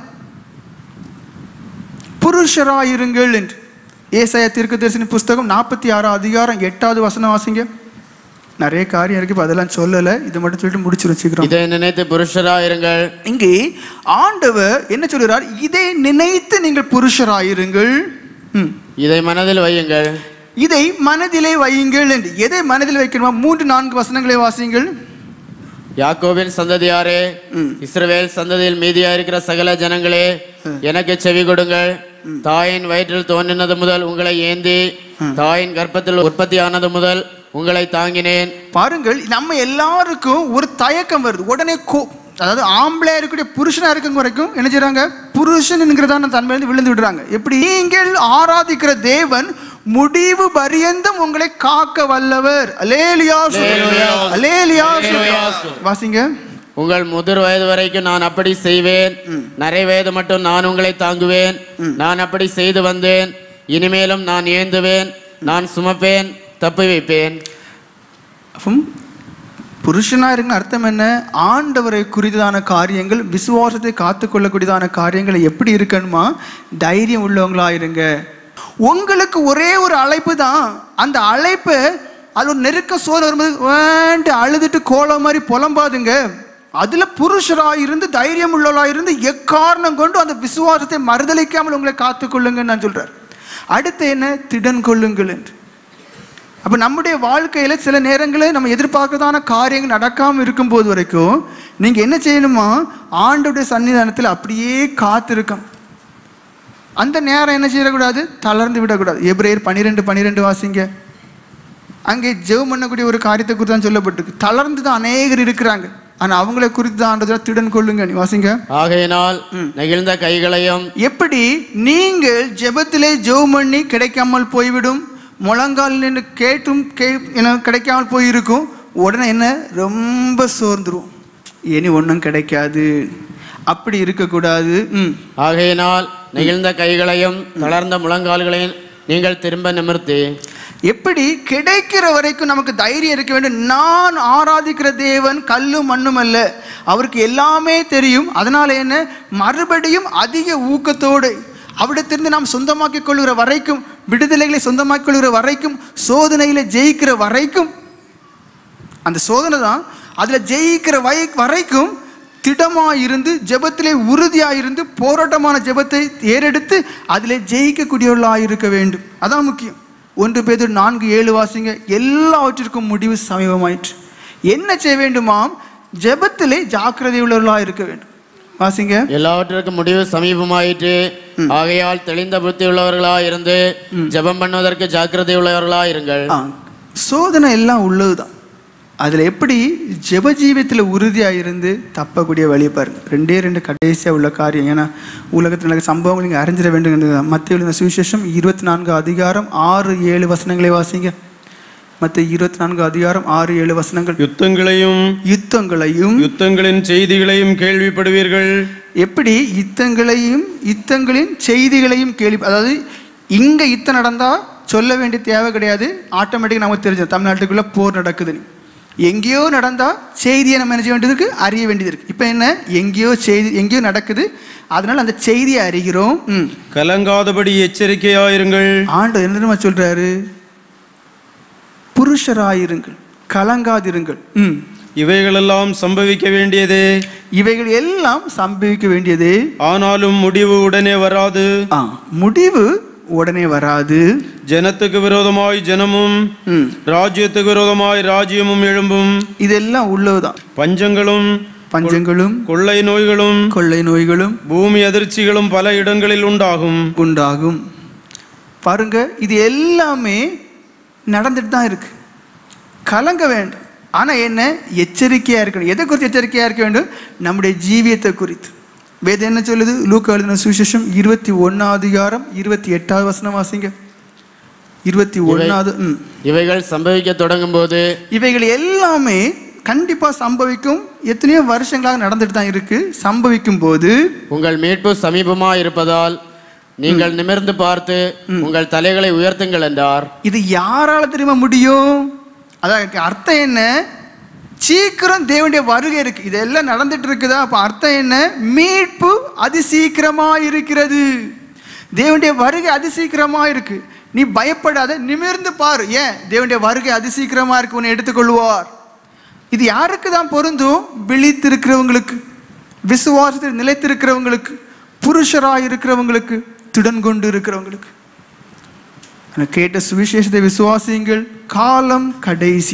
புருஷராயிருங்கள் என்று ஏசாயா தீர்க்கதரிசன புஸ்தகம் 46ஆம் அதிகாரம் 8வது வசனம் வாசிங்க. நிறைய காரியம் இருக்கு, இப்போ அதெல்லாம் சொல்லலை, இதை மட்டும் சொல்லிட்டு முடிச்சிடும் சீக்கிரம். இதை நினைத்து புருஷராயிருங்கள். இங்கே ஆண்டவர் என்ன சொல்கிறார்? இதை நினைத்து நீங்கள் புருஷராயிருங்கள், இதை மனதில் வையுங்கள். இதை மனதிலே வையுங்கள் என்று. எதை மனதில் வைக்கணுமா? 3-4 வசனங்களை வாசியுங்கள். யாக்கோபின் சந்ததியாரே, இஸ்ரவேல் சந்ததியில் மீதியா இருக்கிற சகல ஜனங்களே, எனக்கு செவி கொடுங்கள். தாயின் வயிற்றில் தோன்றினது முதல் உங்களை ஏந்தி, தாயின் கர்ப்பத்தில் உற்பத்தி ஆனது முதல் உங்களை தாங்கினேன். பாருங்கள், நம்ம எல்லாருக்கும் ஒரு தயக்கம் வருது. உடனே அதாவது ஆம்பளையா இருக்கக்கூடிய புருஷனா இருக்கும் வரைக்கும் என்ன செய்யறாங்க? புருஷன் என்கிறதான தன்மையிலிருந்து விழுந்து விடுறாங்க. எப்படி? நீங்கள் ஆராதிக்கிற தேவன் முடிவு பரியந்தம் உங்களை காக்க வல்லவர். அல்லேலூயா, அல்லேலூயா. வாசிங்க. உங்கள் முதிர் வயது வரைக்கும் நான் அப்படி செய்வேன், நரை வயது மட்டும் நான் உங்களை தாங்குவேன். நான் அப்படி செய்து வந்தேன், இனிமேலும் நான் ஏந்துவேன், நான் சுமப்பேன், தப்பி வைப்பேன். புருஷனா இருக்குன்னு அர்த்தம் என்ன? ஆண்டவரை குறித்ததான காரியங்கள், விசுவாசத்தை காத்துக்கொள்ளக்கூடியதான காரியங்கள் எப்படி இருக்கணுமா? தைரியம் உள்ளவங்களா இருங்க. உங்களுக்கு ஒரே ஒரு அழைப்பு தான். அந்த அழைப்பு அது ஒரு நெருக்க சோறு வரும்போது வேண்டு அழுதுட்டு கோலம் மாதிரி புலம்பாதுங்க. அதுல புருஷராக இருந்து தைரியம் உள்ளவர்களாக இருந்து எக்காரணம் கொண்டு அந்த விசுவாசத்தை மறுதளிக்காமல் உங்களை காத்துக்கொள்ளுங்கன்னு நான் சொல்றேன். அடுத்து என்ன? திடன் கொள்ளுங்கள் என்று. அப்போ நம்முடைய வாழ்க்கையில் சில நேரங்களில் நம்ம எதிர்பார்க்கறதான காரியங்கள் நடக்காமல் இருக்கும்போது வரைக்கும் நீங்கள் என்ன செய்யணுமா? ஆண்டவருடைய சன்னிதானத்தில் அப்படியே காத்திருக்கணும். அந்த நேரம் என்ன செய்யக்கூடாது? தளர்ந்து விடக்கூடாது. எபிரேயர் 12:12 வாசிங்க. அங்கே ஜெபம் பண்ணக்கூடிய ஒரு காரியத்தை குறித்து தான் சொல்லப்பட்டிருக்கு. தளர்ந்து தான் அநேகர் இருக்கிறாங்க, ஆனால் அவங்களை குறித்து தான் ஆண்டவர் திடன் கொள்ளுங்க. நீ வாசிங்க. ஆகையினால் நெகிழ்ந்த கைகளையும். எப்படி? நீங்கள் ஜெபத்திலே ஜெபம் பண்ணி கிடைக்காமல் போய்விடும், முழங்கால் நின்று கேட்டும் கிடைக்காமல் போயிருக்கும். உடனே என்ன? ரொம்ப சோர்ந்துரும், இனி ஒன்றும் கிடைக்காது. அப்படி இருக்கக்கூடாது. ஆகையினால் நெகிழ்ந்த கைகளையும் தளர்ந்த முழங்கால்களையும் நீங்கள் திரும்ப நிமிர்த்தி. எப்படி? கிடைக்கிற வரைக்கும் நமக்கு தைரியம் இருக்க வேண்டும். நான் ஆராதிக்கிற தேவன் கல்லும் மண்ணும் அல்ல, அவருக்கு எல்லாமே தெரியும். அதனால என்ன? மறுபடியும் அதிக ஊக்கத்தோடு அவிடத்திலிருந்து நாம் சொந்தமாக்கிக் கொள்கிற வரைக்கும், விடுதலைகளை சொந்தமாக்கிக் கொள்கிற வரைக்கும், சோதனையில ஜெயிக்கிற வரைக்கும், அந்த சோதனை தான் அதில் ஜெயிக்கிற வரைக்கும் திடமாயிருந்து ஜெபத்திலே உறுதியாயிருந்து போராட்டமான ஜெபத்தை ஏறெடுத்து அதிலே ஜெயிக்கக்கூடியவர்களாக இருக்க வேண்டும். அதான் முக்கியம். 1 பேதுரு 4:7 வாசிங்க. எல்லாவற்றிற்கும் முடிவு சமீபமாயிற்று. என்ன செய்ய வேண்டுமாம்? ஜெபத்திலே ஜாக்கிரதை உள்ளவர்களாக இருக்க வேண்டும். வாசிங்க. எல்லாவற்றிற்கும் முடிவு சமீபமாயிற்று, ஆகையால் தெளிந்த புத்தி உள்ளவர்களா இருந்து ஜெபம் பண்ணுவதற்கு ஜாக்கிரதை உள்ளவர்களா இருங்கள். சோதனை எல்லாம் உள்ளதுதான். அதில் எப்படி ஜெப ஜீவியத்தில் உறுதியாக இருந்து தப்பக்கூடிய வழியை பாருங்க. 2 கடைசியாக உள்ள காரியம். ஏன்னா உலகத்தில் நடக்கிற சம்பவங்கள் நீங்கள் அறிஞ்சிட வேண்டும். மத்தேயு சுவிசேஷம் 24:6-7 வசனங்களை வாசிங்க. மத்தேயு 24:6-7 வசனங்கள். யுத்தங்களையும் யுத்தங்களின் செய்திகளையும் கேள்விப்படுவீர்கள். எப்படி? யுத்தங்களின் செய்திகளையும் கேள்வி. அதாவது இங்கே யுத்தம் நடந்தால் சொல்ல வேண்டிய தேவை கிடையாது, ஆட்டோமேட்டிக்காக நமக்கு தெரிஞ்சது தமிழ்நாட்டுக்குள்ளே போர் நடக்குதுன்னு. எங்கேயோ நடந்தால் செய்தியை நம்ம என்ன செய்ய வேண்டியது இருக்குது? அறிய வேண்டியது இருக்குது. இப்போ என்ன? எங்கேயோ நடக்குது, அதனால் அந்த செய்தியை அறிகிறோம். கலங்காதபடி எச்சரிக்கையாயிருங்கள். ஆண்டவர் என்ன சொல்றாரு? புருஷராயிருங்கள், கலங்காதிருங்கள். இவைகளெல்லாம் சம்பவிக்க வேண்டியதே. இவைகள் எல்லாம் சம்பவிக்க வேண்டியதே. ஆனாலும் முடிவு உடனே வராது. முடிவு உடனே வராது. ஜனத்துக்கு விரோதமாய் ஜனமும் ராஜ்யத்துக்கு விரோதமாய் ராஜ்யமும் எழும்பும். இதெல்லாம் உள்ளதுதான். பஞ்சங்களும் கொள்ளை நோய்களும் பூமி அதிர்ச்சிகளும் பல இடங்களில் உண்டாகும். பாருங்க, இது எல்லாமே நடந்துட்டு தான் இருக்கு. கலங்க வேண்டும். ஆனா என்ன? எச்சரிக்கையா இருக்கணும். எதை குறித்து எச்சரிக்கையா இருக்க வேண்டும்? நம்முடைய ஜீவியத்தை குறித்து. வேதம் என்ன சொல்லுது? லூக்கா எழுதின சுவிசேஷம் 21:28 வசனம் வாசிங்க. 21. இவைகள் சம்பவிக்க தொடங்கும் போது, இவைகள் எல்லாமே கண்டிப்பா சம்பவிக்கும். எத்தனையோ வருஷங்களாக நடந்துட்டு தான் இருக்கு. சம்பவிக்கும் போது உங்கள் மீட்பு சமீபமா இருப்பதால் நீங்கள் நிமிர்ந்து பார்த்து உங்கள் தலைகளை உயர்த்துங்கள் என்றார். இது யாரால தெரியுமா முடியும்? அதான் அர்த்தம் என்ன? சீக்கிரம் தேவனுடைய வருகை இருக்கு. இதெல்லாம் நடந்துட்டு இருக்குதா? அப்ப அர்த்தம் என்ன? மீட்பு அதிசீக்கிரமா இருக்கிறது. தேவனுடைய வருகை அதிசீக்கிரமா இருக்கு. நீ பயப்படாத, நிமிர்ந்து பாரு. ஏன்? தேவனுடைய வருகை அதிசீக்கிரமா இருக்கு, உன்னை எடுத்துக்கொள்வார். இது யாருக்கு தான் பொருந்தும்? விழித்திருக்கிறவங்களுக்கு, விசுவாசத்தில் நிலைத்திருக்கிறவங்களுக்கு, புருஷராய் இருக்கிறவங்களுக்கு, திடன் கொண்டு இருக்கிறவங்களுக்கு. கேட்ட சுவிசேஷத்தை விசுவாசியுங்கள், காலம் கடைசி.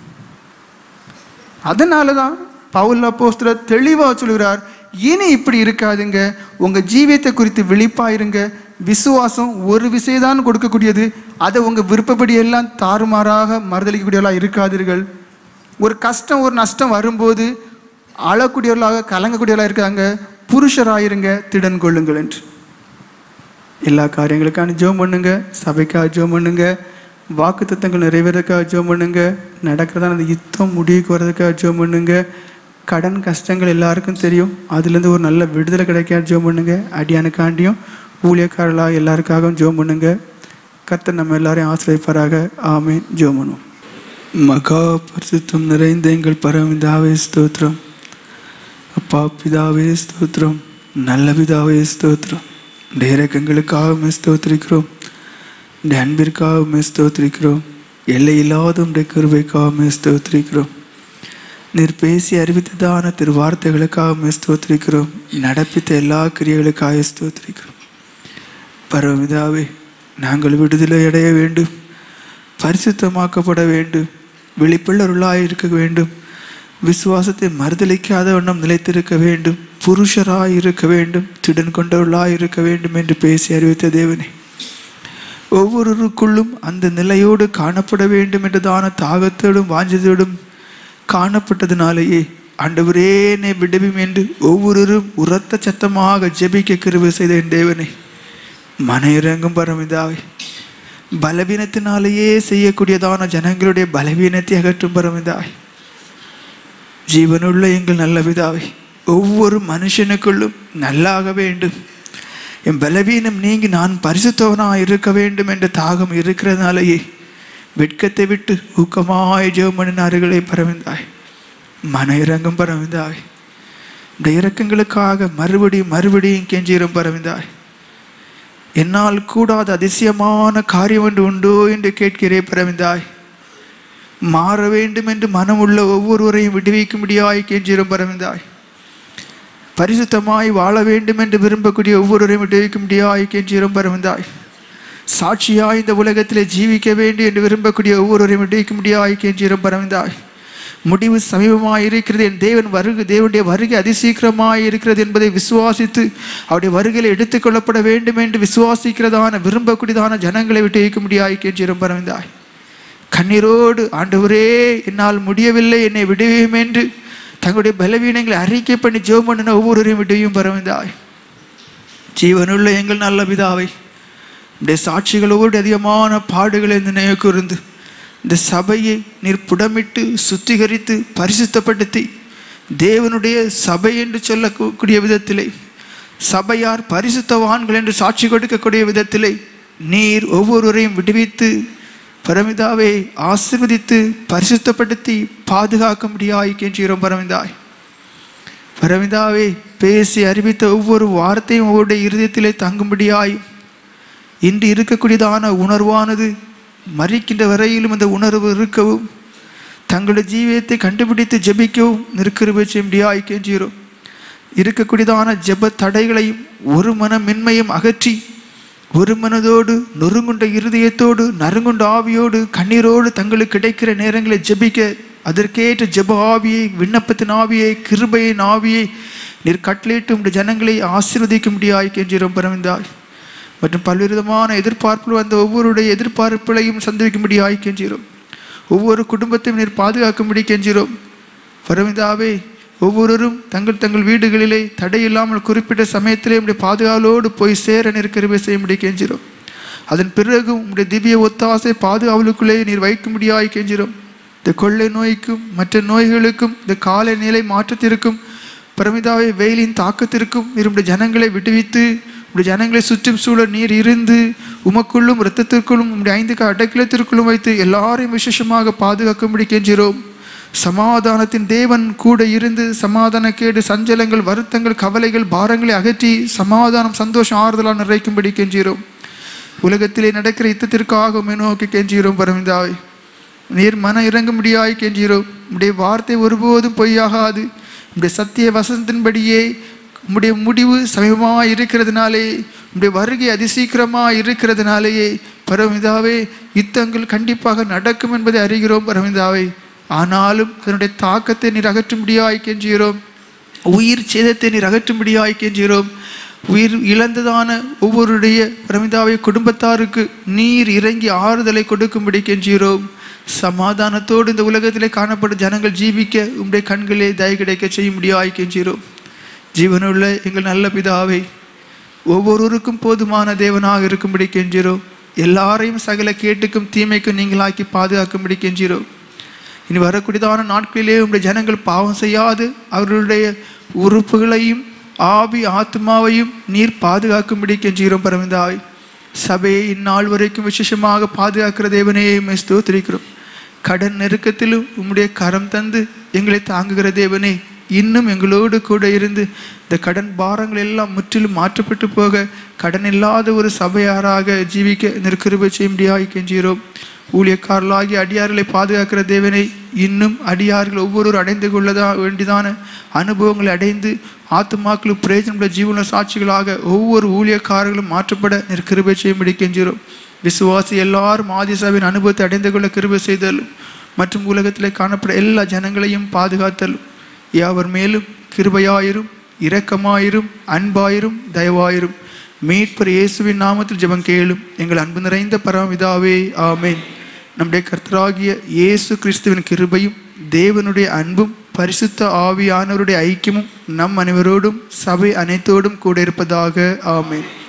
அதனாலதான் பவுல் அப்போஸ்தலர் தெளிவா சொல்கிறார், இனி இப்படி இருக்காதுங்க, உங்க ஜீவியத்தை குறித்து விழிப்பாயிருங்க. விசுவாசம் ஒரு விசைதான் கொடுக்கக்கூடியது, அதை உங்க விருப்பப்படி எல்லாம் தாறுமாறாக மறுதளிக்கக்கூடியவர்களாக இருக்காதீர்கள். ஒரு கஷ்டம் ஒரு நஷ்டம் வரும்போது அழக்கூடியவர்களாக கலங்கக்கூடியவர்களாக இருக்காங்க. புருஷராயிருங்க, திடன் கொள்ளுங்கள் என்று. எல்லா காரியங்களுக்கான ஜெபம் பண்ணுங்க, சபைக்காக ஜெபம் பண்ணுங்க, வாக்கு தத்தங்கள் நிறைவேறதுக்காக ஜெபம் பண்ணுங்க, நடக்கிறதான அந்த யுத்தம் முடிவுக்கு வர்றதுக்காக ஜெபம் பண்ணுங்க. கடன் கஷ்டங்கள் எல்லாருக்கும் தெரியும், அதுலேருந்து ஒரு நல்ல விடுதலை கிடைக்காது ஜெபம் பண்ணுங்க. அடியானுக்காண்டியும் ஊழியக்காரர்களாக எல்லாருக்காகவும் ஜெபம் பண்ணுங்க. கர்த்தர் நம்ம எல்லாரையும் ஆசிரியப்பாராக. ஆமென். ஜெபம் பண்ணுவோம். மகா பரிசுத்தம் நிறைந்த எங்கள் பரமபிதாவே ஸ்தோத்திரம். அப்பா பிதாவே ஸ்தோத்திரம், நல்ல பிதாவே ஸ்தோத்திரம். இறக்கங்களுக்காக ஸ்தோத்திரிக்கிறோம், இந்த அன்பிற்காக ஸ்தோத்திரிக்கிறோம், எல்லை இல்லாத உடைய கிருபைக்காக ஸ்தோத்திரிக்கிறோம். நீர் பேசி அறிவித்ததான திருவார்த்தைகளுக்காக ஸ்தோத்திரிக்கிறோம், நடப்பித்த எல்லா கிரியைகளுக்காக ஸ்தோத்திரிக்கிறோம். பரமபிதாவே, நாங்கள் விடுதலை அடைய வேண்டும், பரிசுத்தமாக்கப்பட வேண்டும், விழிப்புள்ளவர்களாய் இருக்க வேண்டும், விசுவாசத்தை மறுதளிக்காத வண்ணம் நிலைத்திருக்க வேண்டும், புருஷராய் இருக்க வேண்டும், திடன் கொண்டவர்களாய் இருக்க வேண்டும் என்று பேசி அறிவித்த தேவனே, ஒவ்வொருவருக்குள்ளும் அந்த நிலையோடு காணப்பட வேண்டும் என்றதான தாகத்தோடும் வாஞ்சத்தோடும் காணப்பட்டதினாலேயே ஆண்டவரே என்னை விடுவியும் என்று ஒவ்வொருவரும் உரத்த சத்தமாக ஜெபிக்க கிருபை செய்த என் தேவனே, மன இறங்கும் பரமபிதாவே. பலவீனத்தினாலேயே செய்யக்கூடியதான ஜனங்களுடைய பலவீனத்தை அகற்றும் பரமபிதாவே. ஜீவனுள்ள எங்கள் நல்ல பிதாவே, ஒவ்வொரு மனுஷனுக்குள்ளும் நல்லாக வேண்டும், என் பலவீனம் நீங்கி நான் பரிசுத்தவனாக இருக்க வேண்டும் என்ற தாகம் இருக்கிறதுனாலேயே வெட்கத்தை விட்டு ஊக்கமாய் ஜெபம் பண்ணினார்களே பரமபிதாவே. மன இறங்கும் பரமபிதாவே. இந்த இறக்கங்களுக்காக மறுபடியும் கெஞ்சுகிறோம் பரமபிதாவே. என்னால் கூடாத அதிசயமான காரியம் ஒன்று உண்டோ என்று கேட்கிறேன் பரமபிதாவே. மாற வேண்டும் என்று மனம் உள்ள ஒவ்வொருவரையும் விடுவிக்கும்படியாய் கெஞ்சுகிறோம் பரமபிதாவே. பரிசுத்தமாய் வாழ வேண்டும் என்று விரும்பக்கூடிய ஒவ்வொருவரையும் விடுவிக்கும்படியாய் கெஞ்சுகிறோம் பரமபிதாவே. சாட்சியாய் இந்த உலகத்திலே ஜீவிக்க வேண்டும் என்று விரும்பக்கூடிய ஒவ்வொருவரையும் விடுவிக்கும்படியாய் கெஞ்சுகிறோம் பரமபிதாவே. முடிவு சமீபமாய் இருக்கிறது, என் தேவனுடைய வருகை அதிசீக்கிரமாய் இருக்கிறது என்பதை விசுவாசித்து அவருடைய வருகையில் எடுத்துக்கொள்ளப்பட வேண்டும் என்று விசுவாசிக்கிறதான விரும்பக்கூடியதான ஜனங்களை விட்டு வைக்கும்படியாய் கெஞ்சுகிறோம் பரமபிதாவே. கண்ணீரோடு ஆண்டவரே என்னால் முடியவில்லை, என்னை விடுவியும் என்று தங்களுடைய பலவீனங்களை அறிக்கை பண்ணி ஜெபம் பண்ணின ஒவ்வொருவரையும் விடுவியும் பரமபிதாவே. ஜீவனுள்ள எங்கள் நல்ல பிதாவை, இந்த சாட்சிகளோடு அதிகமான பாடுகளை நினைவு கூர்ந்து இந்த சபையை நீர் புடமிட்டு சுத்திகரித்து பரிசுத்தப்படுத்தி தேவனுடைய சபை என்று சொல்லக்கூடிய விதத்திலே, சபையார் பரிசுத்தவான்கள் என்று சாட்சி கொடுக்கக்கூடிய விதத்திலே நீர் ஒவ்வொருவரையும் விடுவித்து பரமபிதாவை ஆசீர்வதித்து பரிசுத்தப்படுத்தி பாதுகாக்கும்படியாய் கெஞ்சுகிறோம் பரமபிதாவே. பரமபிதாவே, பேசி அறிவித்த ஒவ்வொரு வார்த்தையும் அவருடைய இருதயத்திலே தங்கும்படியாய் இன்று இருக்கக்கூடியதான உணர்வானது மறிக்கின்ற வரையிலும் அந்த உணர்வு இருக்கவும், தங்களுடைய ஜீவியத்தை கண்டுபிடித்து ஜெபிக்கவும் நிற்கிருபை செய்யும்படியாய் கெஞ்சுகிறோம். இருக்கக்கூடியதான ஜெப தடைகளையும் ஒரு மனமின்மையும் அகற்றி ஒரு மனதோடு நொறுங்குண்ட இருதயத்தோடு நறுங்குண்ட ஆவியோடு கண்ணீரோடு தங்களுக்கு கிடைக்கிற நேரங்களை ஜெபிக்க அதற்கேற்ற ஜெப ஆவியை, விண்ணப்பத்தின் ஆவியை, கிருபையின் ஆவியை நீர் கட்டளையிட்டு உடைய ஜனங்களை ஆசீர்வதிக்கும்படியாய் கெஞ்சுகிறோம் பரமபிதாவே. மற்றும் பல்வேறு விதமான எதிர்பார்ப்புகள் வந்த ஒவ்வொருடைய எதிர்பார்ப்புகளையும் சந்திக்கும்படியாய் கெஞ்சுகிறோம். ஒவ்வொரு குடும்பத்தையும் நீர் பாதுகாக்கும்படி கெஞ்சுகிறோம் பரமபிதாவே. ஒவ்வொருவரும் தங்கள் வீடுகளிலே தடையில்லாமல் குறிப்பிட்ட சமயத்திலே உடைய பாதுகாவலோடு போய் சேர நீர் கிருபை செய்யும்படி கெஞ்சுகிறோம். அதன் பிறகு உடைய திவ்ய ஒத்தாசை பாதுகாவலுக்குள்ளே நீர் வைக்கும்படியாய் கெஞ்சுகிறோம். இந்த கொள்ளை நோய்க்கும் மற்ற நோய்களுக்கும் இந்த கால நிலை மாற்றத்திற்கும் பரமபிதாவே வெயிலின் தாக்கத்திற்கும் நீர் உடைய ஜனங்களை விடுவித்து உடைய ஜனங்களை சுற்றும் சூழல் நீர் இருந்து உமக்குள்ளும் இரத்தத்திற்குள்ளும் உடைய 5 அடைக்கலத்திற்குள்ளும் வைத்து எல்லாரையும் விசேஷமாக பாதுகாக்கும்படி கெஞ்சுகிறோம். சமாதானத்தின் தேவன் கூட இருந்து சமாதானக்கேடு, சஞ்சலங்கள், வருத்தங்கள், கவலைகள், பாரங்களை அகற்றி சமாதானம், சந்தோஷம், ஆறுதலால் நிறைக்கும்படி கெஞ்சுகிறோம். உலகத்திலே நடக்கிற யுத்தத்திற்காக உம்மை நோக்கி கெஞ்சுகிறோம் பரமிதாவே. நீர் மன இறங்கும்படியாய் கெஞ்சுகிறோம். உம்முடைய வார்த்தை ஒருபோதும் பொய்யாகாது. உம்முடைய சத்திய வசனத்தின்படியே உம்முடைய முடிவு சமீபமாக இருக்கிறதுனாலே, உம்முடைய வருகை அதிசீக்கிரமாக இருக்கிறதுனாலேயே பரமிதாவே யுத்தங்கள் கண்டிப்பாக நடக்கும் என்பதை அறிகிறோம் பரமிதாவே. ஆனாலும் அதனுடைய தாக்கத்தை நீர் அகற்றும்படியாய் கெஞ்சுகிறோம். உயிர் சேதத்தை நீர் அகற்றும்படியாய் கெஞ்சுகிறோம். உயிர் இழந்ததான ஒவ்வொருடைய பரமிதாவை குடும்பத்தாருக்கு நீர் இறங்கி ஆறுதலை கொடுக்கும்படி கெஞ்சுகிறோம். சமாதானத்தோடு இந்த உலகத்திலே காணப்படும் ஜனங்கள் ஜீவிக்க உம்முடைய கண்களே தயை கிடைக்க செய்யும்படியாய் கெஞ்சுகிறோம். ஜீவனுள்ள எங்கள் நல்ல பிதாவை, ஒவ்வொருவருக்கும் போதுமான தேவனாக இருக்கும்படி கெஞ்சுகிறோம். எல்லாரையும் சகல கேட்டுக்கும் தீமைக்கும் நீங்களாக்கி பாதுகாக்கும்படி கெஞ்சுகிறோம். இனி வரக்கூடியதான நாட்களிலே உங்களுடைய ஜனங்கள் பாவம் செய்யாது அவர்களுடைய உறுப்புகளையும் ஆவி ஆத்மாவையும் நீர் பாதுகாக்கும்படி கெஞ்சுகிறோம் பரமிதாவை. சபையை இந்நாள் வரைக்கும் விசேஷமாக பாதுகாக்கிற தேவனே உம்மை ஸ்தோத்திரிக்கிறோம். கடன் நெருக்கத்திலும் உம்முடைய கரம் தந்து எங்களை தாங்குகிற தேவனே, இன்னும் எங்களோடு கூட இருந்து இந்த கடன் பாரங்கள் எல்லாம் முற்றிலும் மாற்றப்பட்டு போக கடன் இல்லாத ஒரு சபையாராக ஜீவிக்க நிற்கிருபை செய்யும்படியாய் கெஞ்சுகிறோம். ஊழியக்காரர்களாகி அடியார்களை பாதுகாக்கிற தேவனை, இன்னும் அடியார்கள் ஒவ்வொரு அடைந்து கொள்ளதா வேண்டியதான அனுபவங்களை அடைந்து ஆத்துமாக்களும் பிரயோஜனமுள்ள ஜீவன சாட்சிகளாக ஒவ்வொரு ஊழியக்காரர்களும் மாற்றப்பட நிற்கிருபை செய்யும்படி கெஞ்சுகிறோம். விசுவாசி எல்லாரும் ஆதி சபையின் அனுபவத்தை அடைந்து கொள்ள கிருபை செய்தலும் மற்றும் உலகத்தில் காணப்பட எல்லா ஜனங்களையும் பாதுகாத்தலும் யாவர் மேலும் கிருபையாயிரும், இரக்கமாயிரும், அன்பாயிரும், தயவாயிரும். மீட்பர் இயேசுவின் நாமத்தில் ஜெபம் கேளும் எங்கள் அன்பு நிறைந்த பரமபிதாவே, ஆமென். நம்முடைய கர்த்தராகிய இயேசு கிறிஸ்துவின் கிருபையும் தேவனுடைய அன்பும் பரிசுத்த ஆவியானவருடைய ஐக்கியமும் நம் அனைவரோடும் சபை அனைத்தோடும் கூட இருப்பதாக. ஆமென்.